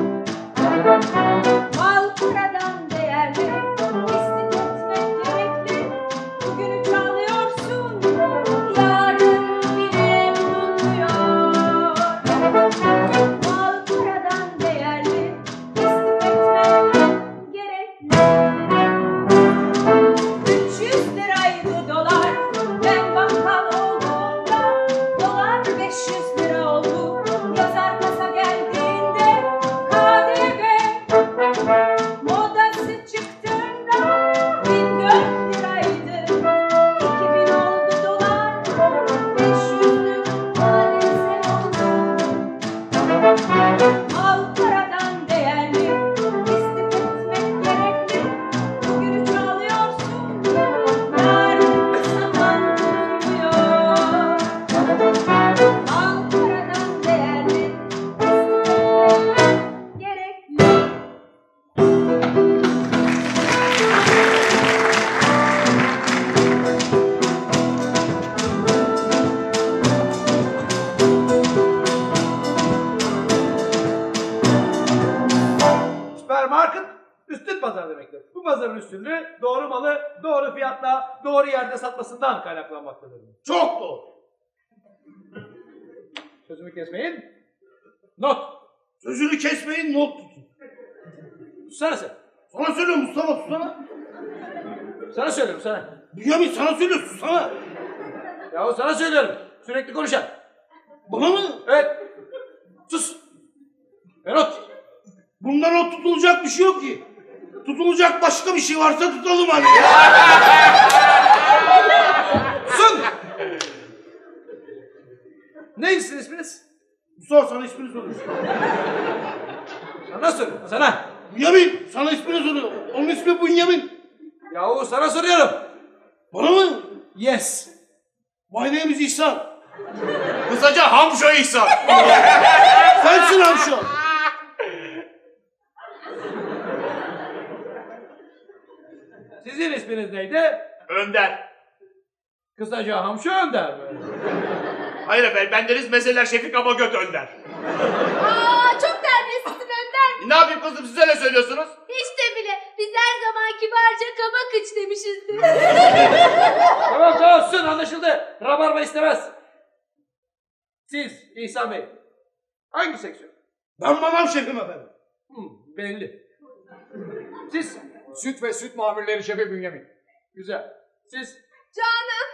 Speaker 5: Mal paradan değerli. İstif etmek gerekli. Bugünü çalıyorsun, yarın bile bulunuyor. Mal paradan değerli, istif etmek gerekli. 300 liraydı dolar, ben bakkal olduğumda dolar 500 lira oldu. Yazar kasa geldiğinde KDV modası çıktığında 1004 liraydı. 2000 oldu dolar, 500'lük maalesef oldu. Mal paradan değerli, istif
Speaker 7: pazar demektir. Bu pazarın üstünlüğü doğru malı doğru fiyatla doğru yerde satmasından kaynaklanmaktadır.
Speaker 11: Çok doğru.
Speaker 7: Sözümü kesmeyin. Not.
Speaker 11: Sözünü kesmeyin, not tutun.
Speaker 7: Tutsana sen.
Speaker 11: Sana söylüyorum Mustafa, tutsana.
Speaker 7: Sana söylüyorum sana.
Speaker 11: Bünyamin sana söylüyor, tutsana.
Speaker 7: Yahu sana söylüyorum. Sürekli konuşan.
Speaker 11: Bana mı?
Speaker 7: Evet. Sus. Ve not.
Speaker 11: Bundan not tutulacak bir şey yok ki. Tutulacak başka bir şey varsa tutalım hani.
Speaker 7: Sun. Neydi sizin isminiz?
Speaker 11: Sor, sana ismini soruyor.
Speaker 7: Sana soruyorum sana.
Speaker 11: Bünyamin, sana ismini soruyor. Onun ismi Bünyamin.
Speaker 7: Yahu sana soruyorum.
Speaker 11: Bana mı?
Speaker 7: Yes.
Speaker 11: My name is İhsan.
Speaker 10: Kısaca Hamşo İhsan.
Speaker 11: Sensin Hamşo.
Speaker 7: Sizin isminiz neydi?
Speaker 10: Önder.
Speaker 7: Kısaca Hamşo Önder mi?
Speaker 10: Hayır efendim, bendeniz meseleler Şefik ama göt Önder.
Speaker 12: Aa, çok terbiyesizsin Önder.
Speaker 10: Ne yapayım kızım, size ne söylüyorsunuz?
Speaker 12: Hiç de bile. Biz her zaman kibarca kaba kıç demişizdir.
Speaker 7: Tamam olsun, anlaşıldı. Rabarba istemez. Siz İhsan Bey. Hangi seksiyon?
Speaker 11: Ben manav şefim efendim.
Speaker 7: Belli. Siz?
Speaker 3: Süt ve süt mamulleri şefi Bünyamin.
Speaker 7: Güzel. Siz?
Speaker 8: Canım,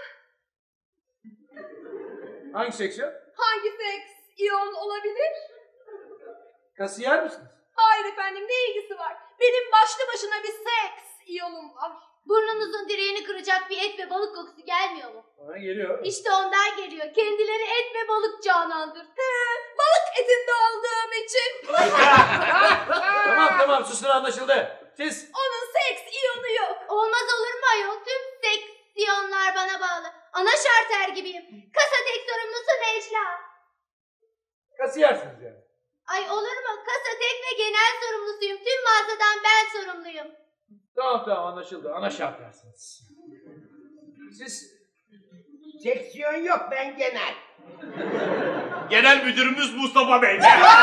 Speaker 7: Hangi seksiyon?
Speaker 8: hangi seks iyon olabilir?
Speaker 7: Kasiyer misiniz?
Speaker 8: Hayır efendim, ne ilgisi var? Benim başlı başına bir seks iyonum var.
Speaker 12: Burnunuzun direğini kıracak bir et ve balık kokusu gelmiyor mu?
Speaker 7: Bana geliyor.
Speaker 12: İşte ondan geliyor. Kendileri et ve balık Canan'dır.
Speaker 8: Balık etinde olduğum için.
Speaker 7: Tamam susun, anlaşıldı. Siz?
Speaker 8: Onun seks iyonu yok.
Speaker 12: Olmaz olur mu ayol? Tüm seksiyonlar bana bağlı. Ana şarter gibiyim. Kasa tek sorumlusu Necla.
Speaker 7: Kasiyersiniz yani.
Speaker 12: Ay olur mu? Kasa tek ve genel sorumlusuyum. Tüm mağazadan ben sorumluyum.
Speaker 7: Tamam anlaşıldı. Ana şartlarsınız. Siz?
Speaker 4: Seksiyon yok, ben genel.
Speaker 10: Genel müdürümüz Mustafa Bey.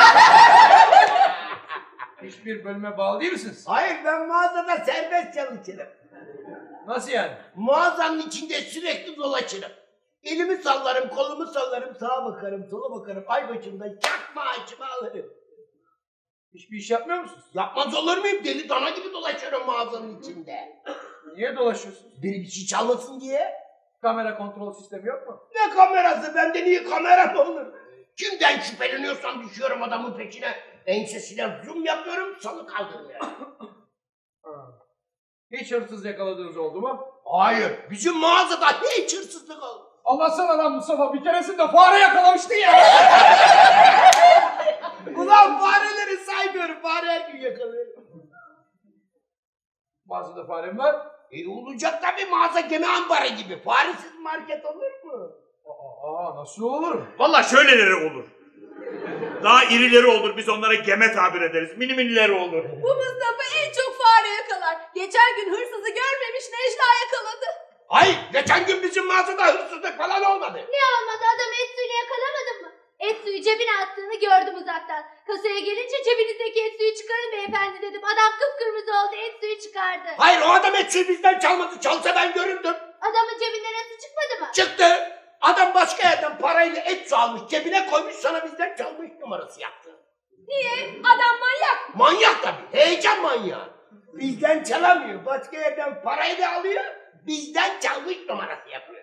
Speaker 7: Hiçbir bölüme bağlı değil misiniz?
Speaker 4: Hayır, ben mağazada serbest çalışırım.
Speaker 7: Nasıl yani?
Speaker 4: Mağazanın içinde sürekli dolaşırım. Elimi sallarım, kolumu sallarım, sağa bakarım, sola bakarım. Ay başında çak maaşımı alırım.
Speaker 7: Hiçbir iş yapmıyor musunuz?
Speaker 4: Yapmaz olur muyum? Deli dana gibi dolaşıyorum mağazanın içinde.
Speaker 7: Niye dolaşıyorsunuz?
Speaker 4: Biri bir şey çalmasın diye.
Speaker 7: Kamera kontrol sistemi yok mu?
Speaker 4: Ne kamerası? Bende niye kamera mı olur? Kimden şüpheleniyorsam düşüyorum adamın peşine. Ensesine zoom yapıyorum, salı kaldırmıyorum.
Speaker 7: Hiç hırsız yakaladığınız oldu mu?
Speaker 4: Hayır, bizim mağazada hiç hırsızlık oldu.
Speaker 3: Anlatsana lan Mustafa, bir keresinde fare yakalamıştın ya.
Speaker 4: Ulan fareleri saymıyorum, fare her gün yakalıyorum.
Speaker 7: Mağazada farem var.
Speaker 4: Olacak tabii, mağaza gemi ambarı gibi. Faresiz market olur mu?
Speaker 7: Nasıl olur?
Speaker 10: Vallahi şöyleleri olur. Daha irileri olur, biz onlara geme tabir ederiz. Mini minileri olur.
Speaker 8: Bu Mustafa en çok fare yakalar. Geçen gün hırsızı görmemiş, Necla yakaladı.
Speaker 4: Hayır, geçen gün bizim mağazada hırsızlık falan olmadı.
Speaker 12: Ne olmadı, adam et suyunu yakalamadın mı? Et suyu cebine attığını gördüm uzaktan. Kasaya gelince cebinizdeki et suyu çıkarın beyefendi dedim. Adam kıpkırmızı oldu, et suyu çıkardı.
Speaker 4: Hayır, o adam et suyu bizden çalmadı. Çalsa ben görürdüm.
Speaker 12: Adamın cebinden et su çıkmadı mı?
Speaker 4: Çıktı. Adam başka yerden parayla et su almış, cebine koymuş, sana bizden çalmış numarası yaptı.
Speaker 8: Niye? Adam manyak.
Speaker 4: Manyak tabii, heyecan manyağı. Bizden çalamıyor, başka yerden parayla alıyor, bizden çalmış numarası yapıyor.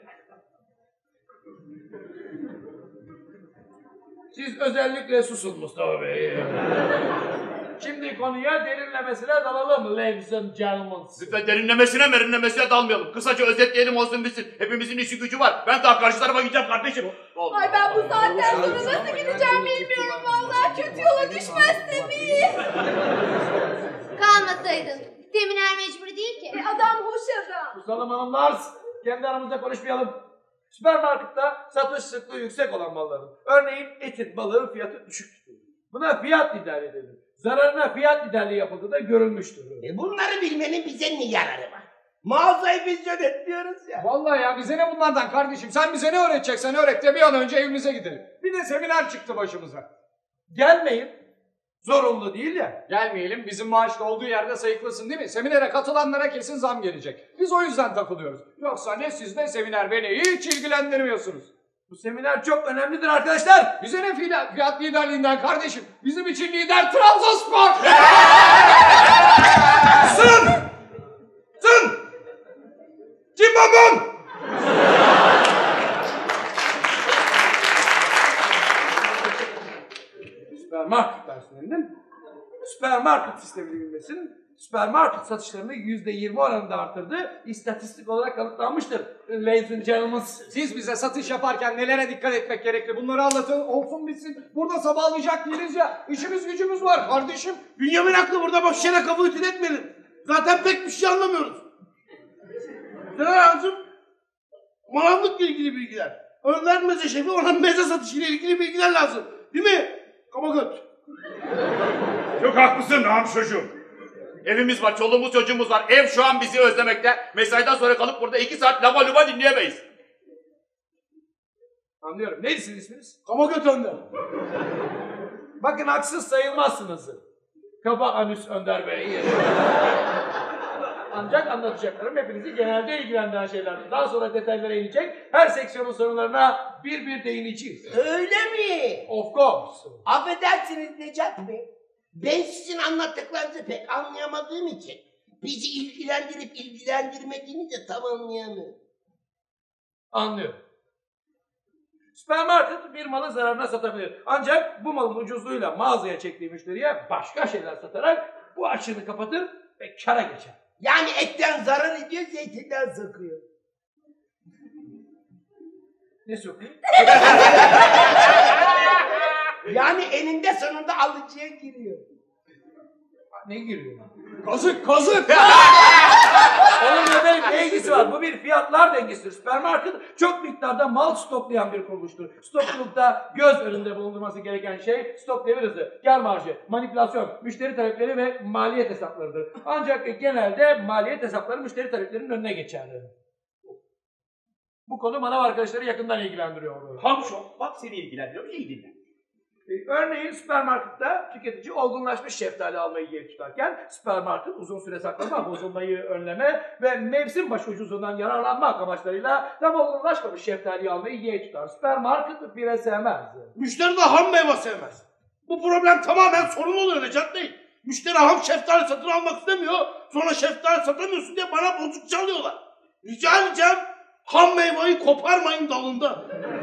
Speaker 7: Siz özellikle susun Mustafa Bey. Şimdi konuya derinlemesine dalalım ladies and gentlemen.
Speaker 10: Lütfen derinlemesine dalmayalım. Kısaca özetleyelim olsun bitsin. Hepimizin işi gücü var. Ben daha karşı tarafa gideceğim kardeşim.
Speaker 8: Ay ben bu saatten sonra nasıl gideceğim bilmiyorum vallahi. Kötü yola düşmezsem iyi.
Speaker 12: Kalmasaydın. Seminer mecbur değil ki.
Speaker 8: Adam hoş adam.
Speaker 7: Susalım hanımlar. Kendi aramızda konuşmayalım. Süpermarkette satış sıklığı yüksek olan malların. Örneğin etin, balığın fiyatı düşük. Buna fiyat liderliği edilir. Zararına fiyat liderliği yapıldığı da görülmüştür.
Speaker 4: Bunları bilmenin bize ne yararı var? Mağazayı biz yönetmiyoruz ya.
Speaker 3: Vallahi ya, bize ne bunlardan kardeşim? Sen bize ne öğreteceksen öğret de bir an önce evimize gidelim. Bir de seminer çıktı başımıza.
Speaker 7: Gelmeyin.
Speaker 11: Zorunlu değil ya.
Speaker 3: Gelmeyelim, bizim maaş da olduğu yerde sayıklasın değil mi? Seminere katılanlara kesin zam gelecek. Biz o yüzden takılıyoruz. Yoksa ne siz ne seminer beni hiç ilgilendirmiyorsunuz.
Speaker 11: Bu seminer çok önemlidir arkadaşlar.
Speaker 3: Bize ne fiyat liderliğinden kardeşim? Bizim için lider Trabzonspor.
Speaker 11: Sın! Sın! Cimbom! Süpermarket personelinin süpermarket sistemini bilmesin, süpermarket satışlarını %20 oranında arttırdı, istatistik olarak kanıtlanmıştır. Ladies and gentlemen.
Speaker 3: Siz bize satış yaparken nelere dikkat etmek gerekli? Bunları anlatın, olsun bitsin. Burada sabahlayacak değiliz ya. İşimiz gücümüz var kardeşim.
Speaker 13: Bünyamin haklı, burada boş yere kafa ütületmeyelim. Zaten pek bir şey anlamıyoruz. Ne lazım? Manavlıkla ilgili bilgiler. Önder meze şefi, ona meze satışıyla ilgili bilgiler lazım. Değil mi? Kaba göt.
Speaker 10: Çok haklısın Namık çocuğum. Evimiz var, çoluğumuz çocuğumuz var. Ev şu an bizi özlemekte. Mesaiden sonra kalıp burada 2 saat lava luva dinleyemeyiz.
Speaker 11: Anlıyorum. Neydi sizin isminiz?
Speaker 13: Kaba göt Önder.
Speaker 11: Bakın haksız sayılmazsınız. Kaba Anüs Önder Bey. Ancak anlatacaklarım hepinizi genelde ilgilendiren şeylerdir. Daha sonra detaylara inecek, her seksiyonun sorunlarına bir değineceğiz.
Speaker 4: Öyle mi?
Speaker 11: Of course.
Speaker 4: Affedersiniz Necat Bey. Ben sizin anlattıklarınızı pek anlayamadığım için bizi ilgilendirip ilgilendirmediğini de tam anlayamıyorum.
Speaker 11: Anlıyorum. Süpermarket bir malı zararına satabilir. Ancak bu malın ucuzluğuyla mağazaya çektiği müşteriye başka şeyler satarak bu açığını kapatır ve kâra geçer.
Speaker 4: Yani etten zarar ediyor, zeytinden sıkıyor.
Speaker 11: Ne sokuyor?
Speaker 4: Yani eninde sonunda alıcıya giriyor.
Speaker 11: Ne giriyor?
Speaker 3: Kazık!
Speaker 11: Onunla benim ne ilgisi var? Bu bir fiyatlar dengesidir. Süpermarket çok miktarda mal stoklayan bir kuruluştur. Stokçulukta göz önünde bulundurması gereken şey stok devir hızı, kâr marjı, manipülasyon, müşteri talepleri ve maliyet hesaplarıdır. Ancak genelde maliyet hesapları müşteri taleplerinin önüne geçerler. Bu konu manav arkadaşları yakından ilgilendiriyor.
Speaker 10: Hamşo, bak seni ilgilendiriyor, iyi dinle.
Speaker 11: Örneğin süpermarkette tüketici olgunlaşmış şeftali almayı yeğe tutarken süpermarket uzun süre saklama, bozulmayı önleme ve mevsim başı ucuzluğundan yararlanmak amaçlarıyla tam olgunlaşmamış şeftaliyi almayı yeğe tutar. Süpermarket bire sevmez.
Speaker 13: Müşteri de ham meyve sevmez. Bu problem tamamen sorun oluyor Necat Bey. Müşteri ham şeftali satın almak istemiyor. Sonra şeftali satamıyorsun diye bana bozuk çalıyorlar. Rica edeceğim, ham meyveyi koparmayın dalında.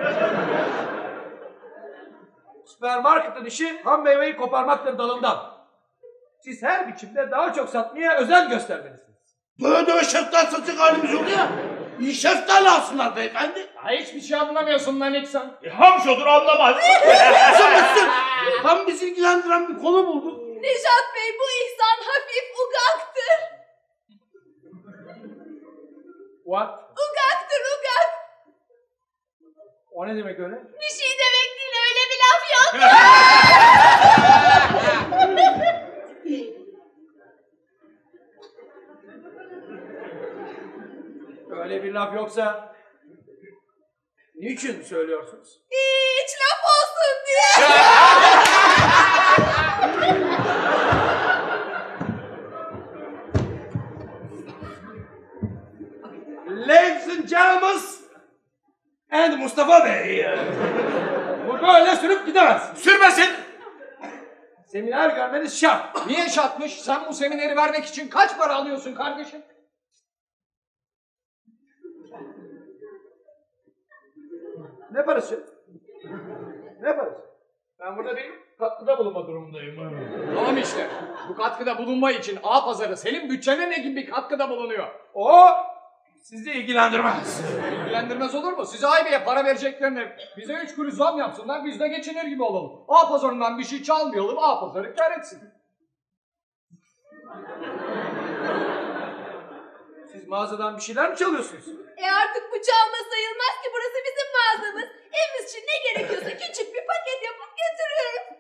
Speaker 11: Süpermarketin işi ham meyveyi koparmaktır dalından. Siz her biçimde daha çok satmaya özen göstermelisiniz.
Speaker 13: Böyle şeftali satacak halimiz yok ya. İyi şeftali alsınlar beyefendi.
Speaker 3: Ya hiçbir şey anlamıyorsun lan İksan.
Speaker 10: Hamşodur anlamaz.
Speaker 13: Kızım, tam bizi ilgilendiren bir konu bulduk.
Speaker 8: Nejat Bey, bu İhsan hafif ugaktır.
Speaker 11: What?
Speaker 8: Ugaktır, ugak.
Speaker 11: O ne demek öyle?
Speaker 8: Bir şey demek değil, öyle bir laf yok.
Speaker 11: Öyle bir laf yoksa niçin söylüyorsunuz?
Speaker 8: Hiç laf olsun diye.
Speaker 11: Ladies and gentlemen and Mustafa Bey. Bu böyle sürüp gidemez.
Speaker 10: Sürmesin.
Speaker 11: Seminer görmeniz şart.
Speaker 3: Niye şartmış? Sen bu semineri vermek için kaç para alıyorsun kardeşim?
Speaker 11: Ne parası? Ne parası? Ben burada bir katkıda bulunma durumundayım.
Speaker 3: Tamam işte. Bu katkıda bulunma için A pazarı senin bütçene ne gibi bir katkıda bulunuyor?
Speaker 11: O sizi ilgilendirmez.
Speaker 3: İlgilendirmez olur mu? Size aybeye para vereceklerine bize 3 kuruş zam yapsınlar, biz de geçinir gibi olalım. A pazarından bir şey çalmayalım, A pazarı kâr etsin.
Speaker 11: Siz mağazadan bir şeyler mi çalıyorsunuz?
Speaker 8: Artık bu çalma sayılmaz ki, burası bizim mağazamız. Evimiz için ne gerekiyorsa küçük bir paket yapıp götürüyoruz.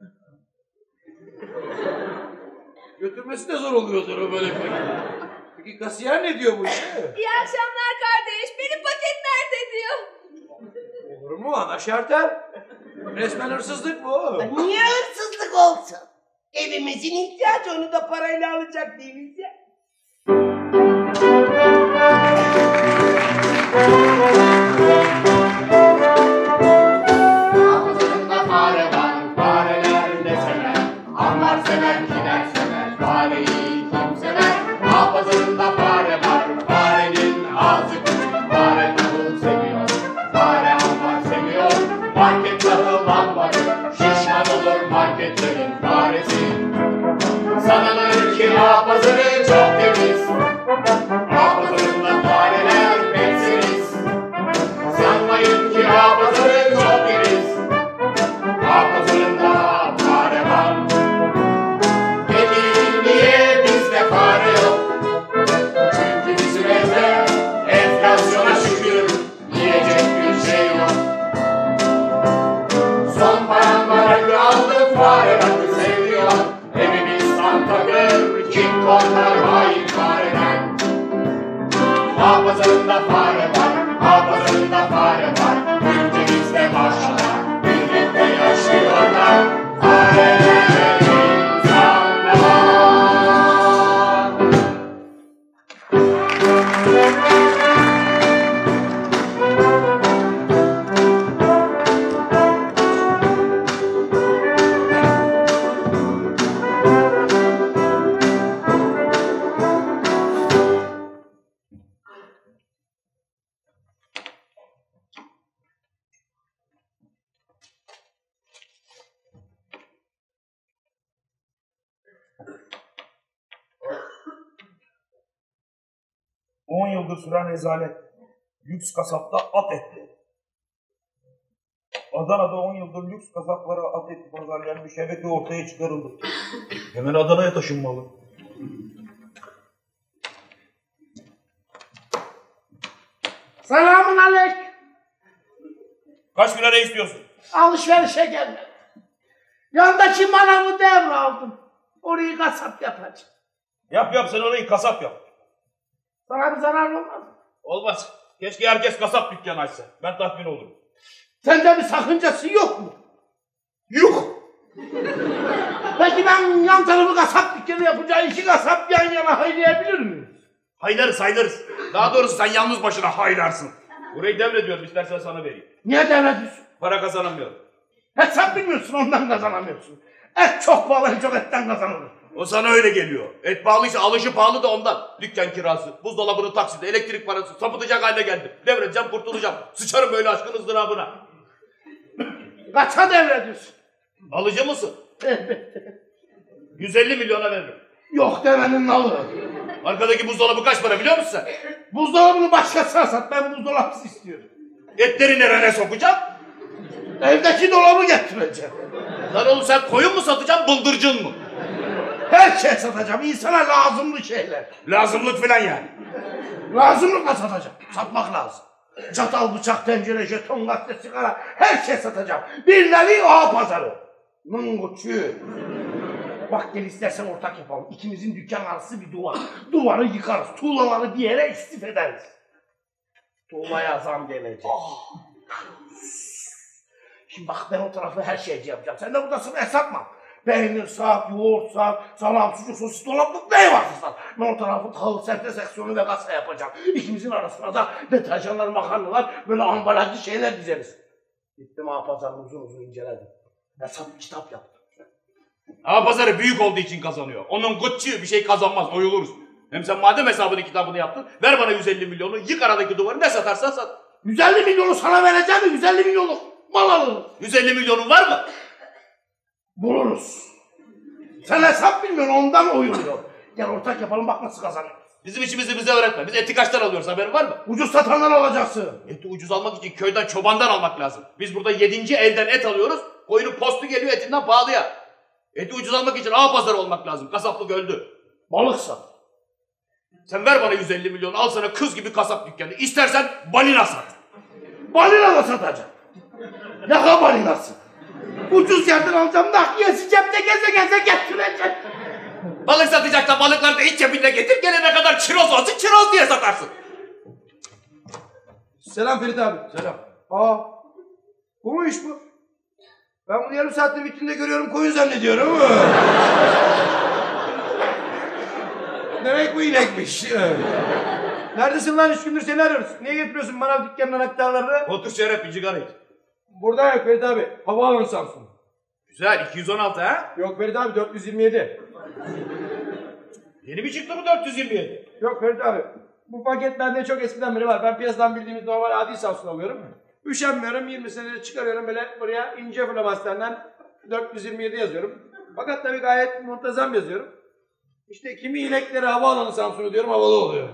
Speaker 11: Götürmesi de zor oluyordur o böyle paket. Peki kasiyer ne diyor bu işe?
Speaker 8: İyi akşamlar kardeş, benim paket nerede diyor.
Speaker 11: Olur mu ana şarter? Resmen hırsızlık bu.
Speaker 4: Niye hırsızlık olsun? Evimizin ihtiyacı, onu da parayla alacak değiliz ya.
Speaker 2: Ağzında fare var, fareler ne sever? Anlar sever, gider sever, fareyi kim sever? Ağzında fare var, farenin ağzı küçük, fare tahıl seviyor, fare anlar seviyor. Market tahıl almadı, şişman olur marketlerin faresi. Sanılır ki ağzı çok temiz, ağzında fareler beksiniz. Sanmayın ki ağzı çok temiz, ağzında fare var. Peki niye bizde fare yok? Çünkü bizim evde enflasyona şükür yiyecek bir şey yok. Son paramları aldı, fare rakı seviyor. Evimiz tam takır, kim korkar hain fareden? Hafızında fare var, hafızında fare var. Ülkemizde maşallah, birlikte yaşıyorlar. Fareler insanlar.
Speaker 14: On yıldır süren rezalet. Lüks kasapta at etti. Adana'da 10 yıldır lüks kasaplara at eti pazarlayan bir şebeke ortaya çıkarıldı. Hemen Adana'ya taşınmalı.
Speaker 13: Selamun aleyküm.
Speaker 14: Kaç lira ne istiyorsun?
Speaker 13: Alışverişe gelmedim. Yandaki manavı devraldım. Orayı kasap yapacağım.
Speaker 14: Yap sen orayı kasap yap.
Speaker 13: Sana bir zarar olmaz mı?
Speaker 14: Olmaz. Keşke herkes kasap dükkanı açsa. Ben tatmin olurum.
Speaker 13: Sende bir sakıncası yok mu?
Speaker 14: Yok.
Speaker 13: Peki ben yan tarafı kasap dükkanı yapacağım, iki kasap yan yana haylayabilir miyim?
Speaker 14: Haylarız. Daha doğrusu sen yalnız başına haylarsın. Burayı devrediyorum, istersen sana vereyim.
Speaker 13: Niye devrediyorsun?
Speaker 14: Para kazanamıyorum.
Speaker 13: Sen bilmiyorsun, ondan kazanamıyorsun. Et çok pahalı, çok etten kazanılır.
Speaker 14: O sana öyle geliyor. Et pahalıysa alışı pahalı da ondan. Dükkan kirası, buzdolabının taksidi, elektrik parası sapıtacak hale geldim. Devredeceğim, kurtulacağım. Sıçarım böyle aşkın ızdırabına.
Speaker 13: Kaça devrediyorsun?
Speaker 14: Alıcı mısın?
Speaker 13: Elbette.
Speaker 14: 150 milyona veririm.
Speaker 13: Yok demenin nalı.
Speaker 14: Arkadaki buzdolabı kaç para biliyor musun sen?
Speaker 13: Buzdolabını başkasına sat, ben buzdolabısı istiyorum.
Speaker 14: Etleri nereye sokacağım?
Speaker 13: Evdeki dolabı getireceğim.
Speaker 14: Lan oğlum sen koyun mu satacaksın, bıldırcın mı?
Speaker 13: Her şey satacağım, insana lazımlı şeyler.
Speaker 14: Lazımlık falan yani.
Speaker 13: Lazımlıkla satacağım, satmak lazım. Çatal, bıçak, tencere, jeton, gazete, sigara, her şey satacağım. Bir nevi ağa pazarı. Mınguçu. Bak gel istersen ortak yapalım. İkimizin dükkan arası bir duvar. Duvarı yıkarız, tuğlaları bir yere istif ederiz. Tuğlaya zam gelecek. Şimdi bak ben o tarafı her şeyci yapacağım. Sen de buradasın hesapma. Peynir sat, yoğurt sat, salam, sucuk, sosis, dolaplık ne varsa sat. Ben o tarafı tahıl, sente seksiyonu ve kasa yapacağım. İkimizin arasına da deterjanlar, makarnalar, böyle ambalajlı şeyler dizeriz. Gittim ağa pazarını uzun inceledim. Hesap kitap yaptım.
Speaker 14: Ağa pazarı büyük olduğu için kazanıyor. Onun gıççığı bir şey kazanmaz, oyuluruz. Hem sen madem hesabını kitabını yaptın, ver bana 150 milyonu, yık aradaki duvarı, ne satarsan sat.
Speaker 13: 150 milyonu sana vereceğim mi? 150 milyonluk mal alırım.
Speaker 14: 150 milyonun var mı?
Speaker 13: Buluruz. Sen hesap bilmiyorsun, ondan oyuluyor. Gel ortak yapalım, bak nasıl kazanıyoruz.
Speaker 14: Bizim işimizi bize öğretme. Biz eti kaçtan alıyoruz, haberin var mı?
Speaker 13: Ucuz satandan alacaksın.
Speaker 14: Eti ucuz almak için köyden, çobandan almak lazım. Biz burada 7. elden et alıyoruz. Koyunun postu geliyor etinden pahalıya. Eti ucuz almak için ağa pazarı olmak lazım. Kasaplık öldü.
Speaker 13: Balık sat.
Speaker 14: Sen ver bana 150 milyon, al sana kız gibi kasap dükkanı. İstersen balina sat.
Speaker 13: Balina da satacağım. Yaka balinası. Ucuz yerden alacağım, nakliyesi cepte geze geze getireceğim.
Speaker 14: Balık satacaksan balıkları da iç cebinde getir, gelene kadar çiroz olsun, çiroz diye satarsın.
Speaker 11: Selam Ferit abi.
Speaker 14: Selam.
Speaker 11: Aa, bu mu iş bu? Ben bunu yarım saattir vitrinde görüyorum, koyun zannediyorum. Demek bu inekmiş. Neredesin lan? 3 gündür seni arıyoruz. Niye getiriyorsun manav dükkanının anahtarlarını?
Speaker 14: Otur Şeref bir cigara iç.
Speaker 11: Burada yok Ferit abi. Havaalanı Samsun.
Speaker 14: Güzel 216 ha?
Speaker 11: Yok Ferit abi 427.
Speaker 14: Yeni mi çıktı bu 427?
Speaker 11: Yok Ferit abi. Bu paket bende çok eskiden beri var. Ben piyasadan bildiğimiz normal adi Samsun alıyorum. Üşenmiyorum 20 senedir çıkarıyorum böyle buraya ince flomasterden 427 yazıyorum. Fakat tabii gayet muntazam yazıyorum. İşte kimi inekleri havaalanı Samsun'u diyorum havalı oluyor.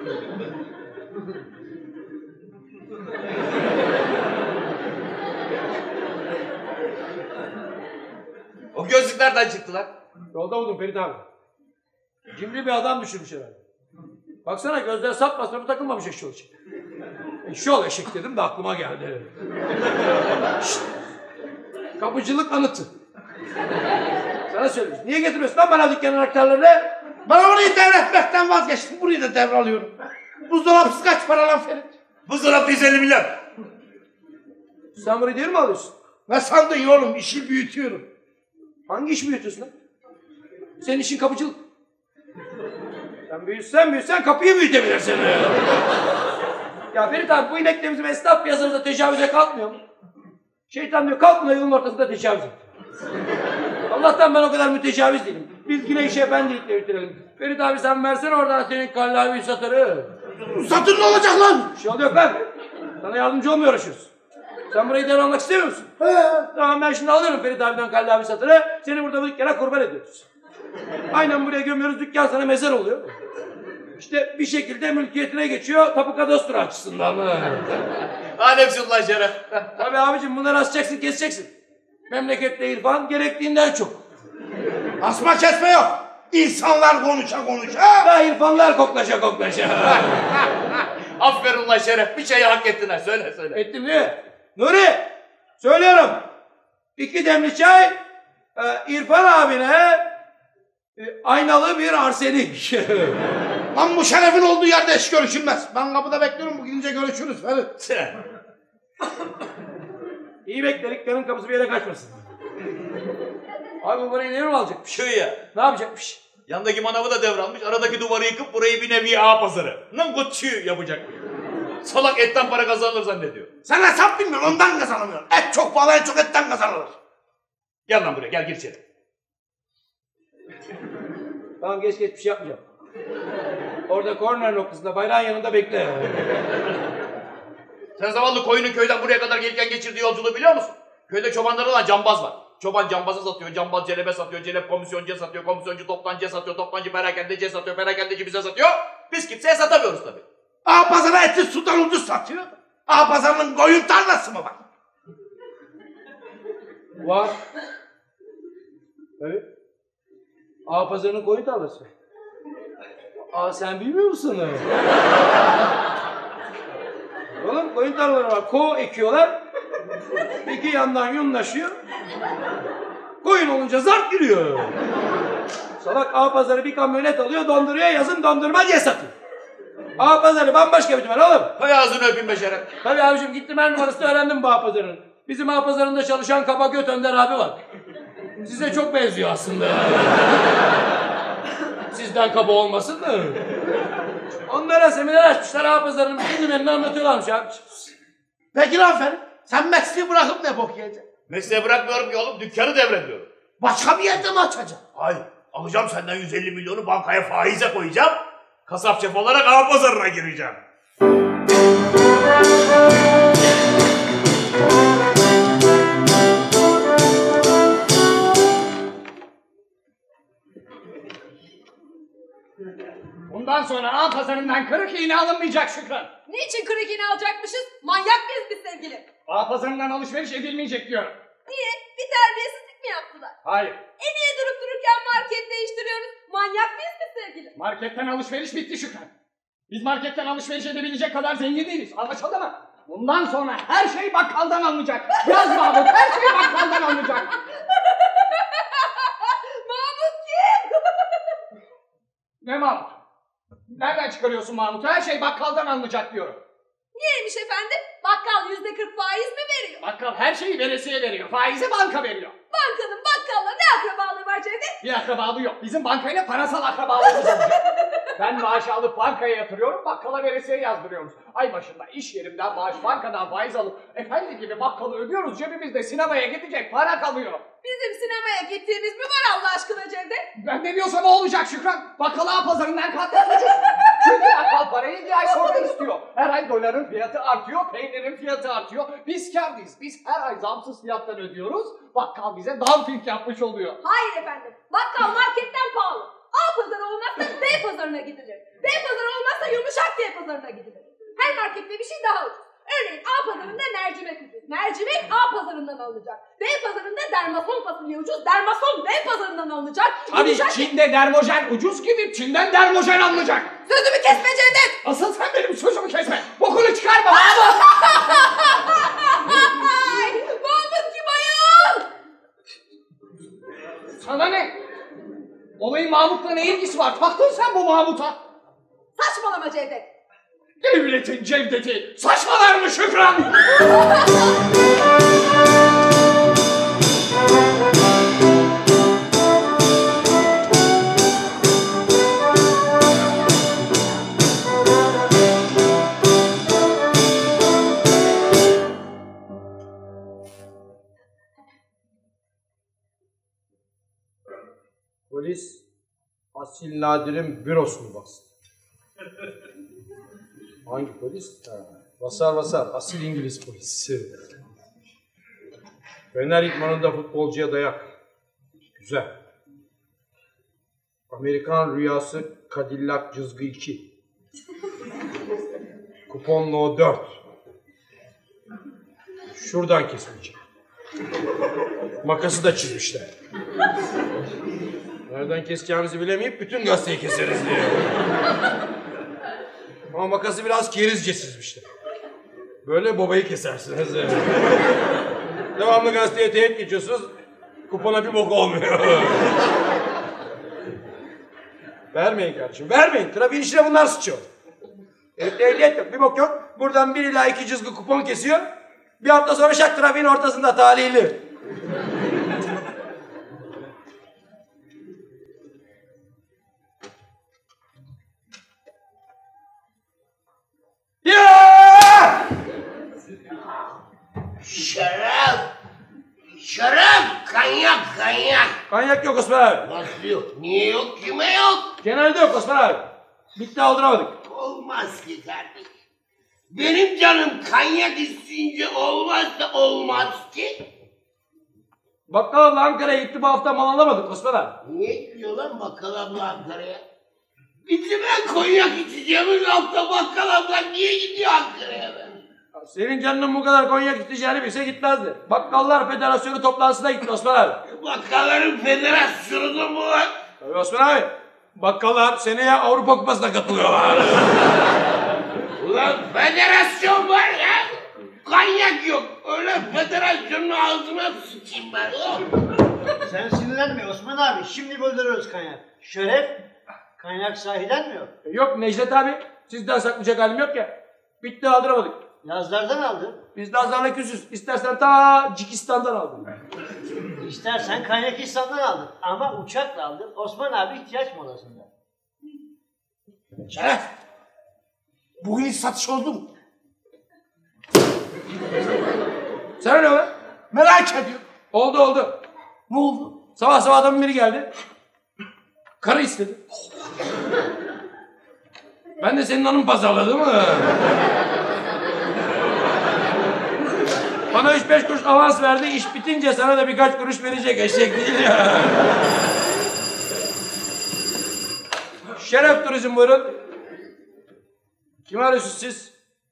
Speaker 14: O gözlük nereden çıktı lan?
Speaker 11: Yolda buldum Ferit abi. Cimri bir adam düşürmüş herhalde. Baksana gözler sap masrafı takılmamış eşşoğlu için. Eşşoğlu eşek dedim de aklıma geldi. Şşt. Kapıcılık anıtı. Sana söylüyorsun. Niye getiriyorsun lan bana dükkanın anahtarlarını?
Speaker 13: Ben orayı devretmekten vazgeçtim. Burayı da devralıyorum. Buzdolapsız kaç para lan Ferit?
Speaker 14: Buzdolabı 150 milyon.
Speaker 11: Sen burayı değil mi alıyorsun?
Speaker 13: Ne sandın oğlum? İşi büyütüyorum.
Speaker 11: Hangi iş büyütüyorsun lan? Senin işin kapıcılık. Sen büyütsen kapıyı büyütebilirsin. Ya Ferit abi bu inek de bizim esnaf piyasamızda tecavüze kalkmıyor mu? Şeytan diyor kalkma yolun ortasında tecavüz et. Allah'tan ben o kadar mütecavüz değilim. Biz yine işe efendilikle bitirelim. Ferit abi sen versene oradan senin kallavi satırı.
Speaker 13: Satır ne olacak lan?
Speaker 11: Bir şey oluyor lan. Sana yardımcı olmaya uğraşıyoruz. Sen burayı devralmak istemiyor musun? He. Tamam ben şimdi alıyorum Ferit abiden kallavi satırı. Seni burada bu dükkana kurban ediyoruz. Aynen buraya gömüyoruz dükkan sana mezar oluyor. İşte bir şekilde mülkiyetine geçiyor tapu kadastro açısından.
Speaker 14: Alemsin lan Şeref.
Speaker 11: Tabii abicim bunları asacaksın keseceksin. Memlekette irfan gerektiğinden çok.
Speaker 13: Asma kesme yok. İnsanlar konuşa konuşa.
Speaker 11: Da irfanlar koklaşa koklaşa.
Speaker 14: Aferin lan Şeref bir şeyi hak ettin ha söyle söyle.
Speaker 11: Ettim değil mi? Nuri söylüyorum. 2 demli çay İrfan abine aynalı bir arsenik.
Speaker 13: Lan bu Şeref'in olduğu yerde hiç görüşülmez. Ben kapıda bekliyorum, bu gidince görüşürüz Ferit.
Speaker 11: İyi bekledik, karın kapısı bir yere kaçmasın. Abi bu parayı nereye mi alacakmış?
Speaker 14: Şu ya.
Speaker 11: Ne yapacakmış?
Speaker 14: Yandaki manavı da devralmış, aradaki duvarı yıkıp burayı bir nevi ağa pazarı. Nıngıtçı yapacak. Salak etten para kazanılır zannediyor.
Speaker 13: Sen hesap bilmiyorsun, ondan kazanamıyor. Et çok pahalı, en çok etten kazanılır.
Speaker 14: Gel lan buraya, gel gir içeri.
Speaker 11: Tamam geç bir şey yapmayacağım. Orada korner noktasında bayrağın yanında bekle.
Speaker 14: Sen zavallı koyunun köyden buraya kadar gelirken geçirdiği yolculuğu biliyor musun? Köyde çobanlarda da cambaz var. Çoban cambazı satıyor, cambaz celebe satıyor, celep komisyoncuya satıyor, komisyoncu toptancıya satıyor, toptancı perakendeciye satıyor, perakendeci bize satıyor. Biz kimseye satamıyoruz tabii.
Speaker 13: Ağa pazarı eti sudan ucuz satıyor. Ağa pazarının koyun tarlası mı var?
Speaker 11: Var. Evet. Ağa pazarının koyun tarlası. Aa sen bilmiyor musun? Oğlum koyun tarlaları var. Ko ekiyorlar. İki yandan yunlaşıyor. Koyun olunca zart giriyor. Salak ağa pazarı bir kamyonet alıyor, donduruyor, yazın dondurma diye satıyor. Ağa pazarı bambaşka bir tümen oğlum.
Speaker 14: Hay ağzını öpeyim be Şeref.
Speaker 11: Tabii abicim gittim her numarasını öğrendim bu ağa pazarının. Bizim ağa pazarında çalışan kaba göt Önder abi var. Size çok benziyor aslında. Sizden kaba olmasın da. Onlara seminer açmışlar ağa pazarının bütün dümenini anlatıyorlarmış abi.
Speaker 13: Peki lan Ferit, sen mesleği bırakıp ne bok yiyeceksin?
Speaker 14: Mesleği bırakmıyorum ki oğlum, dükkanı devrediyorum.
Speaker 13: Başka bir yerde mi açacaksın?
Speaker 14: Hayır, alacağım senden 150 milyonu bankaya faize koyacağım. Kasap şef olarak ağa pazarına gireceğim.
Speaker 3: Bundan sonra ağa pazarından kırık iğne alınmayacak Şükran.
Speaker 8: Niçin kırık iğne alacakmışız? Manyak mıyız biz sevgilim?
Speaker 3: Ağa pazarından alışveriş edilmeyecek diyorum.
Speaker 8: Niye? Bir terbiyesizlik mi yaptılar?
Speaker 3: Hayır.
Speaker 8: Niye durup dururken market değiştiriyoruz? Manyak mıyız biz sevgilim?
Speaker 3: Marketten alışveriş bitti Şükran. Biz marketten alışveriş edebilecek kadar zengin değiliz. Anlaşıldı mı? Bundan sonra her şey bakkaldan alınacak. Yaz Mahmut, her şey bakkaldan alınacak.
Speaker 8: Mahmut kim?
Speaker 3: Ne Mahmut? Nereden çıkarıyorsun Mahmut'u? Her şey bakkaldan alınacak diyorum.
Speaker 8: Niyeymiş efendim? Bakkal Bakkal %40 faiz mi veriyor?
Speaker 3: Bakkal her şeyi veresiye veriyor. Faizi banka veriyor.
Speaker 8: Bankanın bakkalla ne akrabalığı var Cevdet?
Speaker 3: Bir akrabalığı yok. Bizim bankayla parasal akrabalığımız olacak. Ben maaşı alıp bankaya yatırıyorum, bakkala veresiye yazdırıyoruz. Ay başında iş yerimden maaş, bankadan faiz alıp efendi gibi bakkalı ödüyoruz. Cebimizde sinemaya gidecek para kalıyor.
Speaker 8: Bizim sinemaya gittiğimiz mi var Allah aşkına Cevdet?
Speaker 3: Ben ne diyorsam o olacak Şükran. Bakkala pazarından kat ucuz. Çünkü bakkal parayı bir ay sonra istiyor. Her ay doların fiyatı artıyor, peynirin fiyatı artıyor. Biz kârdayız. Biz her ay zamsız fiyattan ödüyoruz. Bakkal bize dumping yapmış oluyor.
Speaker 8: Hayır efendim. Bakkal marketten pahalı. A pazarı olmazsa B pazarına gidilir. B pazarı olmazsa yumuşak D pazarına gidilir. Her markette bir şey daha ucuz. Örneğin A pazarında mercimek ucuz. Mercimek A pazarından alınacak. B pazarında dermason fasulye ucuz. Dermason B pazarından alınacak.
Speaker 3: Tabii
Speaker 8: Yumuşak...
Speaker 3: Çin'de dermojen ucuz gibi Çin'den dermojen alınacak.
Speaker 8: Sözümü kesme Cevdet.
Speaker 3: Asıl sen benim sözümü kesme. Bokunu çıkarma.
Speaker 8: Mahmut kim ayol?
Speaker 3: Sana ne? Olayın Mahmut'la ne ilgisi var? Baktın sen bu Mahmut'a.
Speaker 8: Saçmalama Cevdet.
Speaker 3: Devletin Cevdet'i saçmalar mı Şükran?
Speaker 11: Polis Asil Nadir'in bürosunu bastı. Hangi polis? Basar basar. Asil İngiliz polisi. Fener idmanında futbolcuya dayak. Güzel. Amerikan rüyası Cadillac Cızgı 2. Kupon No 4. Şuradan kesmeyeceğim. Makası da çizmişler. Nereden keseceğimizi bilemeyip bütün gazeteyi keseriz diye. Ama makası biraz kerizce çizmişler. Böyle babayı kesersiniz. Devamlı gazeteye teğet geçiyorsunuz. Kupona bir bok olmuyor. Vermeyin kardeşim, vermeyin. Trafiğin içine bunlar sıçıyor. Ehliyet yok, bir bok yok. Buradan 1 ila 2 cızgı kupon kesiyor. Bir hafta sonra şak trafiğin ortasında talihli.
Speaker 4: Ya! Şarap! Şarap! Kanyak, kanyak!
Speaker 11: Kanyak yok Osman abi.
Speaker 4: Nasıl yok? Niye yok? Kime yok?
Speaker 11: Genelde yok Osman abi. Bitti aldıramadık.
Speaker 4: Olmaz ki kardeşim. Benim canım kanyak isteyince olmazsa olmaz ki.
Speaker 11: Bakkal abla Ankara'ya gitti, bu hafta mal alamadık Osman abi.
Speaker 4: Niye gidiyor lan bakkal abla Ankara'ya? Bizim ben konyak içeceğimiz hafta bakkal abla niye gidiyor Ankara'ya ben?
Speaker 11: Senin canının bu kadar konyak içeceğini bilse gitmezdi. Bakkallar Federasyonu toplantısına gitti Osman abi.
Speaker 4: Bakkalların federasyonu mu var?
Speaker 11: Tabii Osman abi. Bakkallar seneye Avrupa Kupası'na katılıyorlar.
Speaker 4: Ulan federasyon var ya. Kanyak yok. Öyle federasyonun ağzına sıçayım ben.
Speaker 9: Sen sinirlenme Osman abi. Şimdi böldürüyoruz kanyak. Şeref, kanyak sahiden mi yok?
Speaker 11: Yok Necdet abi. Sizden saklayacak halim yok ya. Bitti aldıramadık.
Speaker 9: Lazlardan aldın.
Speaker 11: Biz Lazlar'la küsüz. İstersen ta Cikistan'dan aldım.
Speaker 9: İstersen Kanyakistan'dan aldın. Ama uçakla aldın. Osman abi ihtiyaç molasında.
Speaker 4: Şeref. Bugün hiç satış oldu mu?
Speaker 11: Sana ne lan?
Speaker 4: Merak ediyorum.
Speaker 11: Oldu oldu.
Speaker 4: Ne oldu?
Speaker 11: Sabah sabah adamın biri geldi. Karı istedi. Ben de senin hanım pazarladı mı? Bana 3-5 kuruş avans verdi, iş bitince sana da birkaç kuruş verecek, eşek değil ya. Şeref Turizm buyurun. Kim arıyorsunuz siz?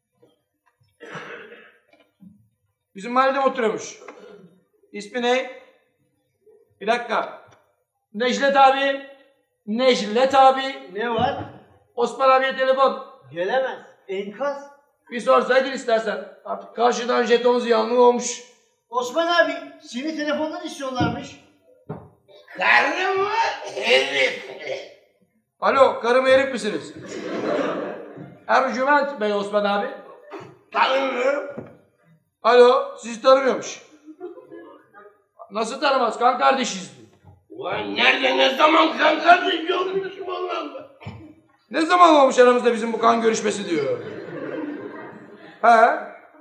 Speaker 11: Bizim mahallede oturuyormuş. İsmi ne? Bir dakika. Necdet abi. Necdet abi.
Speaker 9: Ne var?
Speaker 11: Osman abiye telefon.
Speaker 9: Gelemez. Enkaz.
Speaker 11: Bir sorsaydın istersen. Artık karşıdan jeton ziyanlı olmuş.
Speaker 9: Osman abi seni telefondan istiyorlarmış.
Speaker 4: Karı mı? Herif.
Speaker 11: Alo, karım herif misiniz? Ercüment Bey Osman abi.
Speaker 4: Tanımıyorum.
Speaker 11: Alo, sizi tanımıyormuş. Nasıl tanımaz? Kan kardeşiz diyor.
Speaker 4: Ulan nerede ne zaman kan kardeşi olmuşum Allah'ım.
Speaker 11: Ne zaman olmuş aramızda bizim bu kan görüşmesi diyor. He?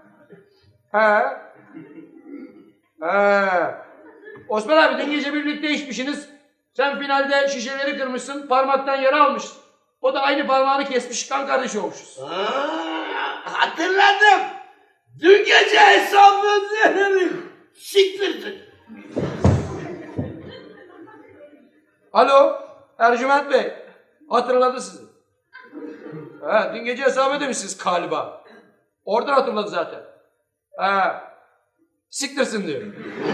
Speaker 11: Osman abi dün gece birlikte içmişsiniz. Sen finalde şişeleri kırmışsın, parmaktan yara almışsın. O da aynı parmağını kesmiş, kan kardeşi olmuşuz.
Speaker 4: Hatırladım. Dün gece hesabını siktirsin.
Speaker 11: Alo, Ercüment Bey. Hatırladı sizi. Dün gece hesap ödemişsiniz galiba. Oradan hatırladı zaten. Siktirsin diyor.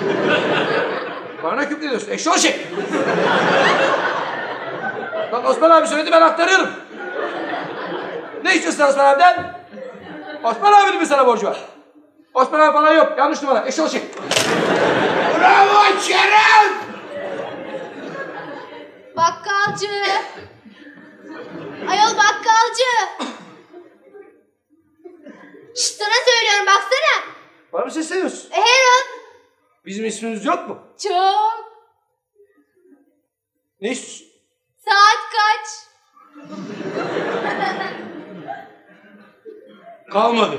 Speaker 11: Bana küpleniyorsun. Eşşoğlu şey. Bak Osman abi söyledi, ben aktarıyorum. Ne istiyorsun Osman abiden? Osman abinin mi sana borcu var? Osman abi falan yok. Yanlış numara. Eşşoğlu şey.
Speaker 4: Bravo Şeref!
Speaker 12: Bakkalcı. Ayol bakkalcı. Şşt, sana söylüyorum baksana.
Speaker 11: Bana mı sesleniyorsun?
Speaker 12: Herald.
Speaker 11: Bizim ismimiz yok mu?
Speaker 12: Çok.
Speaker 11: Ne istiyorsun?
Speaker 12: Saat kaç?
Speaker 11: Kalmadı.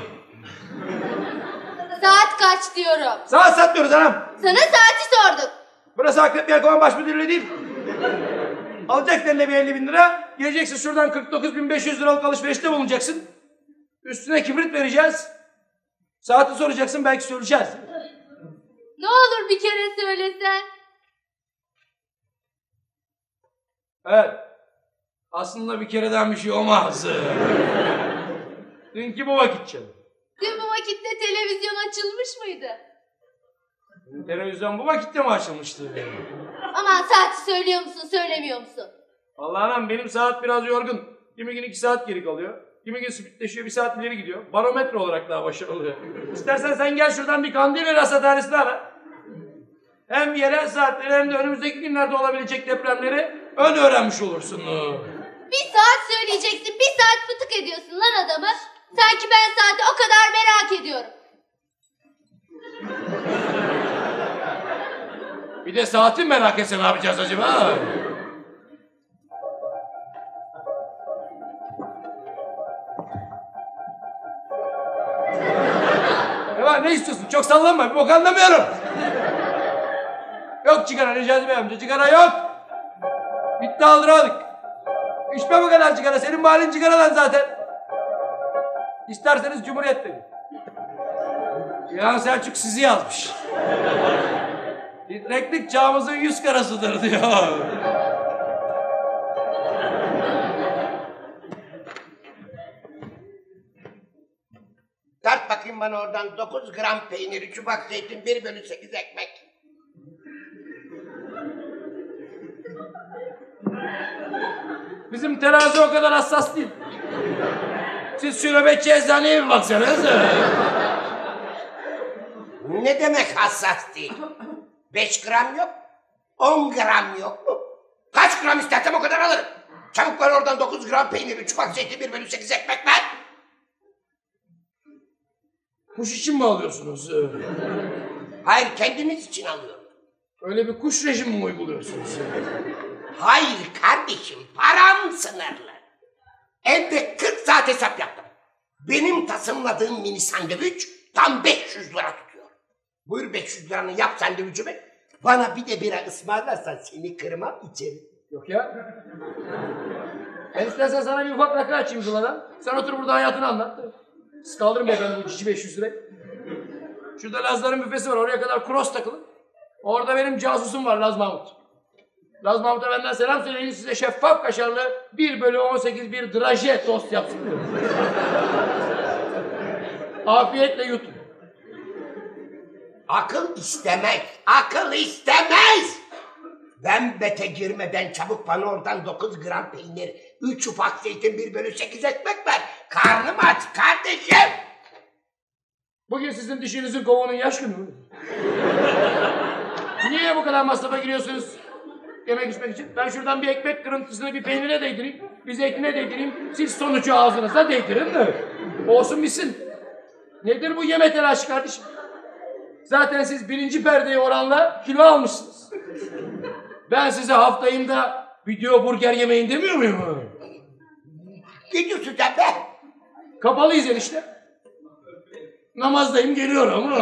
Speaker 12: Saat kaç diyorum.
Speaker 11: Saat satmıyoruz anam.
Speaker 12: Sana saati sorduk.
Speaker 11: Burası Akrep Yelkovan Baş Müdürlüğü değil. Alacaksın eline bir 50.000 lira. Geleceksin şuradan 49.500 liralık alışverişte bulunacaksın. Üstüne kibrit vereceğiz. Saati soracaksın, belki söyleyeceğiz.
Speaker 12: Ne olur bir kere söylesen.
Speaker 11: Evet. Aslında bir kereden bir şey olmaz. Dünkü bu vakitçe.
Speaker 12: Dün bu vakitte televizyon açılmış mıydı?
Speaker 11: Televizyon bu vakitte mi açılmıştı?
Speaker 12: Aman saati söylüyor musun, söylemiyor musun?
Speaker 11: Vallahi anam benim saat biraz yorgun. Kimi gün 2 saat geri kalıyor. Kimi gün spitleşiyor, 1 saat ileri gidiyor. Barometre olarak daha başarılı oluyor. İstersen sen gel şuradan bir Kandilli Rasathanesi'ni ara. Hem yerel saatleri hem de önümüzdeki günlerde olabilecek depremleri ön öğrenmiş olursun.
Speaker 12: Bir saat söyleyeceksin, 1 saat fıtık ediyorsun lan adamı. Sanki ben saati o kadar merak ediyorum.
Speaker 11: Bir de saati merak etse ne yapacağız acaba? Ne istiyorsun? Çok sallanma, bir bok anlamıyorum. Yok sigara Necati Bey amca, sigara yok. Bitti aldıramadık. İçme bu kadar sigara, senin mahallen sigaradan zaten. İsterseniz Cumhuriyet dedim. İlhan Selçuk sizi yazmış. Titreklik çağımızın 100 karasıdır diyor.
Speaker 4: Tart bakayım bana oradan 9 gram peynir, çubak zeytin, 1/8 ekmek.
Speaker 11: Bizim terazi o kadar hassas değil. Siz şu nöbetçi eczaneye bir baksanız.
Speaker 4: Ne demek hassas değil? 5 gram yok, 10 gram yok mu? Kaç gram istersem o kadar alırım. Çabuk ver oradan 9 gram peynir, çubak zeytin, 1/8 ekmek ver.
Speaker 11: Kuş için mi alıyorsunuz?
Speaker 4: Hayır, kendimiz için alıyorum.
Speaker 11: Öyle bir kuş rejimi mi uyguluyorsunuz?
Speaker 4: Hayır kardeşim, param sınırlı. Evde 40 saat hesap yaptım. Benim tasımladığım mini sandviç tam 500 lira tutuyor. Buyur 500 liranın yap sandviçimi. Bana bir de bira ısmarlarsan seni kırmam içeri.
Speaker 11: Yok ya. Ben istersen sana bir ufak rakı açayım Zula'dan. Sen otur burada hayatını anlat. Siz kaldırın beyefendi bu cici 500 lirayı. Şurada Lazların büfesi var, oraya kadar cross takılın. Orada benim casusum var Laz Mahmut. Laz Mahmut'a benden selam söyleyin, size şeffaf kaşarlı 1/18 bir draje tost yapsın. Afiyetle yutun.
Speaker 4: Akıl istemez, akıl istemez. Ben bete girmeden çabuk bana oradan 9 gram peynir, 3 ufak zeytin, 1/8 ekmek ver. Karnım aç kardeşim.
Speaker 11: Bugün sizin dişinizin kovuğunun yaş günü mü? Niye bu kadar masrafa giriyorsunuz? Yemek içmek için. Ben şuradan bir ekmek kırıntısını bir peynire değdireyim, bir zeytine değdireyim. Siz sonucu ağzınıza değdirin de olsun bitsin. Nedir bu yeme telaşı kardeşim? Zaten siz birinci perdeye oranla kilo almışsınız. Ben size haftayımda video burger yemeyin demiyor muyum?
Speaker 4: Ne diyorsun sen be?
Speaker 11: Kapalıyız enişte. Namazdayım geliyorum.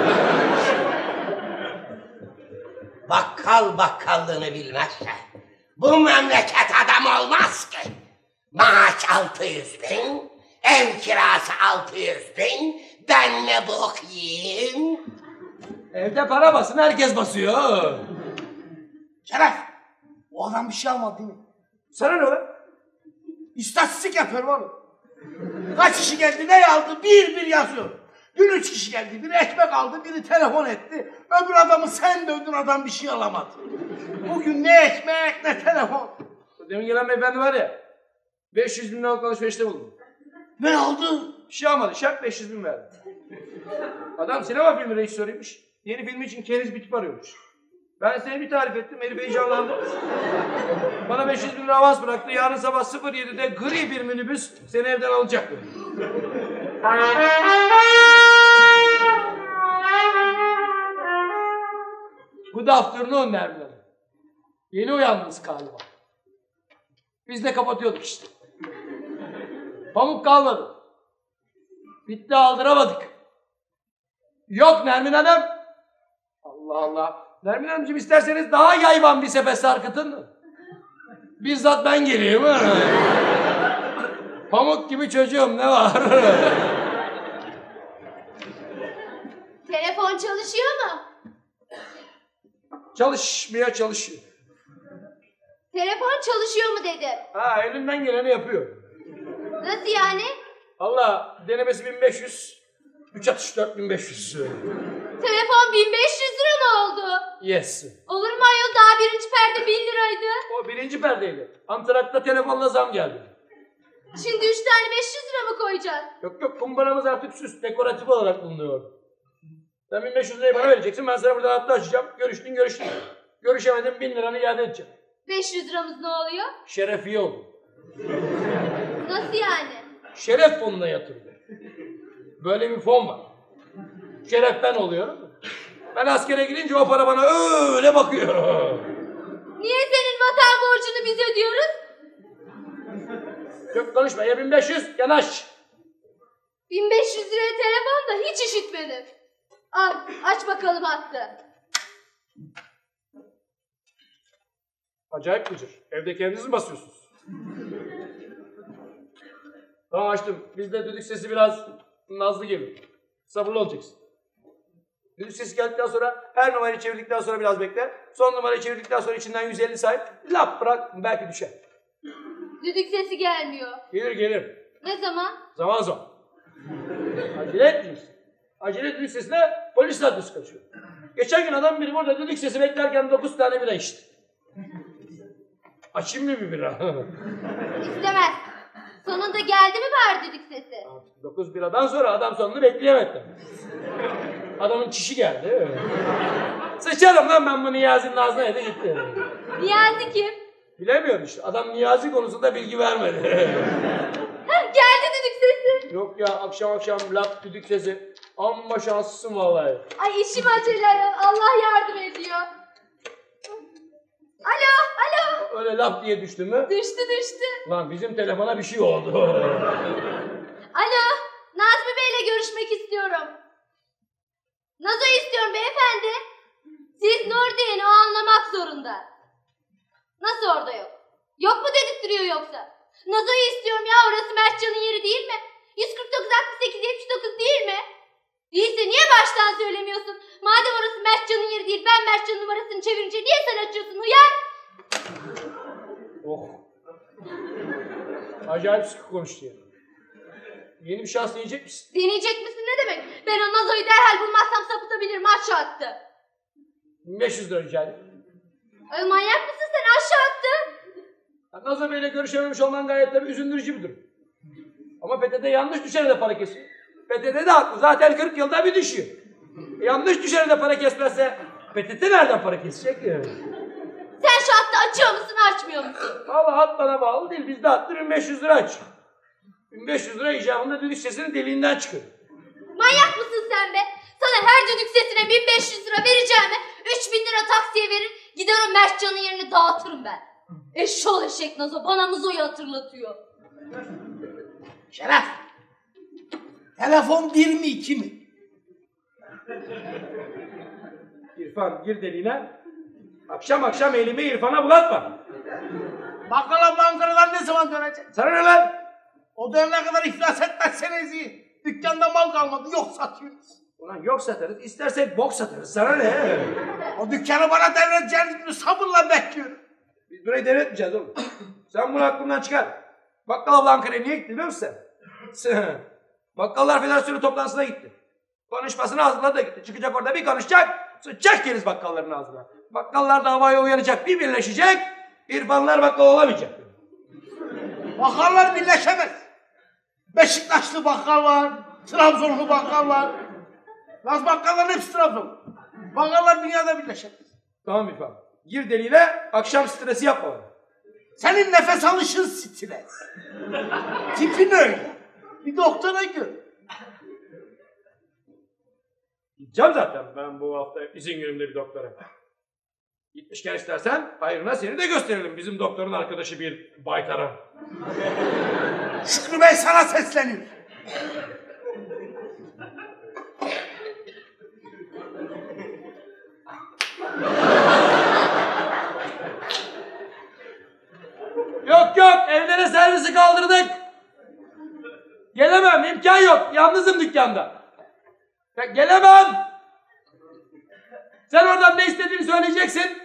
Speaker 4: Bakkal bakkallığını bilmezse bu memleket adam olmaz ki. Maaş 600 bin, ev kirası 600 bin, ben ne bok yiyeyim?
Speaker 11: Evde para basın, herkes basıyor.
Speaker 13: Şeref, o adam bir şey almadı değil mi?
Speaker 11: Sana ne lan?
Speaker 13: İstatistik yapıyorum oğlum. Kaç kişi geldi, ne aldı, bir yazıyor. Dün 3 kişi geldi, biri ekmek aldı, biri telefon etti. Öbür adamı sen dövdün, adam bir şey alamadı. Bugün ne ekmek, ne telefon.
Speaker 11: Demin gelen beyefendi var ya, 500 bin liralık alışverişte bulundu.
Speaker 13: Ne aldı?
Speaker 11: Bir şey almadı, şart 500 bin verdi. Adam sinema filmi rejisörüymüş. Yeni filmi için keriz bir tip arıyormuş. Ben seni bir tarif ettim, herif heyecanlandı. Bana 500 bin lira avans bıraktı, yarın sabah 07'de gri bir minibüs seni evden alacak. Good afternoon Nermin Hanım. Yeni uyandınız galiba. Biz de kapatıyorduk işte. Pamuk kalmadı. Bitti aldıramadık. Yok Nermin Hanım. Allah Allah. Nermin Hanımcığım isterseniz daha yayvan bir sepet sarkıtın. Bizzat ben geleyim. Pamuk gibi çocuğum ne var?
Speaker 12: Telefon çalışıyor mu?
Speaker 11: Çalışmaya çalışıyor.
Speaker 12: Telefon çalışıyor mu dedim.
Speaker 11: Ha elimden geleni yapıyor.
Speaker 12: Nasıl yani?
Speaker 11: Allah denemesi 1500. 3 atış 4500.
Speaker 12: Telefon 1500 lira mı oldu?
Speaker 11: Yes.
Speaker 12: Olur mu ayol, daha birinci perde 1000 liraydı.
Speaker 11: O birinci perdeydi. Antrakta telefonla zam geldi.
Speaker 12: Şimdi 3 tane 500 lira mı koyacağız?
Speaker 11: Yok kumbaramız artık süs dekoratif olarak bulunuyor. Sen 1500 lirayı bana vereceksin, ben sana buradan hattı açacağım. Görüştün. Görüşemedim 1000 liranı iade edeceğim.
Speaker 12: 500 liramız ne oluyor?
Speaker 11: Şerefiye oldu.
Speaker 12: Nasıl yani?
Speaker 11: Şeref fonuna yatırılıyor. Böyle bir fon var. Şeref ben oluyorum. Ben askere gidince o para bana öyle bakıyor.
Speaker 12: Niye senin vatan borcunu biz ödüyoruz?
Speaker 11: Çok konuşma ya 1500 yanaş.
Speaker 12: 1500 liraya telefon da hiç işitmedim. Al aç bakalım hattı.
Speaker 11: Acayip gıcır. Evde kendiniz mi basıyorsunuz? Tamam açtım. Bizde düdük sesi biraz nazlı geliyor. Sabırlı olacaksın. Düdük sesi geldikten sonra her numarayı çevirdikten sonra biraz bekle. Son numarayı çevirdikten sonra içinden 150 say. Lap bırak belki düşer.
Speaker 12: Düdük sesi gelmiyor.
Speaker 11: Gelir.
Speaker 12: Ne zaman?
Speaker 11: Zaman. Acele etmeyeceksin. Acele düdük sesine polis radyosu kaçıyor. Geçen gün adam biri burada düdük sesi beklerken 9 tane bira içti. Açayım mı bir bira?
Speaker 12: İstemez. Sonunda geldi mi bari düdük sesi?
Speaker 11: 9 biradan sonra adam sonunu bekleyemedi. Adamın çişi geldi. Sıçarım lan ben bu Niyazi'nin ağzına yedi gitti.
Speaker 12: Niyazi kim?
Speaker 11: Bilemiyorum işte. Adam Niyazi konusunda bilgi vermedi.
Speaker 12: Geldi düdük sesi.
Speaker 11: Yok ya akşam laf düdük sesi. Amma şanslısın vallahi.
Speaker 12: Ay işim acele ayol. Allah yardım ediyor. Alo.
Speaker 11: Öyle laf diye düştü mü?
Speaker 12: Düştü.
Speaker 11: Lan bizim telefona bir şey oldu.
Speaker 12: Alo. Nazmi Bey'le görüşmek istiyorum. Nazo'yu istiyorum beyefendi. Siz Nur deyin, o anlamak zorunda. Nasıl orada yok? Yok mu dedirtiyor yoksa? Nazo'yu istiyorum ya, orası Mertcan'ın yeri değil mi? 149 68 79 değil mi? Değilse niye baştan söylemiyorsun? Madem orası Mertcan'ın yeri değil, ben Mertcan'ın numarasını çevirince niye sen açıyorsun Hıyar?
Speaker 11: Oh. Acayip sıkı konuştu ya. Yeni bir şans deneyecek misin?
Speaker 12: Deneyecek misin ne demek? Ben o Nazo'yu derhal bulmazsam sapıtabilirim, aşağı attı.
Speaker 11: 1500 lira rica ederim.
Speaker 12: Ay manyak mısın sen, aşağı attı?
Speaker 11: Nazo Bey'le görüşememiş olman gayet tabii üzündürücü bir durum. Ama PTT yanlış düşene de para kesiyor. PTT de haklı, zaten 40 yılda bir düşüyor. Yanlış düşene de para kesmezse PTT nereden para kesecek ki?
Speaker 12: Sen şu hattı açıyor musun, açmıyor musun?
Speaker 11: Vallahi hat bana bağlı değil, bizde hattı 1500 lira aç. 1500 lira icabında düdük sesinin deliğinden çıkıyor.
Speaker 12: Manyak mısın sen be? Sana ben her düdük sesine 1500 lira vereceğime 3000 lira taksiye verir gider o Mertcan'ın yerini dağıtırım ben. Eşşoğlu eşek Nazo bana Muzo'yu hatırlatıyor.
Speaker 13: Şeref. Telefon 1 mi 2 mi?
Speaker 11: İrfan gir deliğine. Akşam akşam elimi İrfan'a bulatma.
Speaker 13: Bakkal abla Ankara'dan ne zaman dönecek?
Speaker 11: Sana ne lan?
Speaker 13: O dönene kadar iflas etmezseniz iyi. Dükkanda mal kalmadı, yok satıyoruz.
Speaker 11: Ulan yok satarız, istersek bok satarız. Sana ne?
Speaker 13: O dükkanı bana devredeceğiniz günü sabırla bekliyorum.
Speaker 11: Biz burayı devretmeyeceğiz oğlum. Sen bunu aklından çıkar. Bakkal abla Ankara'ya niye gitti biliyor musun sen? Bakkallar Federasyonu toplantısına gitti. Konuşmasını hazırladı da gitti. Çıkacak orada bir konuşacak. Sıçacak geriz bakkalların ağzına. Bakkallar davaya uyanacak, bir birleşecek. İrfanlar bakkal olamayacak.
Speaker 13: Bakkallar birleşemez. Beşiktaşlı bakkal var, Trabzonlu bakkal var. Laz bakkalların hepsi Trabzon. Bakkallar dünyada birleşemez.
Speaker 11: Tamam İrfan. Gir deliğine, akşam stresi yapma bana.
Speaker 13: Senin nefes alışın stres. Tipin öyle. Bir doktora gör.
Speaker 11: Gideceğim zaten ben bu hafta izin günümde bir doktora. Gitmişken istersen hayrına seni de gösterelim. Bizim doktorun arkadaşı bir baytara.
Speaker 13: Şükrü Bey sana sesleniyor.
Speaker 11: Yok evlere servisi kaldırdık. Gelemem imkan yok. Yalnızım dükkanda. Ya, gelemem. Sen oradan ne istediğini söyleyeceksin.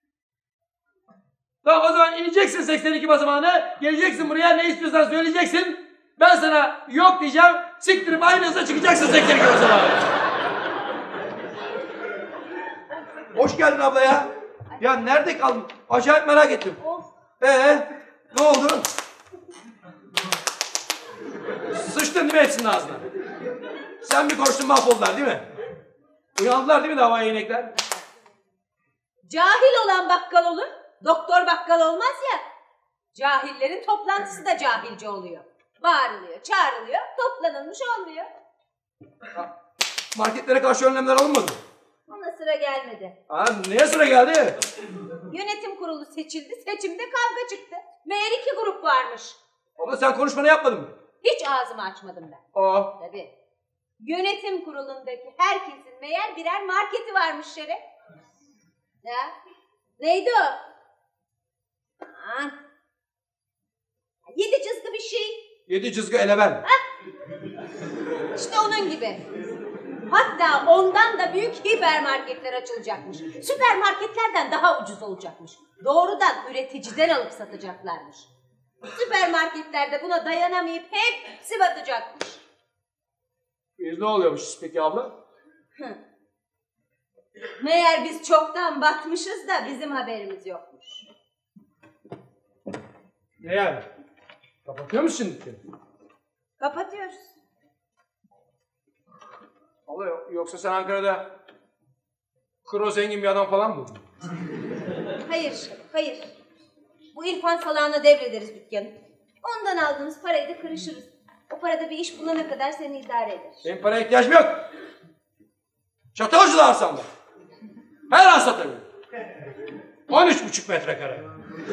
Speaker 11: Tamam o zaman ineceksin 82 basamağını. Geleceksin buraya ne istiyorsan söyleyeceksin. Ben sana yok diyeceğim. Siktirip aynı hızla çıkacaksın 82 basamağı. Hoş geldin abla ya. Ya nerede kaldın? Acayip merak ettim. Ne oldu? Sıçtın değil mi hepsinin ağzına? Sen bir koştun mahvoldular değil mi? Uyandılar değil mi davaya inekler?
Speaker 5: Cahil olan bakkal olur, doktor bakkal olmaz ya. Cahillerin toplantısı da cahilce oluyor. Bağırılıyor, çağrılıyor, toplanılmış olmuyor.
Speaker 11: Marketlere karşı önlemler alınmadı mı?
Speaker 5: Ona sıra gelmedi.
Speaker 11: Neye sıra geldi?
Speaker 5: Yönetim kurulu seçildi, seçimde kavga çıktı. Meğer 2 grup varmış.
Speaker 11: Abla sen konuşmanı yapmadın mı?
Speaker 5: Hiç ağzımı açmadım ben. Tabii. Yönetim kurulundaki herkesin meğer birer marketi varmış Şeref. Ya, neydi o? 7 cızgı bir şey.
Speaker 11: 7 cızgı eleven.
Speaker 5: İşte onun gibi. Hatta ondan da büyük hipermarketler açılacakmış. Süpermarketlerden daha ucuz olacakmış. Doğrudan üreticiden alıp satacaklarmış. Süpermarketler buna dayanamayıp hepsi batacakmış.
Speaker 11: Biz ne oluyormuşuz peki abla?
Speaker 5: Meğer biz çoktan batmışız da bizim haberimiz yokmuş.
Speaker 11: Ne yani? Kapatıyor musun şimdi?
Speaker 5: Kapatıyoruz.
Speaker 11: Abla yoksa sen Ankara'da kro zengin bir adam falan mı buldun?
Speaker 5: Hayır. Bu İrfan salağına devrederiz dükkanı. Ondan aldığımız parayı da kırışırız. O parada bir iş bulana kadar seni idare eder.
Speaker 11: Benim paraya ihtiyacım yok. Çatalcılar arsamda. Her an satabilirim. 13,5 metrekare.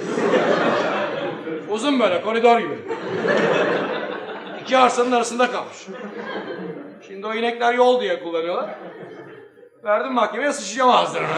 Speaker 11: Uzun böyle koridor gibi. 2 arsanın arasında kalmış. Şimdi o inekler yol diye kullanıyorlar. Verdim mahkemeye sıçacağım ağzına.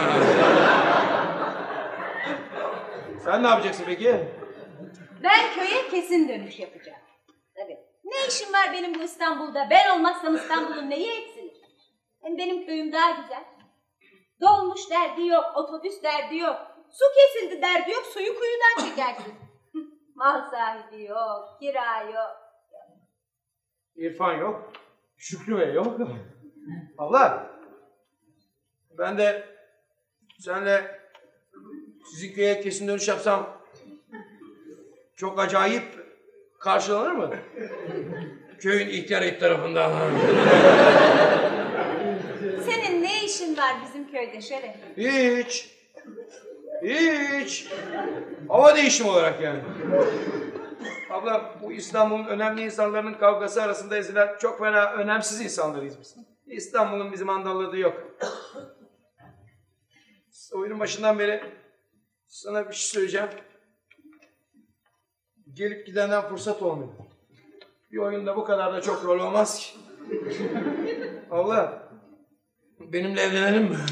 Speaker 11: Sen ne yapacaksın peki?
Speaker 5: Ben köye kesin dönüş yapacağım. Tabii. Ne işim var benim bu İstanbul'da? Ben olmazsam İstanbul'un neyi eksilir? Hem benim köyüm daha güzel. Dolmuş derdi yok, otobüs derdi yok. Su kesildi derdi yok, suyu kuyudan çekersin. Mal sahibi yok, kira yok.
Speaker 11: İrfan yok. Şükrü Bey yok. Abla. Ben de seninle sizin köye kesin dönüş yapsam çok acayip karşılanır mı? Köyün ihtiyar heyet tarafından.
Speaker 5: Senin ne işin var bizim köyde Şeref?
Speaker 11: Hiç. Hava değişim olarak yani. Abla bu İstanbul'un önemli insanların kavgası arasında ezilen çok fena önemsiz insanlarıyız biz. İstanbul'un bizim andalladığı yok. Oyunun başından beri sana bir şey söyleyeceğim. Gelip gidenden fırsat olmuyor. Bir oyunda bu kadar da çok rol olmaz ki. Allah, benimle evlenelim mi?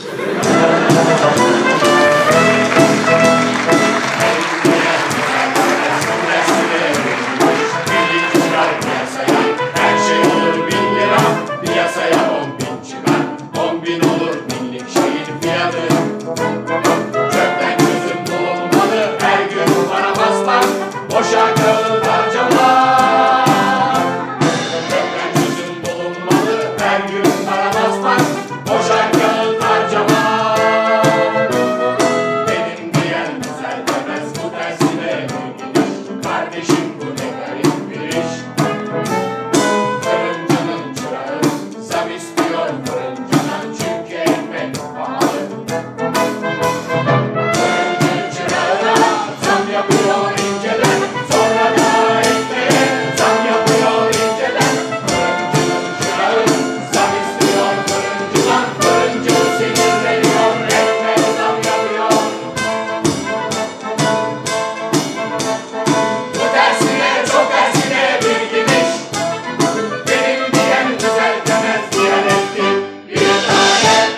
Speaker 2: Her şey olur 1000 lira, piyasaya 10.000 çıkar. 10.000 olur binlik şeyin fiyatı. Çöpten çözüm bulunmalı, her gün para basmak, boşa kağıt harcamak. Çöpten çözüm bulunmalı, her gün para basmak, boşa kağıt harcamak. Benim diyen güzel demez, bu tersine bir gidiş. Kardeşim bu ne garip bir iş. Fırıncının çırağı zam istiyor fırıncından, çünkü ekmek pahalı. Fırıncının çırağına zam yapıyor inceden, sonra da ekmeğe zam yapıyor inceden. Fırıncının çırağı zam istiyor fırıncıdan, fırıncı sinirleniyor, ekmeğe zam yapıyor. Bu tersine çok tersine bir gidiş. Benim diyen güzel demez, diyen etti bir tane.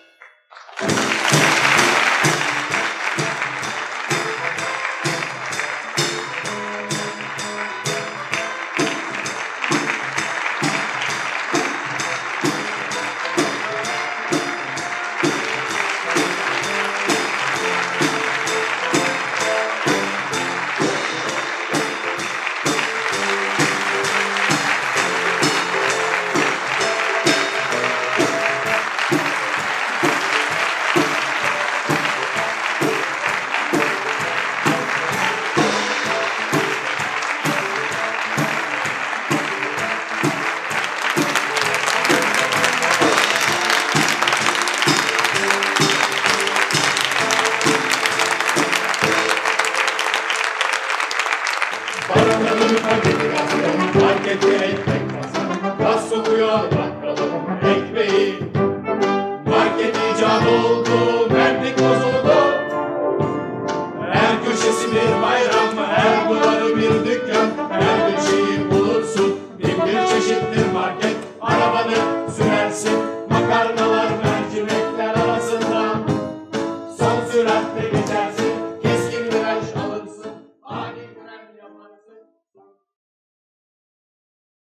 Speaker 2: Bakalım paketi bakalım, markette ekmek kazan. Gaz sokuyor bakalım ekmeği. Market icat oldu, mertlik bozuldu. Her köşesi bir bayram, her duvarı bir dükkan. Her bir şeyi bulursun, bin bir çeşittir market. Arabanı sürersin, makarnalar